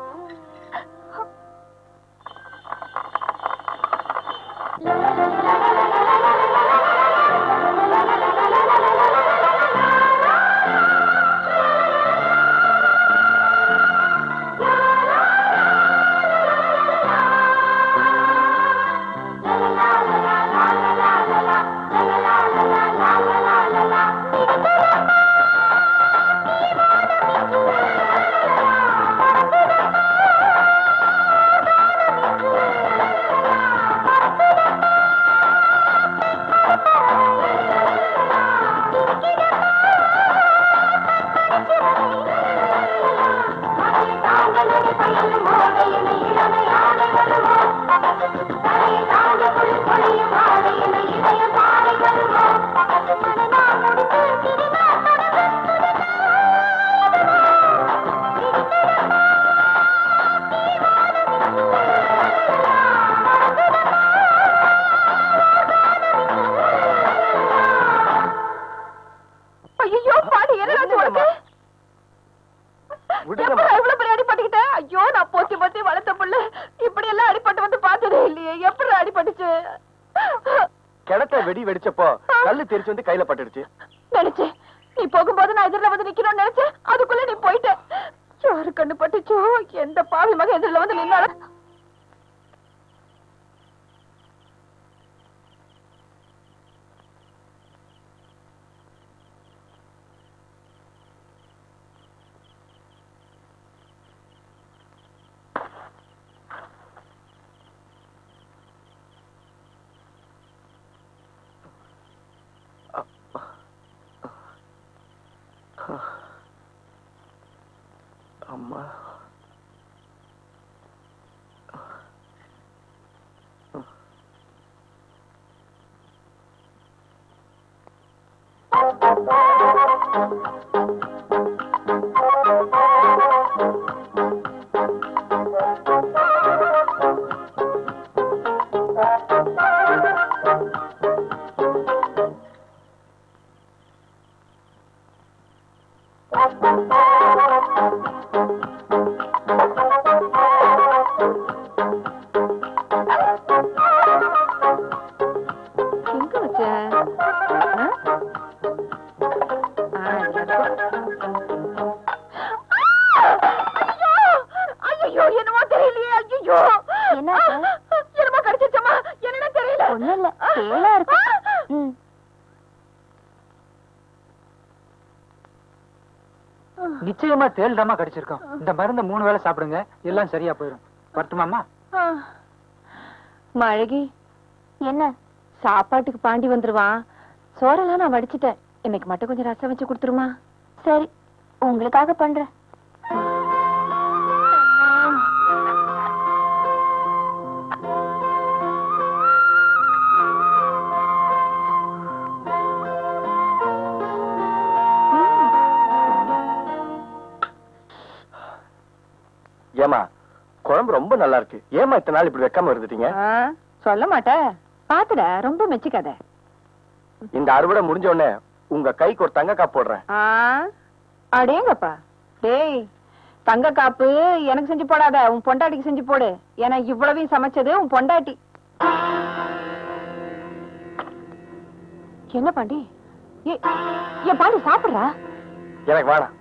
வெடி வெடிச்சப்போ கல்லு தெரிச்சு வந்து கையில பட்டுடுச்சு. நினைச்சேன் நீ போகும்போது நான் எதிரில வந்து நிக்கணும்னு நினைச்சேன். அதுக்குள்ள நீ போயிட்ட. யாரு கண்ணு பட்டுச்சோ? எந்த பாவி மகன் எதிரில வந்து நின்னால? அம்மா நிச்சயமா தேல் தாமா கடிச்சிருக்கோம். இந்த மருந்து 3 வேளை சாப்பிடுங்க, எல்லாம் சரியா போயிடும். வரட்டுமாமா? மழகி, என்ன சாப்பாட்டுக்கு பாண்டி வந்துருவான். சோறெல்லாம் நான் வடிச்சிட்டேன். இன்னைக்கு மட்டும் கொஞ்சம் ரசம் வச்சு கொடுத்துருமா? சரி, உங்களுக்காக பண்றேன். ஏமா, குழம்பு ரொம்ப நல்லா இருக்கு. ஏமா இத்தனை நாள் இப்படி வைக்காம இருந்துட்டீங்க? சொல்ல மாட்டேன், பாத்துட, ரொம்ப மெச்சிக்காத. இந்த அறுவடை முடிஞ்ச உடனே உங்க கைக்கு ஒரு தங்க காப்பு போடுறேன். அடேங்கப்பா, டேய், தங்க காப்பு எனக்கு செஞ்சு போடாத, உன் பொண்டாட்டிக்கு செஞ்சு போடு. ஏன்னா இவ்வளவையும் சமைச்சது உன் பொண்டாட்டி. என்ன பாண்டி? ஏன் பாண்டி சாப்பிடுறா? எனக்கு வேணாம்.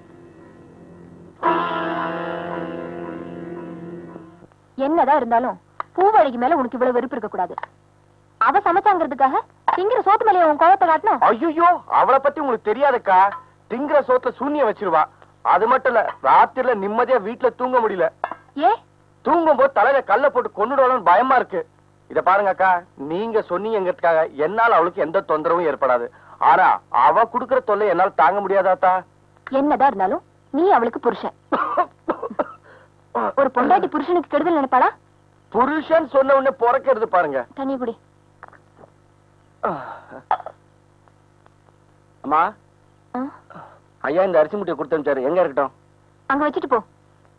என்னதான் இருந்தாலும் பூவழிக்கு மேல உனக்கு இவ்வளவு வெறுப்பு இருக்க கூடாது. அவ சமைச்சாங்கிறதுக்காக திங்கிற சோத்து மேலே உன் கோவத்தை காட்டணும். ஐயோ, அவளை பத்தி உங்களுக்கு தெரியாதுக்கா. திங்கிற சோத்துல சூன்யம் வச்சிருவா. அது மட்டும் இல்ல, ராத்திரில நிம்மதியா வீட்டுல தூங்க முடியல. ஏ, தூங்கும் போது தலையில கல்ல போட்டு கொண்டுடுவான்னு பயமா இருக்கு. இத பாருங்க அக்கா, நீங்க சொன்னீங்கிறதுக்காக என்னால அவளுக்கு எந்த தொந்தரவும் ஏற்படாது. ஆனா அவ குடுக்கற தொல்லை என்னால தாங்க முடியாதாத்தா. என்னதான் இருந்தாலும் நீ அவளுக்கு புருஷன். ஒரு பொண்டாட்டி புருஷனுக்கு கெடுதல் நினைப்பாளா? புருஷன் சொன்ன உடனே பொறக்கிறது பாருங்க. தண்ணி குடி. அம்மா, ஐயா இந்த அரிசி முட்டையை கொடுத்து அனுப்பிச்சாரு. எங்க இருக்கட்டும்? அங்க வச்சுட்டு போ.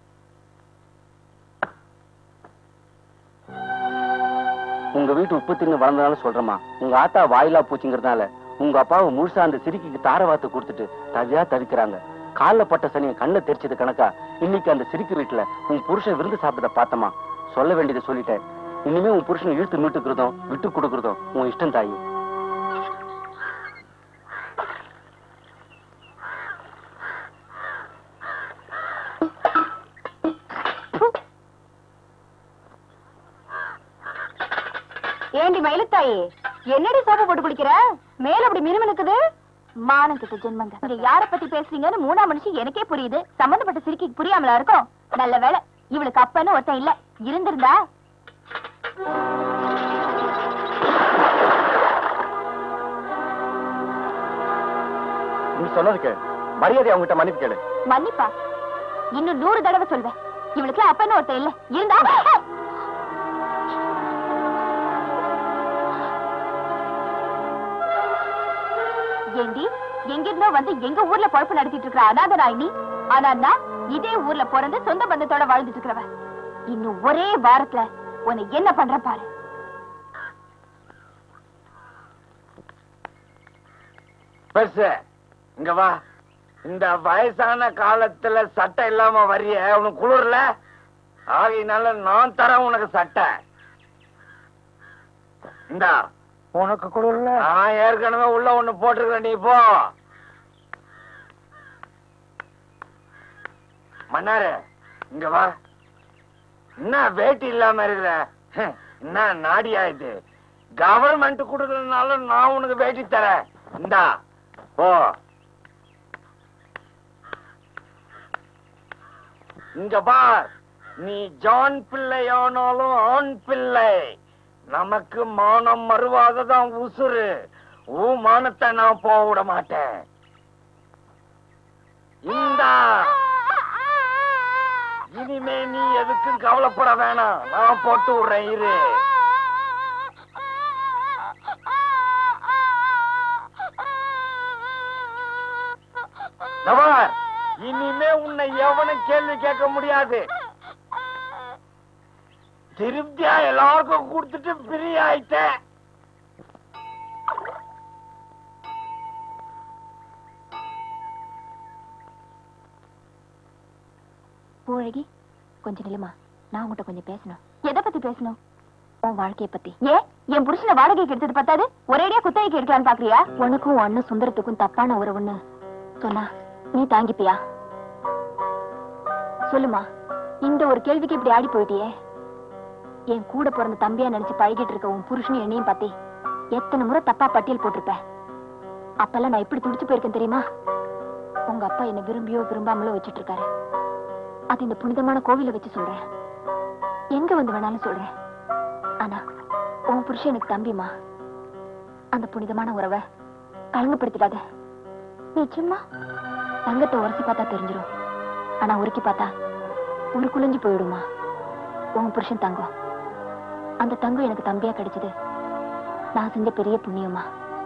உங்க வீட்டு உப்பு தின்னு வளர்ந்தனால சொல்றமா, உங்க ஆத்தா வாயிலா பூச்சிங்கிறதுனால உங்க அப்பாவை முழுசா அந்த சிரிக்கிக்கு தாரவாத்து கொடுத்துட்டு தவியா தவிக்கிறாங்க. கால பட்ட சனியை கண்ணை தெரிச்சது கணக்கா இன்னைக்கு அந்த சிரிக்கு வீட்டுல உன் புருஷன் விருந்து சாப்பிட்டத பார்த்தமா. சொல்ல வேண்டியதை சொல்லிட்டேன். இனிமே உன் புருஷன் இழுத்து மீட்டுக்கிறதும் விட்டு கொடுக்கறதும் உன் இஷ்டம் தாயி. ஏண்டி மயிலத்தாயி, என்னடி சோப்பு போட்டு குடிக்கிற? மேல அப்படி மினுமினுக்குது. மானம் கிட்ட ஜென்மங்க. நீங்க யார பத்தி பேசுறீங்கன்னு 3ஆம் மனுஷன் எனக்கே புரியுது. சம்பந்தப்பட்ட சிரிக்கி புரியாமலா இருக்கும். நல்ல வேளை இவளுக்கு அப்பன்னு ஒருத்தன் இல்ல. இருந்திருந்தா நீ சொன்னதுக்கு மரியாதை அவங்ககிட்ட மன்னிப்பு கேளு. மன்னிப்பா? இன்னும் 100 தடவை சொல்வேன். இவளுக்கு அப்பன்னு ஒருத்தன் இல்ல. இருந்தா ஏண்டி, எங்கிருந்தோ வந்து எங்க ஊர்ல பொழப்பு நடத்திட்டு இருக்கிற அநாத நாயினி. ஆனா நான் இதே ஊர்ல பிறந்து சொந்த பந்தத்தோட வாழ்ந்துட்டு இருக்கிறவ. இன்னும் ஒரே வாரத்துல உன்னை என்ன பண்ற பாரு. பெருசு, இங்க வா. இந்த வயசான காலத்துல சட்டை இல்லாம வரிய உனக்கு குளிர்ல. ஆகையினால நான் தரேன் உனக்கு சட்டை. இந்தா உனக்கு குளிர்ல. நான் ஏற்கனவே உள்ள ஒண்ணு போட்டிருக்கிறேன். நீ போ. மன்னாரு, இங்க வா. என்ன வேட்டி இல்லாம இருக்கிற? என்ன நாடியா இது? கவர்மெண்ட் கொடுக்கறதுனால நான் உனக்கு வேட்டி தரேன். இந்தா போ. இங்க பார், நீ ஜான் பிள்ளையானாலும் ஆண் பிள்ளை. நமக்கு மானம் மறுவாததான் உசுறு. உன் மானத்தை நான் போக விட மாட்டேன். இந்தா எதுக்கும் கவலைப்பட வேணாம், நான் போட்டு விடுறேன் இரு. இனிமே உன்னை எவனும் கேள்வி கேட்க முடியாது. திருப்தியா எல்லாருக்கும் கொடுத்துட்டு பிரி ஆயிட்டேன். பூழகி, கொஞ்சம் நில்லுமா, நான் உங்ககிட்ட கொஞ்சம் பேசணும். எதை பத்தி பேசணும்? உன் வாழ்க்கைய பத்தி. ஏன் என் புருஷனை வாடகைக்கு எடுத்தது பத்தாது ஒரேடியா குத்தகைக்கு எடுக்கலான்னு பாக்குறியா? உனக்கும் ஒண்ணு சுந்தரத்துக்கும் தப்பான உறவுன்னு சொன்னா நீ தாங்கிப்பியா? சொல்லுமா, இந்த ஒரு கேள்விக்கு இப்படி ஆடி போயிட்டியே. என் கூட பிறந்த தம்பியா நினைச்சு பழகிட்டு இருக்க உன் புருஷனும் என்னையும் பத்தி எத்தனை முறை தப்பா பட்டியல் போட்டிருப்பேன். அப்பெல்லாம் நான் எப்படி துடிச்சு போயிருக்கேன் தெரியுமா? உங்க அப்பா என்ன விரும்பியோ விரும்பாமலோ வச்சுட்டு இருக்காரு. அது இந்த புனிதமான கோவில வச்சு சொல்றேன், எங்க வந்து வேணாலும் சொல்றேன். ஆனா உன் புருஷன் எனக்கு தம்பிமா, அந்த புனிதமான உறவை கலங்கப்படுத்திடாத. நிச்சயமா தங்கத்தை உரசி பார்த்தா தெரிஞ்சிடும், ஆனா உருக்கி பார்த்தா ஒரு குளிஞ்சு போயிடுமா. உன் புருஷன் தங்கம், அந்த தங்கம் எனக்கு தம்பியா கிடைச்சது நான் செஞ்ச பெரிய புண்ணியமா.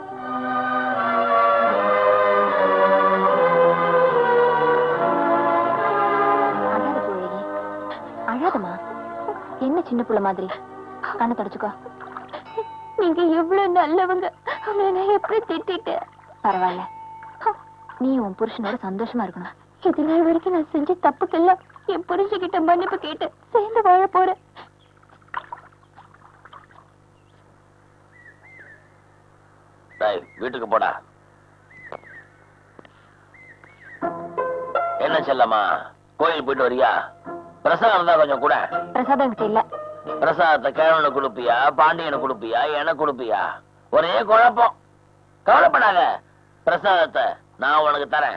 அழாத பூழகி, அழாதமா. என்ன சின்ன புள்ள மாதிரி கண்ணை தொடச்சுக்கோ. நீங்க எவ்வளவு நல்லவங்க, நான் எப்படி திட்டிட்டு. பரவாயில்ல, நீ உன் புருஷனோட சந்தோஷமா இருக்கணும். இது நாள் வரைக்கும் நான் செஞ்ச தப்புக்கெல்லாம் என் புருஷன்கிட்ட மன்னிப்பு கேட்டு சேர்ந்து வாழ போறேன். வீட்டுக்கு போடா. என்ன செல்லம்மா, கோயில் போயிட்டு வரியா? பிரசாதம் தான் கொஞ்சம் கூட. பிரசாதம் கிட்ட இல்ல. பிரசாதத்தை கிழவனு கொடுப்பியா, பாண்டியனு கொடுப்பியா, எனக்கு கொடுப்பியா? ஒரே குழப்பம். கவலைப்படாத, பிரசாதத்தை நான் உனக்கு தரேன்.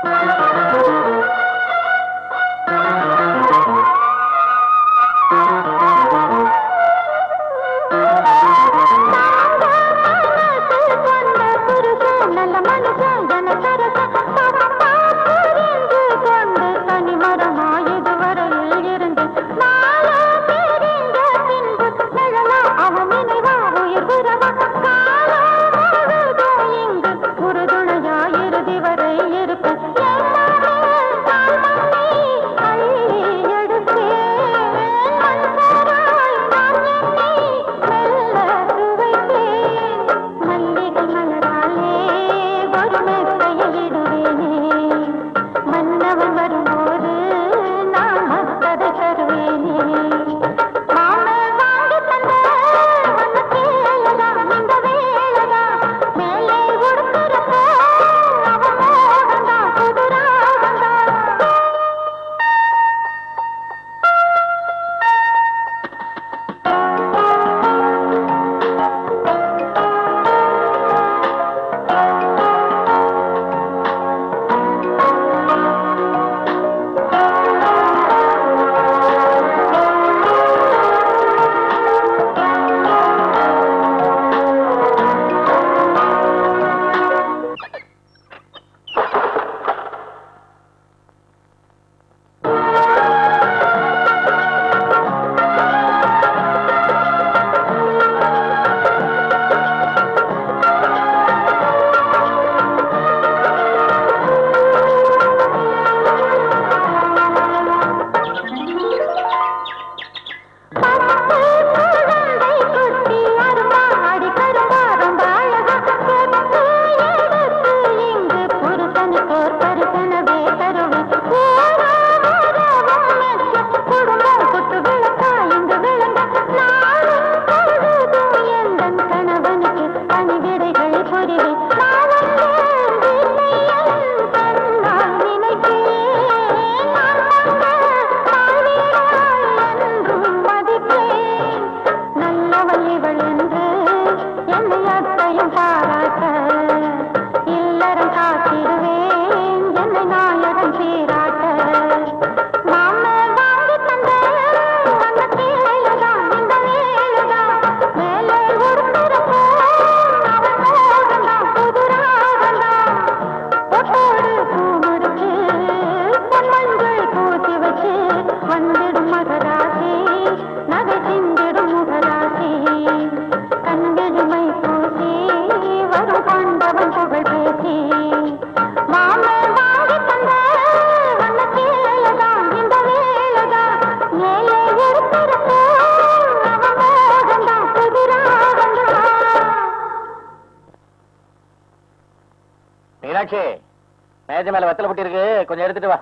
மீனாட்சி, மேஜ மேல வெத்தலை பொட்டி இருக்கு, கொஞ்சம் எடுத்துட்டு வா.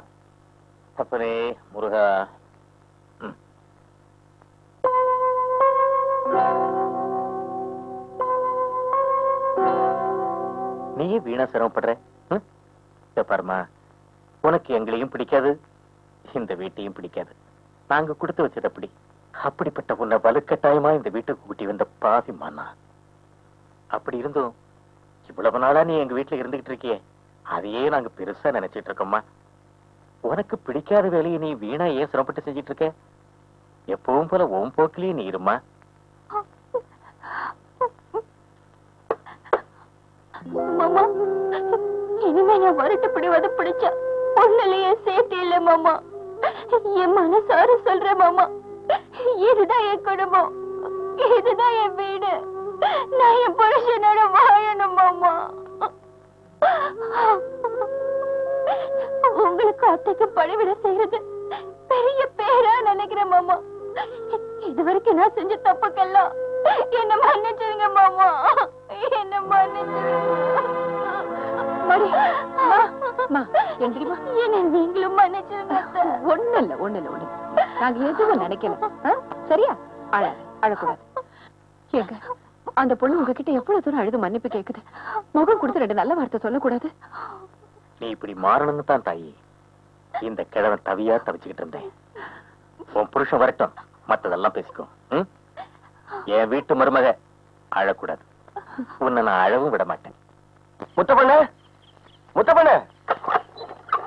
அப்பனே முருகா. நீயே வீணா சிரமப்படுற. பாருமா, உனக்கு எங்களையும் பிடிக்காது, இந்த வீட்டையும் பிடிக்காது. நாங்க கொடுத்து வச்சது அப்படி. அப்படிப்பட்ட உன்னை வலுக்கட்டாயமா இந்த வீட்டுக்கு கூட்டி வந்த பாவி மானா. அப்படி இருந்தும் இவ்வளவு நாளா நீ எங்க வீட்டுல இருந்துகிட்டு இருக்கியே, அதையே நாங்க பெருசா நினைச்சிட்டு இருக்கோம்மா. உனக்கு பிடிக்காத வேலையை நீ வீணா ஏன் சிரமப்பட்டு செஞ்சிட்டு இருக்க? எப்பவும் போல உன் போக்கிலேயே நீ இருமா. மாமா, இனிமே நான் வருத்தப்படுவது பிடிச்சா ஒன்னிலேயே சேர்த்து இல்ல மாமா. என் மனசார சொல்ற மாமா, இதுதான் என் குடும்பம், இதுதான் என் வீடு. நான் என் புருஷனோட வாழணும் மாமா. உங்களுக்கு அத்தைக்கு பணிவிட செய்யறது பெரிய பேரா நினைக்கிறேன் மாமா. இதுவரைக்கும் நான் செஞ்ச தப்புக்கெல்லாம் என்ன மன்னிச்சிருங்க மாமா, என்ன மன்னிச்சிருங்க. என்ன நீங்களும் மன்னிச்சிருங்க. ஒண்ணு இல்ல நாங்க எதுவும் நினைக்கல. சரியா? அழக்கூடாது. ஏங்க, அந்த பொண்ணு உங்ககிட்ட எவ்வளவு தூரம் அழுது மன்னிப்பு கேக்குது. முகம் கொடுத்து 2 நல்ல வார்த்தை சொல்லக்கூடாது? நீ இப்படி மாறணும்னு தான் தாயி இந்த கிழவன் தவியா தவிச்சுக்கிட்டு இருந்தேன். உன் புருஷன் வரட்டும், மத்ததெல்லாம் பேசிக்கோ. என் வீட்டு மருமக அழக்கூடாது. உன்னை நான் அழவும் விட மாட்டேன். முத்தப்பண்ண, முத்தப்பண்ண,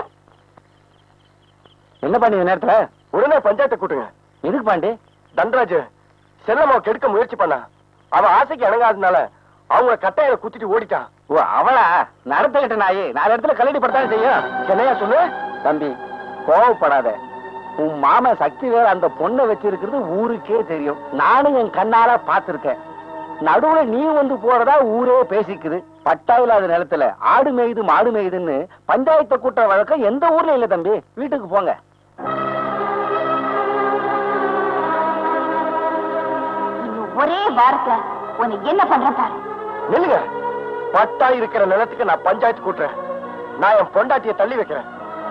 என்ன பாண்டி இந்த நேரத்துல? உடனே பஞ்சாயத்தை கூட்டுங்க. எதுக்கு பாண்டி? தண்டராஜ் செல்லம்மாவை கெடுக்க முயற்சி பண்ணா. அவன் ஆசைக்கு இணங்காதனால அவங்க கட்டையில குத்திட்டு ஓடிட்டான். ஓ அவளா? நடத்துக்கிட்ட நாயே 4 இடத்துல கல்லடி படுத்தாலும் செய்யும். என்னையா சொல்லு? தம்பி கோவப்படாத. உன் மாமன் சக்தி வேற அந்த பொண்ணை வச்சிருக்கிறது ஊருக்கே தெரியும். நானும் என் கண்ணால பாத்திருக்கேன். நடுவுல நீ வந்து போறதா ஊரே பேசிக்குது. பட்டா இல்லாத நிலத்துல ஆடு மேயுது மாடு மேயுதுன்னு பஞ்சாயத்தை கூட்ட வழக்கம் எந்த ஊர்ல இல்ல தம்பி. வீட்டுக்கு போங்க. ஒரே வாரத்துல உனக்கு என்ன பண்ற பாரு. நில்லுங்க. பட்டா இருக்கிற நிலத்துக்கு நான் பஞ்சாயத்து கூட்டுறேன். நான் என் பொண்டாட்டியை தள்ளி வைக்கிறேன்.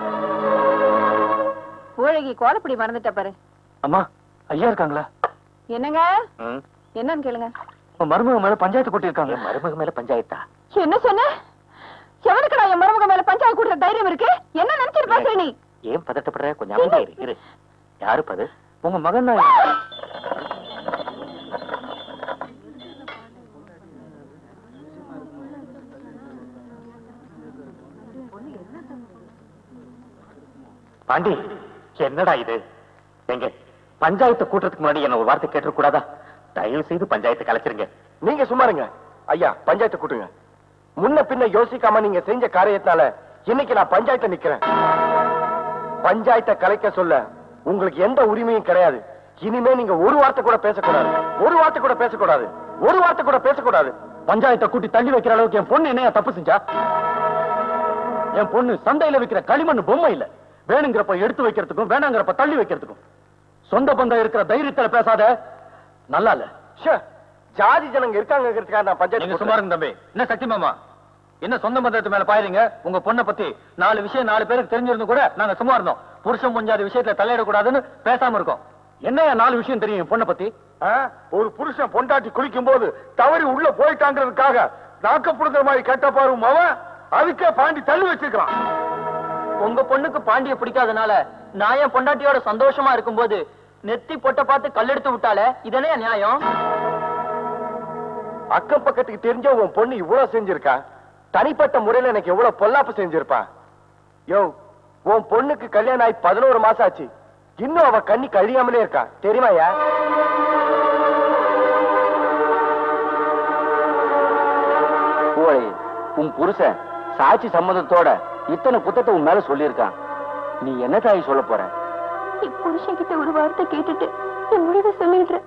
ஊழகி கோலப்படி மறந்துட்ட பாரு. அம்மா ஐயா இருக்காங்களா? என்னங்க? என்னன்னு கேளுங்க. மருமக மேல பஞ்சாயத்து கூட்டியிருக்காங்க. மருமக மேல பஞ்சாயத்தா? என்ன சொன்ன? எவனுக்கு நான் என் மருமக மேல பஞ்சாயத்து கூட்டுற தைரியம் இருக்கு? என்ன நினைச்சிட்டு பேசுற நீ? ஏன் பதட்டப்படுற? கொஞ்சம் அமைதியா இரு. யாரு பது? உங்க மகன் தான். பாண்டி என்னடா இது? எங்க பஞ்சாயத்து கூட்டத்துக்கு முன்னாடி என்ன ஒரு வார்த்தை கேட்டு கூடாதா? தயவு செய்து பஞ்சாயத்து கலைச்சிருங்க. நீங்க சும்மாருங்க ஐயா. பஞ்சாயத்து கூட்டுங்க. முன்ன பின்ன யோசிக்காம நீங்க செஞ்ச காரியத்தால இன்னைக்கு நான் பஞ்சாயத்தை நிக்கிறேன். பஞ்சாயத்தை கலைக்க சொல்ல உங்களுக்கு எந்த உரிமையும் கிடையாது. இனிமே நீங்க ஒரு வார்த்தை கூட பேசக்கூடாது. ஒரு வார்த்தை கூட பேசக்கூடாது. ஒரு வார்த்தை கூட பேசக்கூடாது. பஞ்சாயத்தை கூட்டி தள்ளி வைக்கிற அளவுக்கு என் பொண்ணு என்னையா தப்பு செஞ்சா? என் பொண்ணு சந்தையில வைக்கிற களிமண் பொம்மை இல்ல. வேணுங்கிறப்ப எடுத்து வைக்கிறதுக்கும் வேணாங்கிறப்ப தள்ளி வைக்கிறதுக்கும். சொந்த பந்தம் இருக்கிற தைரியத்துல பேசாத. நல்லா இல்ல. ஜாதி ஜனங்க இருக்காங்க. நான் பஞ்சாயத்து சும்மா இருங்க தம்பி. என்ன சக்தி மாமா, என்ன சொந்த பந்தத்து மேல பாயிருங்க? உங்க பொண்ணை பத்தி 4 விஷயம் 4 பேருக்கு தெரிஞ்சிருந்து கூட நாங்க சும்மா இருந்தோம். புருஷன் பொஞ்சாதி விஷயத்துல தலையிடக்கூடாதுன்னு பேசாம இருக்கோம். என்ன 4 விஷயம் தெரியும் பொண்ணை பத்தி? ஒரு புருஷன் பொண்டாட்டி குளிக்கும் போது தவறி உள்ள போயிட்டாங்கிறதுக்காக நாக்கப்படுகிற மாதிரி கெட்ட பாரும் அவன் அதுக்கே பாண்டி தள்ளி வச்சிருக்கான். உங்க பொண்ணுக்கு பாண்டிய பிடிக்காதனால நான் என் பொண்டாட்டியோட சந்தோஷமா இருக்கும்போது நெத்தி பொட்ட பார்த்து கல்லெடுத்து விட்டாலே இதனே நியாயம்? அக்கம் பக்கத்துக்கு தெரிஞ்ச உன் பொண்ணு இவ்வளவு செஞ்சிருக்கா. தனிப்பட்ட முறையில எனக்கு எவ்வளவு பொல்லாப்பு செஞ்சிருப்பா. யோ, உன் பொண்ணுக்கு கல்யாணம் ஆகி 11 மாசம் ஆச்சு. இன்னும் அவ கண்ணி கழியாமலே இருக்கா தெரியுமாயா? உன் புருஷன் சாட்சி சம்மதத்தோட இத்தனை குத்தத்தை உன் மேல சொல்லியிருக்கான். நீ என்ன தாய் சொல்ல போற? என் புருஷன் கிட்ட ஒரு வார்த்தை கேட்டுட்டு என் முடிவை சொல்லிடுறேன்.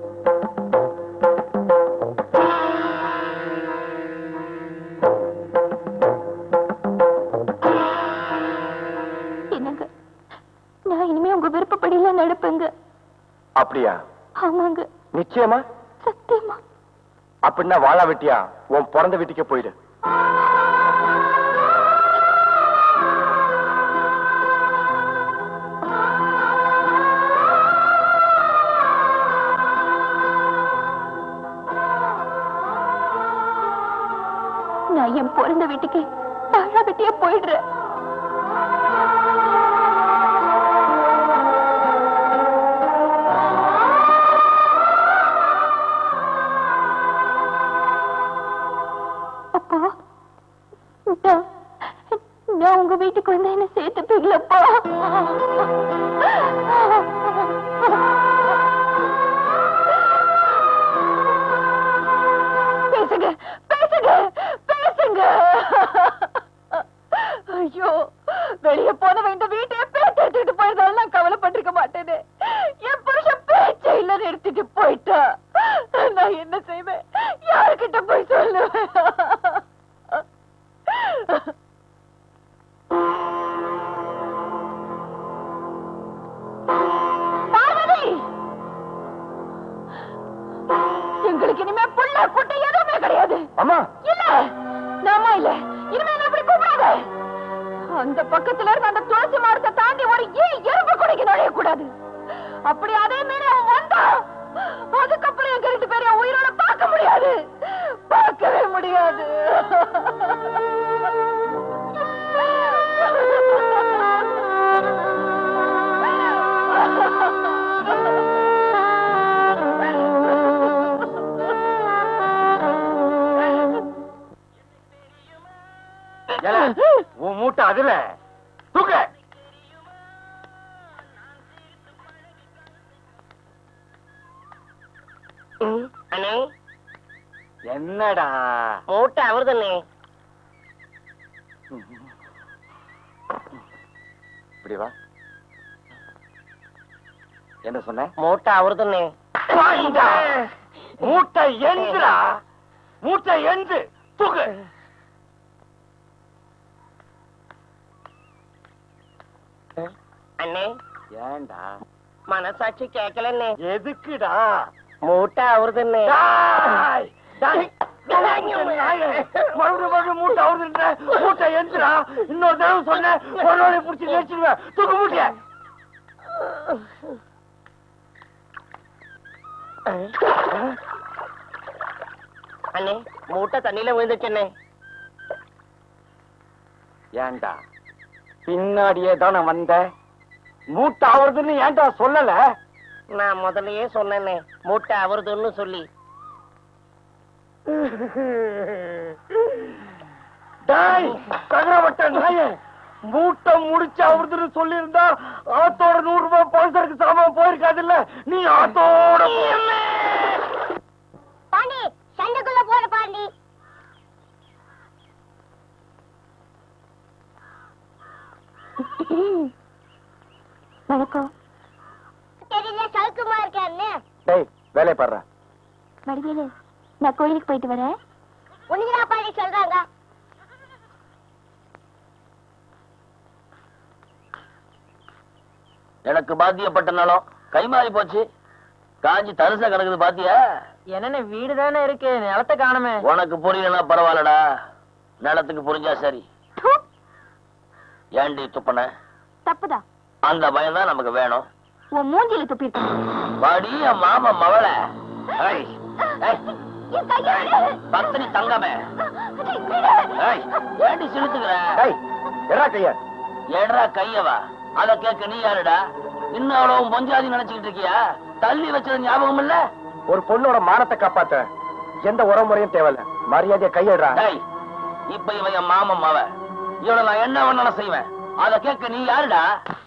என்னங்க, நான் இனிமே உங்க விருப்பப்படியெல்லாம் நடப்பேங்க. அப்படியா? ஆமாங்க. நிச்சயமா? சத்தியமா. அப்படின்னா வாழா வெட்டியா உன் பிறந்த வீட்டுக்கே போயிடு. நான் என் பிறந்த வீட்டுக்கு வாழா வெட்டியா போயிடுறேன். அப்பா, நான் உங்க வீட்டுக்கு வந்து என்ன சேர்த்துப்பீங்களப்பா? பேசுங்க பேசுங்க பேசுங்க. ஐயோ, வெளியே போனவன் இந்த வீட்டையே பேச்சு எடுத்துட்டு போயிருந்தாலும் நான் கவலைப்பட்டிருக்க மாட்டேனே. என் புருஷன் பேச்சை இல்லைன்னு எடுத்துட்டு போயிட்டா நான் என்ன செய்வேன்? யாருக்கிட்ட போய் சொல்லுவேன்? எங்களுக்கு இனிமே புள்ள குட்டை எதுவுமே கிடையாது. அம்மா இல்ல, நாம இல்ல. இனிமே என்ன அப்படி கூப்பிடாத. அந்த பக்கத்துல இருந்து அந்த துளசி மரத்தை தாண்டி ஒரு எறும்பு குடைக்கு நுழைய கூடாது. அப்படி அதே மீறி அவன் வந்தா அதுக்கப்புறம் எங்க 2 பேரையும் உயிரோட பார்க்க முடியாது. பார்க்கவே முடியாது. உன் மூட்டை அதுல தூக்க. அண்ணே என்னடா மூட்டை அவர்தானே. இப்படி வா. என்ன சொன்ன? மூட்டை அவர்தானே. மூட்டை எந்துடா, மூட்டை எந்து தூக்கு. அண்ணே ஏண்டா மனசாட்சி கேட்கலண்ணே. எதுக்குடா? மூட்டை அவர்தானே. மறுபடியும் மூட்டை அவர்துன்ற மூட்டை எந்துடா. இன்னொரு தடவை சொன்ன பொருளோட புடிச்சு நினைச்சிருவேன். தூக்கு மூட்டைய. அண்ணே மூட்டை தண்ணியில விழுந்துச்சுண்ணே. ஏண்டா பின்னாடியே தானே வந்த? மூட்டை அவர்துன்னு ஏன்டா சொல்லல? நான் முதல்லயே சொன்னேனே மூட்டை அவர்துன்னு சொல்லி. தகரவட்ட நாயே, மூட்டை முடிச்சு அவர்துன்னு சொல்லி இருந்தா ஆத்தோட 100 ரூபாய் பழசருக்கு சாமான் போயிருக்காது இல்ல? நீ ஆத்தோட பாண்டி சண்டைக்குள்ள போற பாண்டி. வணக்கம். தெரியல சவுக்குமா இருக்கான்னு. டேய் வேலையை பாடுற. வடிவேலு, நான் கோயிலுக்கு போயிட்டு வரேன். உனக்குதான் பாண்டி சொல்றாங்க. எனக்கு பாத்தியப்பட்ட நிலம் கைமாறி போச்சு. காஞ்சி தரிசா கிடக்குது பாத்தியா? என்னன்னு வீடு தானே இருக்கு, நிலத்தை காணுமே. உனக்கு புரியலன்னா பரவாயில்லடா, நிலத்துக்கு புரிஞ்சா சரி. ஏண்டி துப்பன? தப்புதான். அந்த பயம் தான் நமக்கு வேணும். உன் மூஞ்சில துப்பிருக்க. வாடி என் மாமா மவள. பத்தினி தங்கமே, ஏண்டி சிலுத்துக்கிற? எடா கையவா? அத கேட்க நீ யாருடா? இன்னும் அவ்வளவு பொஞ்சாதி நினைச்சுக்கிட்டு இருக்கியா? தள்ளி வச்சது ஞாபகம் இல்ல? ஒரு பொண்ணோட மானத்தை காப்பாத்த எந்த உறமுறையும் தேவையில்ல. மரியாதையை கையிடுறா. இப்ப இவன் என் மாமன் மாவ, இவனை நான் என்ன வேணாலும் செய்வேன். அத கேட்க நீ யாருடா?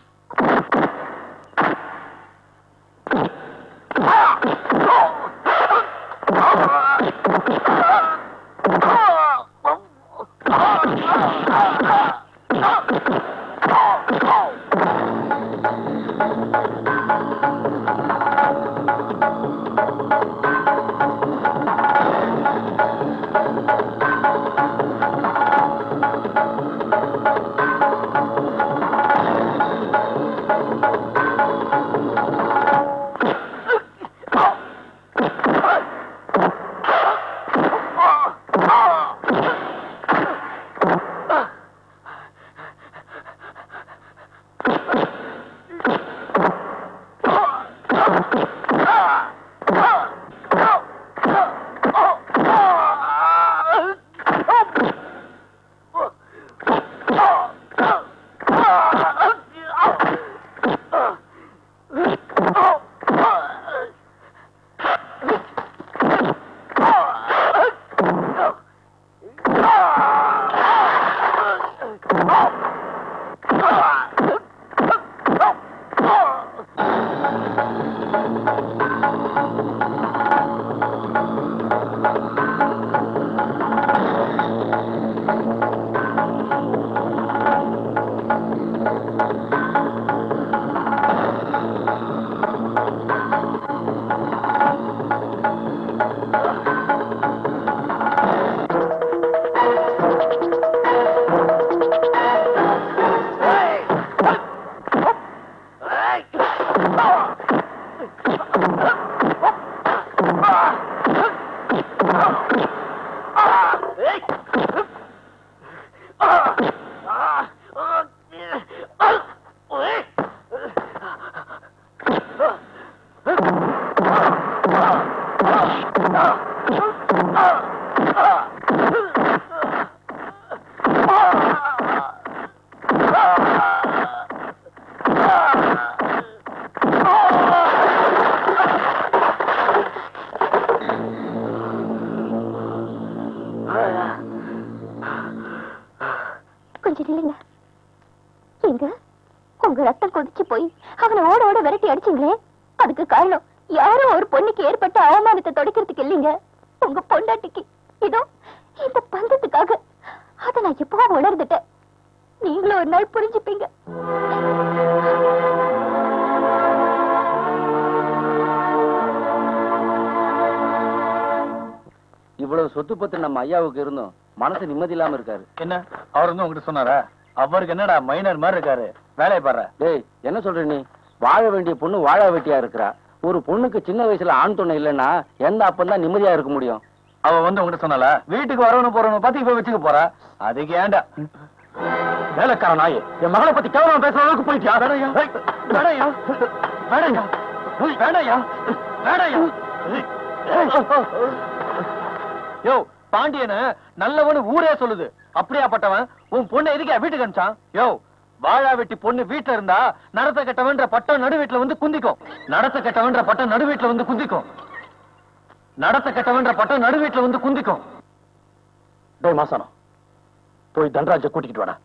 கொஞ்சம் இல்லைங்க. எங்க உங்க ரத்தம் கொதிச்சு போய் அவனை ஓட ஓட விரட்டி அடிச்சீங்களே, அதுக்கு காரணம் யாரும் ஒரு பொண்ணுக்கு ஏற்பட்ட அவமானத்தை தொடக்கிறதுக்கு இல்லைங்க, உங்க பொண்டாட்டிக்கு. இதோ இந்த பந்தத்துக்காக அதை நான் எப்பவோ உணர்ந்துட்டேன். நீங்களும் ஒரு நாள் புரிஞ்சுப்பீங்க. இவ்வளவு சொத்து பத்து நம்ம ஐயாவுக்கு இருந்தோம் மனசு நிம்மதி இல்லாம இருக்காரு. என்ன அவர் வந்து உங்ககிட்ட சொன்னாரா? அவருக்கு என்னடா மைனர் மாதிரி இருக்காரு, வேலையை பாரு. டேய் என்ன சொல்ற நீ? வாழ வேண்டிய பொண்ணு வாழ வெட்டியா இருக்கிறா. ஒரு பொண்ணுக்கு சின்ன வயசுல ஆண் துணை இல்லைன்னா எந்த அப்பந்தான் நிம்மதியா இருக்க முடியும்? அவ வந்து உங்ககிட்ட சொன்னால வீட்டுக்கு வரவனு போறவனு பத்தி இப்ப வச்சுக்க போறா. அதுக்கு ஏண்டா வேலைக்கார நாயே என் மகளை பத்தி கேவலம் பேசுற அளவுக்கு போயிட்டியா? வேடையா வேடையா வேடையா வேடையா வேடையா. யோ பாண்டியன நல்லவனு ஊரே சொல்லுது. அப்படியாப்பட்டவன் உன் பொண்ணை எதுக்கே வீட்டுக்கு அனுப்பிச்சான்? யோ வாழா வெட்டி பொண்ணு வீட்டுல இருந்தா நடத்த கெட்டவன்ற பட்டம் நடு வீட்டுல வந்து குந்திக்கும். நடத்த கெட்டவன்ற பட்டம் நடு வீட்டுல வந்து குந்திக்கும். நடத்த கெட்டவன்ற பட்டம் நடு வீட்டுல வந்து குந்திக்கும். டேய் மாசானம், போய் தன்ராஜ கூட்டிக்கிட்டு வாடா.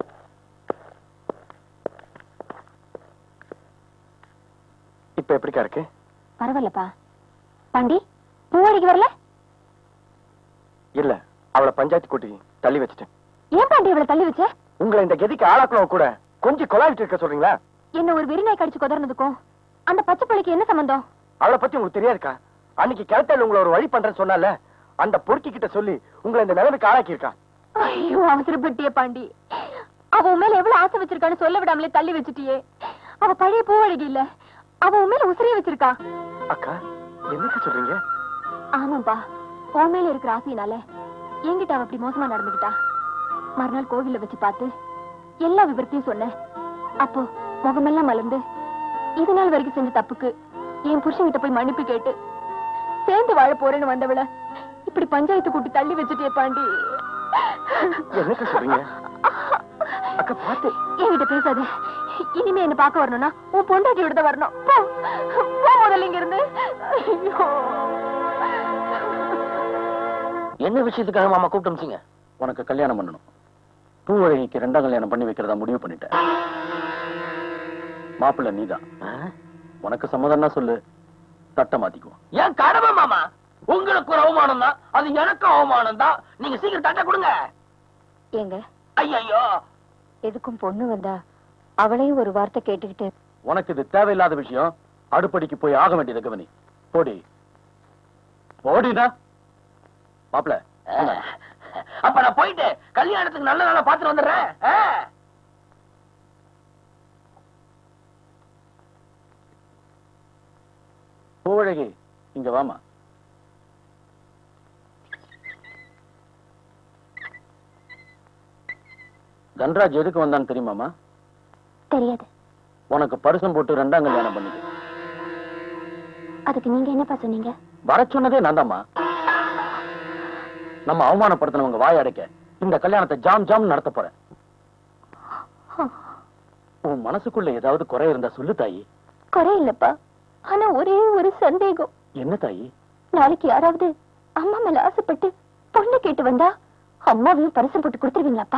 இப்ப எப்படிக்கா இருக்கு? பரவாயில்லப்பா. பாண்டி பூவாடிக்கு வரல? இல்ல, அவளை பஞ்சாயத்து கூட்டி தள்ளி வச்சுட்டேன். ஏன் பாண்டி அவளை தள்ளி வச்ச? உங்களை இந்த கதிக்கு ஆளாக்கலாம் கூட கொஞ்சம் கொலாவிட்டு இருக்க சொல்றீங்களா? என்ன ஒரு வெறிநாய் கடிச்சு கொதறனதுக்கும் அந்த பச்சை பள்ளிக்கு என்ன சம்பந்தம்? அவளை பத்தி உங்களுக்கு தெரியாதுக்கா. அன்னைக்கு கிளத்தையில உங்களை ஒரு வழி பண்றேன்னு சொன்னால அந்த பொறுக்கி கிட்ட சொல்லி உங்களை இந்த நிலைமைக்கு ஆளாக்கி இருக்கா. ஐயோ அவசரப்பட்டியே பாண்டி. அவ உன் மேல எவ்வளவு ஆசை வச்சிருக்கான்னு சொல்ல விடாமலே தள்ளி வச்சுட்டியே. அவ பழைய பூவழகி இல்ல, அவ உன் மேல உசிரியே வச்சிருக்கா. அக்கா என்னக்கா சொல்றீங்க? ஆமாப்பா, உன் மேல இருக்கிற ஆசையினால என்கிட்ட அவ அப்படி மோசமா நடந்துகிட்டா. மறுநாள் கோவில்ல வச்சு பார்த்து எல்லா விவரத்தையும் சொன்னேன். அப்போ முகமெல்லாம் மலர்ந்து இது நாள் வரைக்கும் செஞ்ச தப்புக்கு என் புருஷன்கிட்ட போய் மன்னிப்பு கேட்டு சேர்ந்து வாழ போறேன்னு வந்தவள இப்படி பஞ்சாயத்து கூட்டி தள்ளி வச்சுட்டே பாண்டி. என்னக்கா சொல்றீங்க? அக்கா பாத்து என்கிட்ட பேசாத. இனிமே என்ன பார்க்க வரணும்னா உன் பொண்டாட்டியோட தான் வரணும். போ முதல்ல இங்க இருந்து. என்ன விஷயத்துக்காக மாமா கூப்பிட்டு அனுப்பிச்சீங்க? உனக்கு கல்யாணம் பண்ணணும். பூவழகிக்கு 2ஆம் கல்யாணம் பண்ணி வைக்கிறதா முடிவு பண்ணிட்டேன். மாப்பிள்ளை நீதான். உனக்கு சம்மதம்னா சொல்லு, தட்டை மாத்திக்குவோம். ஏன் கடமை மாமா? உங்களுக்கு ஒரு அவமானம் தான், அது எனக்கு அவமானம் தான். நீங்க சீக்கிரம் தட்டை கொடுங்க. ஏங்க ஐயோ எதுக்கும் பொண்ணு வந்தா அவளையும் ஒரு வார்த்தை கேட்டுக்கிட்டு. உனக்கு இது தேவையில்லாத விஷயம். அடுப்படிக்கு போய் ஆக வேண்டியது கவனி. போடி போடினா மாப்பிள்ள. அப்ப நான் போயிட்டு கல்யாணத்துக்கு நல்ல நாளா பாத்துட்டு வந்துடுறேன். பூவழகி இங்க வாமா. தன்ராஜ் எதுக்கு வந்தான்னு தெரியுமாமா? தெரியாது. உனக்கு பரிசம் போட்டு 2ஆம் கல்யாணம் பண்ணிக்க. அதுக்கு நீங்க என்னப்பா சொன்னீங்க? வர சொன்னதே நான்தாம்மா. நம்ம அவமானப்படுத்தினவங்க வாய் அடைக்க இந்த கல்யாணத்தை ஜாம் ஜாம் நடத்த போறேன். உன் மனசுக்குள்ள ஏதாவது குறை இருந்தா சொல்லு தாயி. குறை இல்லப்பா, ஆனா ஒரே ஒரு சந்தேகம். என்ன தாயி? நாளைக்கு யாராவது அம்மா மேல ஆசைப்பட்டு பொண்ணு கேட்டு வந்தா அம்மாவையும் பரிசம் போட்டு கொடுத்துருவீங்களாப்பா?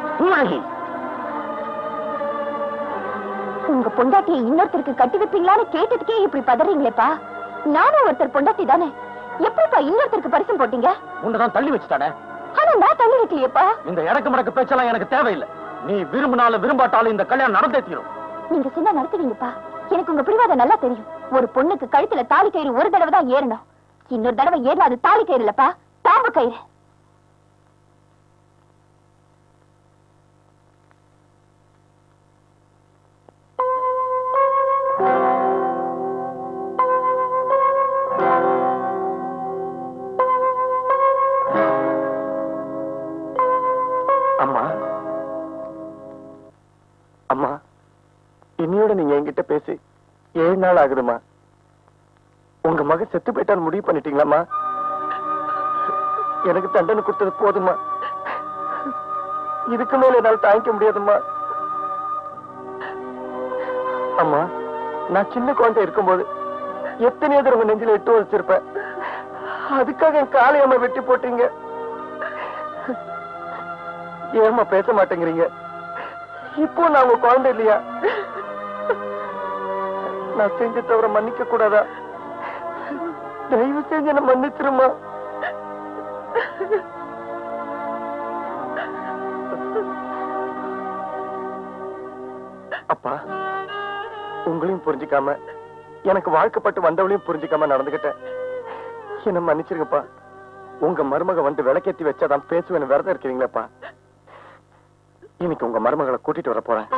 உங்க பொண்டாட்டியை இன்னொருத்தருக்கு கட்டி வைப்பீங்களான்னு கேட்டதுக்கே இப்படி பதறீங்களேப்பா. நானும் ஒருத்தர் பொண்டாட்டி தானே, எப்படிப்பா இன்னொருத்தருக்கு பரிசம் போட்டீங்க? உன்னதான் தள்ளி வச்சுட்டானே. ஆனா நான் தள்ளி வைக்கலையேப்பா. இந்த இடக்கு மடக்கு பேச்செல்லாம் எனக்கு தேவையில்லை. நீ விரும்பினாலும் விரும்பாட்டாலும் இந்த கல்யாணம் நடந்தே தீரும். நீங்க சொன்னா நடத்துவீங்கப்பா. எனக்கு உங்க பிடிவாதம் நல்லா தெரியும். ஒரு பொண்ணுக்கு கழுத்துல தாலி கயிறு ஒரு தடவை தான் ஏறணும். இன்னொரு தடவை ஏறினா அது தாலி கயிறு இல்லப்பா, தாம்பு கயிறு. அம்மா அம்மா, இன்னையோட நீங்க என்கிட்ட பேசி 7 நாள் ஆகுதுமா. உங்க மக செத்து போயிட்டால் முடிவு பண்ணிட்டீங்களாம்மா? எனக்கு தண்டனை கொடுத்தது போதுமா? இதுக்கு மேல என்னால் தாங்கிக்க முடியாதுமா. அம்மா, நான் சின்ன குழந்தை இருக்கும்போது எத்தனையோ தடவை உங்க நெஞ்சில இட்டு வச்சிருப்பேன். அதுக்காக என் காலை அம்மா வெட்டி போட்டீங்க. ஏமா பேச மாட்டேங்கிறீங்க? இப்போ நான் உங்க குழந்தை இல்லையா? நான் செஞ்ச தவிர மன்னிக்க கூடாதா? தயவு செஞ்சு என்ன மன்னிச்சிருமா. அப்பா, உங்களையும் புரிஞ்சுக்காம எனக்கு வாழ்க்கப்பட்டு வந்தவளையும் புரிஞ்சுக்காம நடந்துகிட்டேன். என்ன மன்னிச்சிருங்கப்பா. உங்க மருமக வந்து விளக்கேத்தி வச்சாதான் பேசுவேன்னு விரதம் இருக்கிறீங்களப்பா. இன்னைக்கு உங்க மருமகளை கூட்டிட்டு வர போறேன்.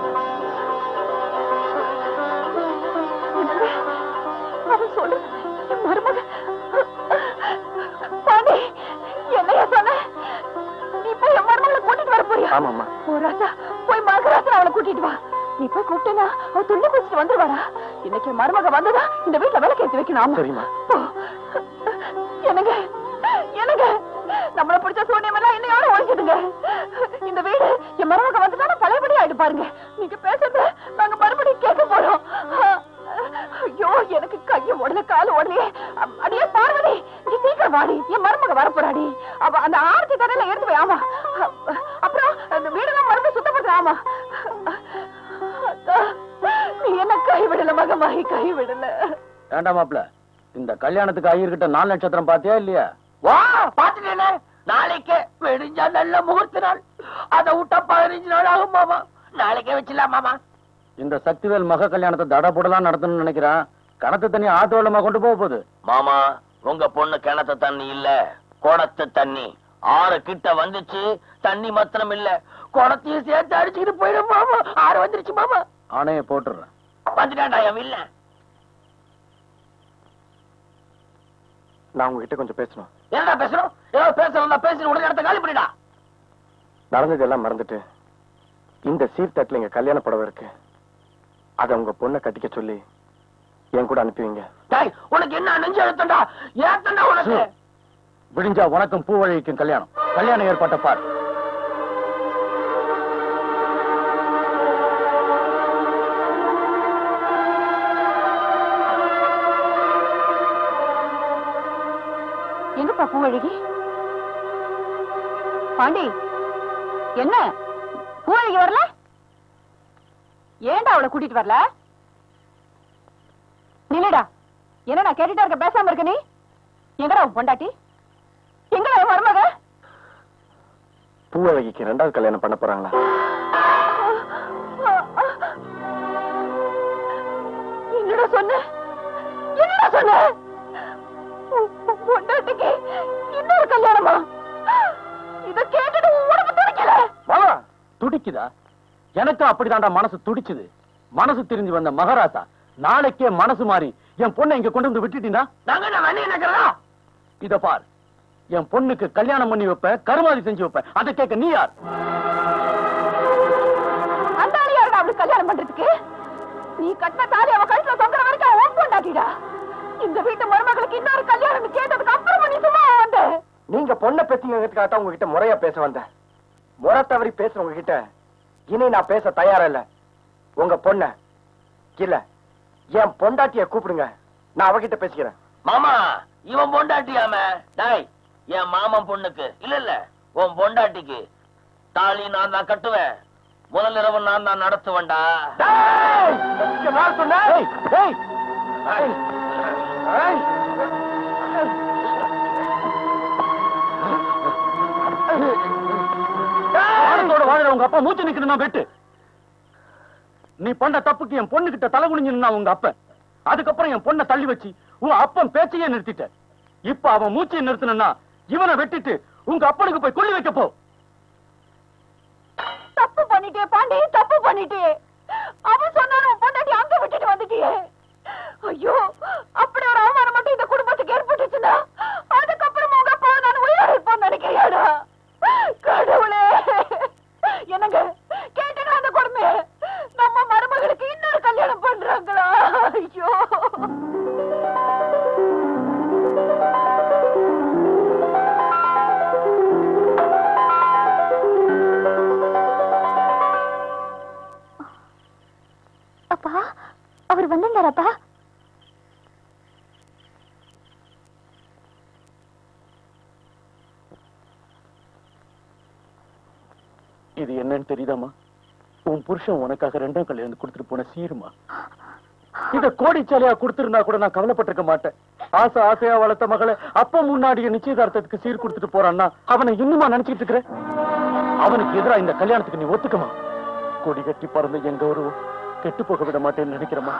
ஆமாமா. போய் மகராசன் அவளை கூட்டிட்டு வா. நீ போய் கூப்பிட்டேனா அவ துள்ளி குடிச்சிட்டு வந்துருவாடா. இன்னைக்கு மருமக வந்ததா இந்த வீட்டுல விளக்கேத்தி வைக்கணும். சரிம்மா. என்னங்க என்னங்க, நம்மள பிடிச்ச சூனியம் எல்லாம் இன்னையோட ஒழிச்சிடுங்க. இந்த வீடு என் மருமக வந்துட்டா பழையபடி ஆயிடு பாருங்க. நீங்க பேசுறது நாங்க மறுபடியும் கேட்க போறோம். ஐயோ, எனக்கு கைய உடல கால உடலையே. அடியே பார்வதி, நீ சீக்கிரம் வாடி. என் மருமக வரப்போறாடி. அவ அந்த ஆர்த்தி கடையில எடுத்து போய். ஆமா, அப்புறம் அந்த வீடெல்லாம் மறுபடியும் சுத்தப்படுத்த. ஆமா, நீ என்ன கைவிடல மகமாயி, கைவிடல. வேண்டாம் மாப்ள, இந்த கல்யாணத்துக்கு ஐயர்கிட்ட 4 நட்சத்திரம் பாத்தியா இல்லையா? வா, பாத்துட்டேனே. நாளைக்கே வெடிஞ்சா நல்ல முகூர்த்த நாள். அதை விட்டா 15 நாள் ஆகும் மாமா. நாளைக்கே வச்சிடலாம் மாமா. இந்த சக்திவேல் மக கல்யாணத்தை தடபுடலாம் நடத்தணும்னு நினைக்கிறான். கணத்து தண்ணி ஆத்து வெள்ளமா கொண்டு போக போகுது. மாமா, உங்க பொண்ணு கிணத்து தண்ணி இல்ல, குடத்து தண்ணி. 6 கிட்ட வந்துச்சு. தண்ணி மாத்திரம் இல்ல, குடத்தையும் சேர்த்து அடிச்சுக்கிட்டு போயிடும் மாமா. 6 வந்துருச்சு மாமா. ஆணைய போட்டுறேன். வந்துட்டான்டா என் இல்ல. நான் உங்ககிட்ட கொஞ்சம் பேசணும். என்னடா பேசணும்? ஏதோ பேசணும் பேசி உடனே இடத்த காலி பண்ணிடா. நடந்ததெல்லாம் மறந்துட்டு இந்த சீர்தட்டுல எங்க கல்யாண புடவை இருக்கு. அத உங்க பொண்ணை கட்டிக்க சொல்லி என் கூட அனுப்புவீங்க. உனக்கு என்ன நெஞ்சு எழுத்தண்டா? ஏத்தண்டா உனக்கு? விடிஞ்சா உனக்கும் பூவழிக்கும் கல்யாணம். கல்யாணம் ஏற்பாட்ட பார். எங்கப்பா பூவழகி? பாண்டி, என்ன பூவழகி வரல? ஏண்டா அவளை கூட்டிட்டு வரல? நில்லுடா. என்ன நான் கேட்டுட்டா இருக்க, பேசாம இருக்க நீ? எங்கடா பொண்டாட்டி? எங்கடா மருமக? பூவழகிக்கு 2வது கல்யாணம் பண்ண போறாங்களா? என்னடா சொன்ன? என்னடா சொன்ன? பொண்டாட்டிக்கு இன்னொரு கல்யாணமா? இத கேட்டுட்டு உடம்பு துடிக்கல. மாமா, துடிக்குதா? எனக்கு அப்படிதான்டா மனசு துடிச்சுது. மனசு தெரிஞ்சு வந்த மகாராசா நாளைக்கே மனசு மாறி என் பொண்ணை இங்க கொண்டு வந்து விட்டுட்டீங்கன்னா இத பார். என் பொண்ணுக்கு கல்யாணம் பண்ணி வைப்ப, கருமாதி செஞ்சு வைப்ப. அதை கேட்க நீ யார்? அந்த ஆளியாரா அவளுக்கு கல்யாணம் பண்றதுக்கு? நீ கட்டின தாலி அவ கழுத்துல தொங்குற வரைக்கும் அவன் பொண்டாட்டிடா. இந்த வீட்டு மருமகளுக்கு இன்னொரு கல்யாணம் கேட்டதுக்கு அப்புறம் நீ சும்மா வந்த. நீங்க பொண்ணை பேசிங்கிறதுக்காக உங்ககிட்ட முறையா பேச வந்தேன். முறை தவறி பேசுற உங்ககிட்ட இனி நான் பேச தயாரா இல்ல. உங்க பொண்ண இல்ல என் பொண்டாட்டிய கூப்பிடுங்க, நான் அவகிட்ட பேசிக்கிறேன். மாமா, இவன் பொண்டாட்டியாம? டாய், என் மாமன் பொண்ணுக்கு இல்ல உன் பொண்டாட்டிக்கு தாலி நான் தான் கட்டுவேன். முதல் இரவு நான் தான் நடத்துவேன்டா. உங்க அப்பா மூச்சு நிக்கணும் வெட்டு. நீ பண்ண தப்புக்கு என் பொண்ணு கிட்ட தலை குனிஞ்சா உங்க அப்ப. அதுக்கப்புறம் என் பொண்ணை தள்ளி வச்சு உன் அப்பன் பேச்சையே நிறுத்திட்ட. இப்ப அவன் மூச்சையை நிறுத்தணும்னா இவனை வெட்டிட்டு உங்க அப்பனுக்கு போய் கொல்லி வைக்க போ. தப்பு பண்ணிட்டே பாண்டி, தப்பு பண்ணிட்டே. அவன் சொன்னாலும் பொண்டாட்டி அங்க விட்டுட்டு வந்துட்டியே. ஐயோ, அப்படி ஒரு அவமானம் மட்டும் இந்த குடும்பத்துக்கு ஏற்பட்டுச்சுன்னா அதுக்கப்புறம் உங்க அப்பா நான் உயிரோட இருப்போம்னு நினைக்கிறியாடா? கடவுளே, என்னங்க கேட்டா அந்த கொடுமைய? நம்ம மருமகளுக்கு இன்னொரு கல்யாணம் பண்றாங்களா? ஐயோ, அப்பா அவர் வந்திருந்தாரப்பா? இது என்னன்னு தெரியுதாமா? உன் புருஷன் உனக்காக 2ஆம் கல்யாணம் கொடுத்துட்டு போன சீருமா. இத கோடிச்சாலையா கொடுத்திருந்தா கூட நான் கவலைப்பட்டிருக்க மாட்டேன். ஆசை ஆசையா வளர்த்த மகளை அப்ப முன்னாடியே நிச்சயதார்த்தத்துக்கு சீர் கொடுத்துட்டு போறான்னா அவனை இன்னுமா நினைச்சிட்டு இருக்கிற? அவனுக்கு எதிரா இந்த கல்யாணத்துக்கு நீ ஒத்துக்கமா? கொடி கட்டி பறந்த எங்க உருவம் கெட்டு போக விட மாட்டேன்னு நினைக்கிறமா?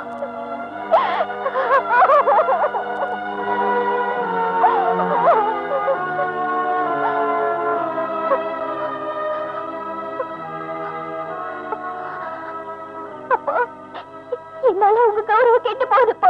என்னால உங்க கௌரவம் கேட்டு போகுதுப்பா.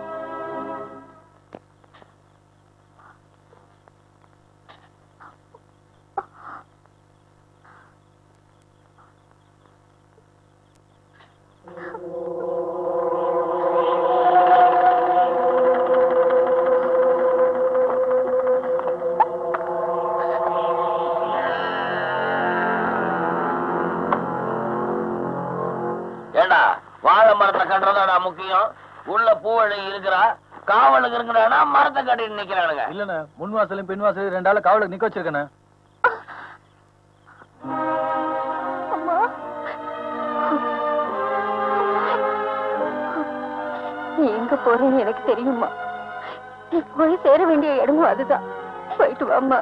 வாழை மரத்தை கட்டுறதா முக்கியம். உள்ள பூவழி இருக்கிறா, காவலுக்கு இருக்கிறானா மரத்தை கட்டிட்டு நிக்கிறானுங்க. இல்லண்ணே, முன் வாசலும் பின் வாசலும் 2 ஆளு காவலுக்கு நிக்க வச்சிருக்கேன். நீ எங்க போறேன்னு எனக்கு தெரியுமா? நீ போய் சேர வேண்டிய இடமும் அதுதான். போயிட்டு வாம்மா.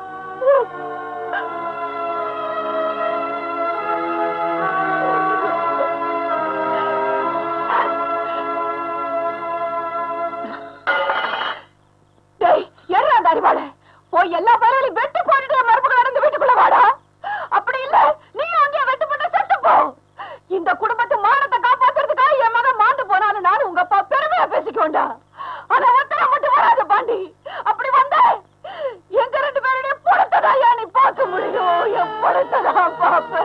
போய் எல்லா பேரையும் வெட்டி போட்டுட்டு மரபுகள் நடந்து வீட்டுக்குள்ள வாடா. அப்படி இல்ல நீ அங்கே வெட்டு பண்ண செத்து போ. இந்த குடும்பத்து மானத்தை காப்பாத்துறதுக்காக என் மகன் மாண்டு போனான்னு நானும் உங்க அப்பா பெருமையா பேசிக்கோண்டா. ஆனா ஒத்தனை மட்டும் வராது பாண்டி. அப்படி வந்த எங்க 2 பேருடைய படத்ததான் நீ பார்க்க முடியும். என் படத்தான் பாப்ப.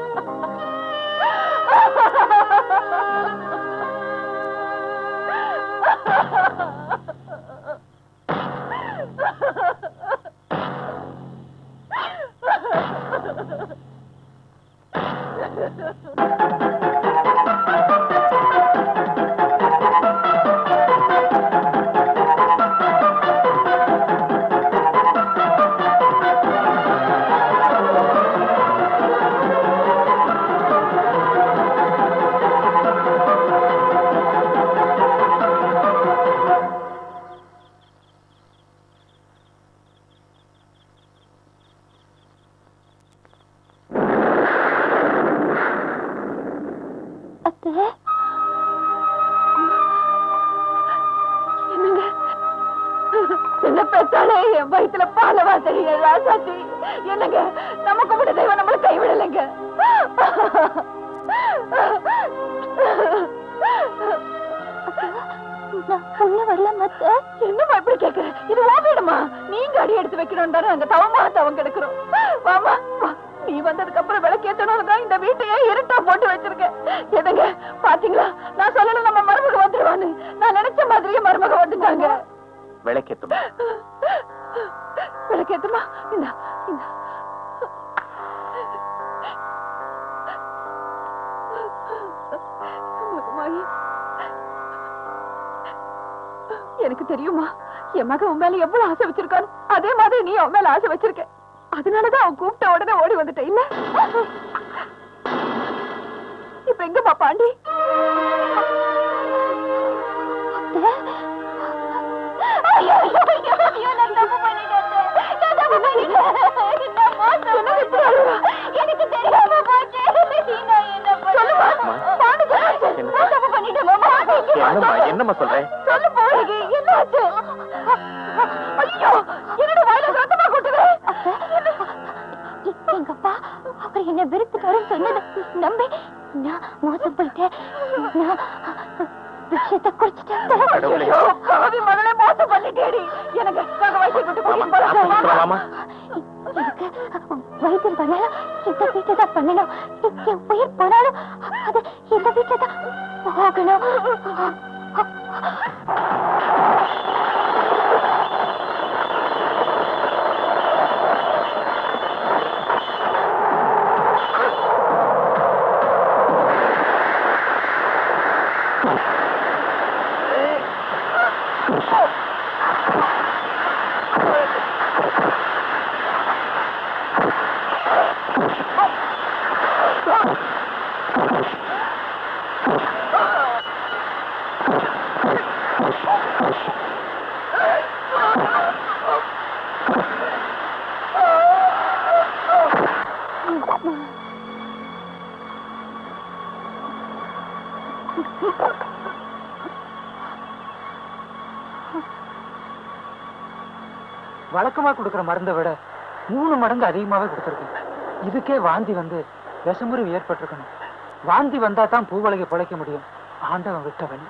என்ன பெற்றாலே என் வயிற்றுல பாலவா தெரிய ராசாச்சி. என்னங்க நம்ம கும்பிட தெய்வம் நம்மளை கைவிடலைங்க. என்னமா இப்படி கேக்குற? இது ஓவிடுமா? நீங்க அடி எடுத்து வைக்கணும் தானே அங்க தவமா தவம் கிடக்குறோம். வாமா, நீ வந்ததுக்கு அப்புறம் விளக்கேற்றணும் தான் இந்த வீட்டையே இருட்டா போட்டு வச்சிருக்கேன். எதுங்க பாத்தீங்களா? நான் சொல்லல நம்ம மருமக வந்துருவான்னு. நான் நினைச்ச மாதிரியே மருமக வந்துட்டாங்க. விளக்கேத்துமா? விளக்கேத்துமா? இந்தா இந்தா. எனக்கு தெரியுமா என் மகன் உன் மேல எவ்வளவு ஆசை வச்சிருக்கான்னு. அதே மாதிரி நீ அவன் மேல ஆசை வச்சிருக்க. அதனாலதான் அவன் கூப்பிட்ட உடனே ஓடி வந்துட்ட. இல்ல இப்ப எங்கப்பா பாண்டி? எனக்கு தெரியாம போச்சு. என்னம்மா சொல்றேன்? சொல்லு போறீங்க. என்னாச்சு? ஐயோ, என்னோட வாயில ரத்தமா கொட்டுது. எங்க அப்பா அவர் என்ன வெறுத்துட்டாருன்னு சொன்னது நம்பி நான் மோசம் போயிட்டேன். விஷயத்தை குடிச்சிட்டேன். மகளே மோசம் பண்ணிட்டேடி. எனக்கு வைத்தியம் வைத்தியம் பண்ணாலும் இந்த வீட்டை தான் பண்ணணும். என் உயிர் போனாலும் அது இந்த வீட்டை தான் போகணும். வழக்கமா கொடுக்கிற மருந்தை விட 3 மடங்கு அதிகமாவே கொடுத்துருக்கேன். இதுக்கே வாந்தி வந்து விஷமுறிவு ஏற்பட்டிருக்கணும். வாந்தி வந்தா தான் பூவழகை பிழைக்க முடியும். ஆண்டவன் விட்டவன்.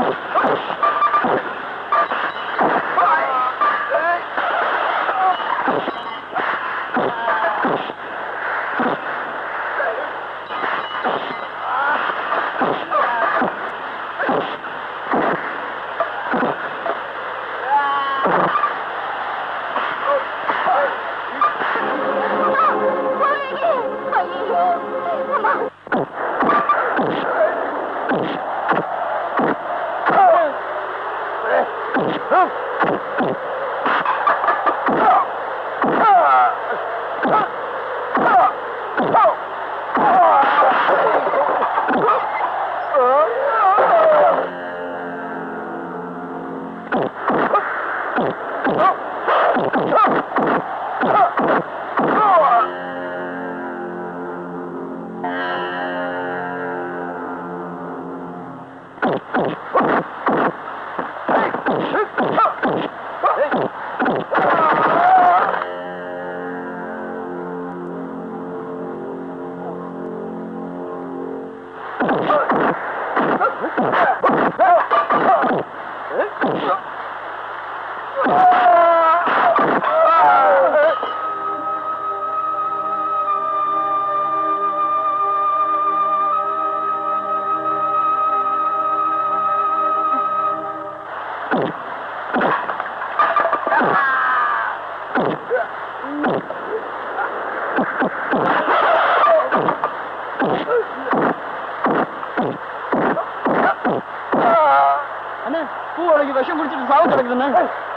பூவழகி விஷம் குடிச்சிட்டு சாவு கிடக்குதுண்ணா.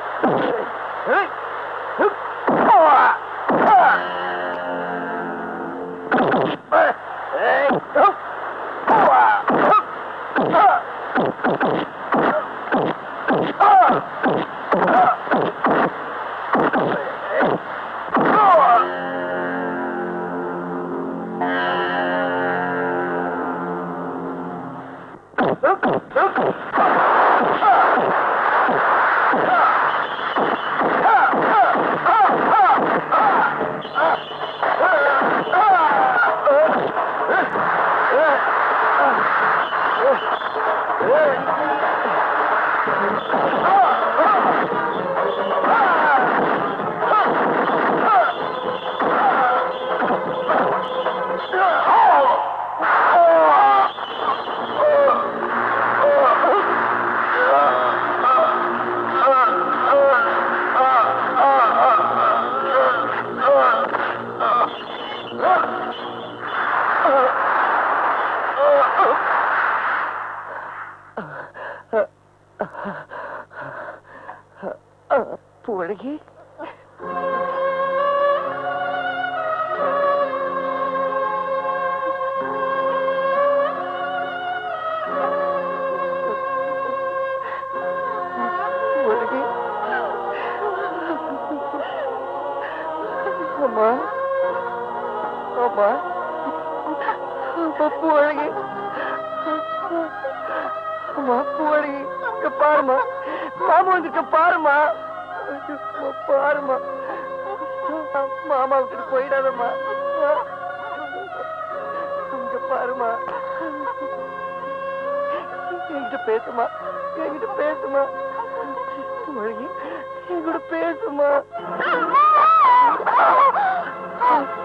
பூவழகி அம்மா அம்மா பூவழகி அம்மா பூவழகி இங்க பாருமா, மாமா வந்துட்டு பாருமா, பாருமா, மாமா விட்டுட்டு போயிடாதம்மா, இங்க பாருமா, என்கிட்ட பேசுமா, என்கிட்ட பேசுமா, பூவழகி என்கிட்ட பேசுமா.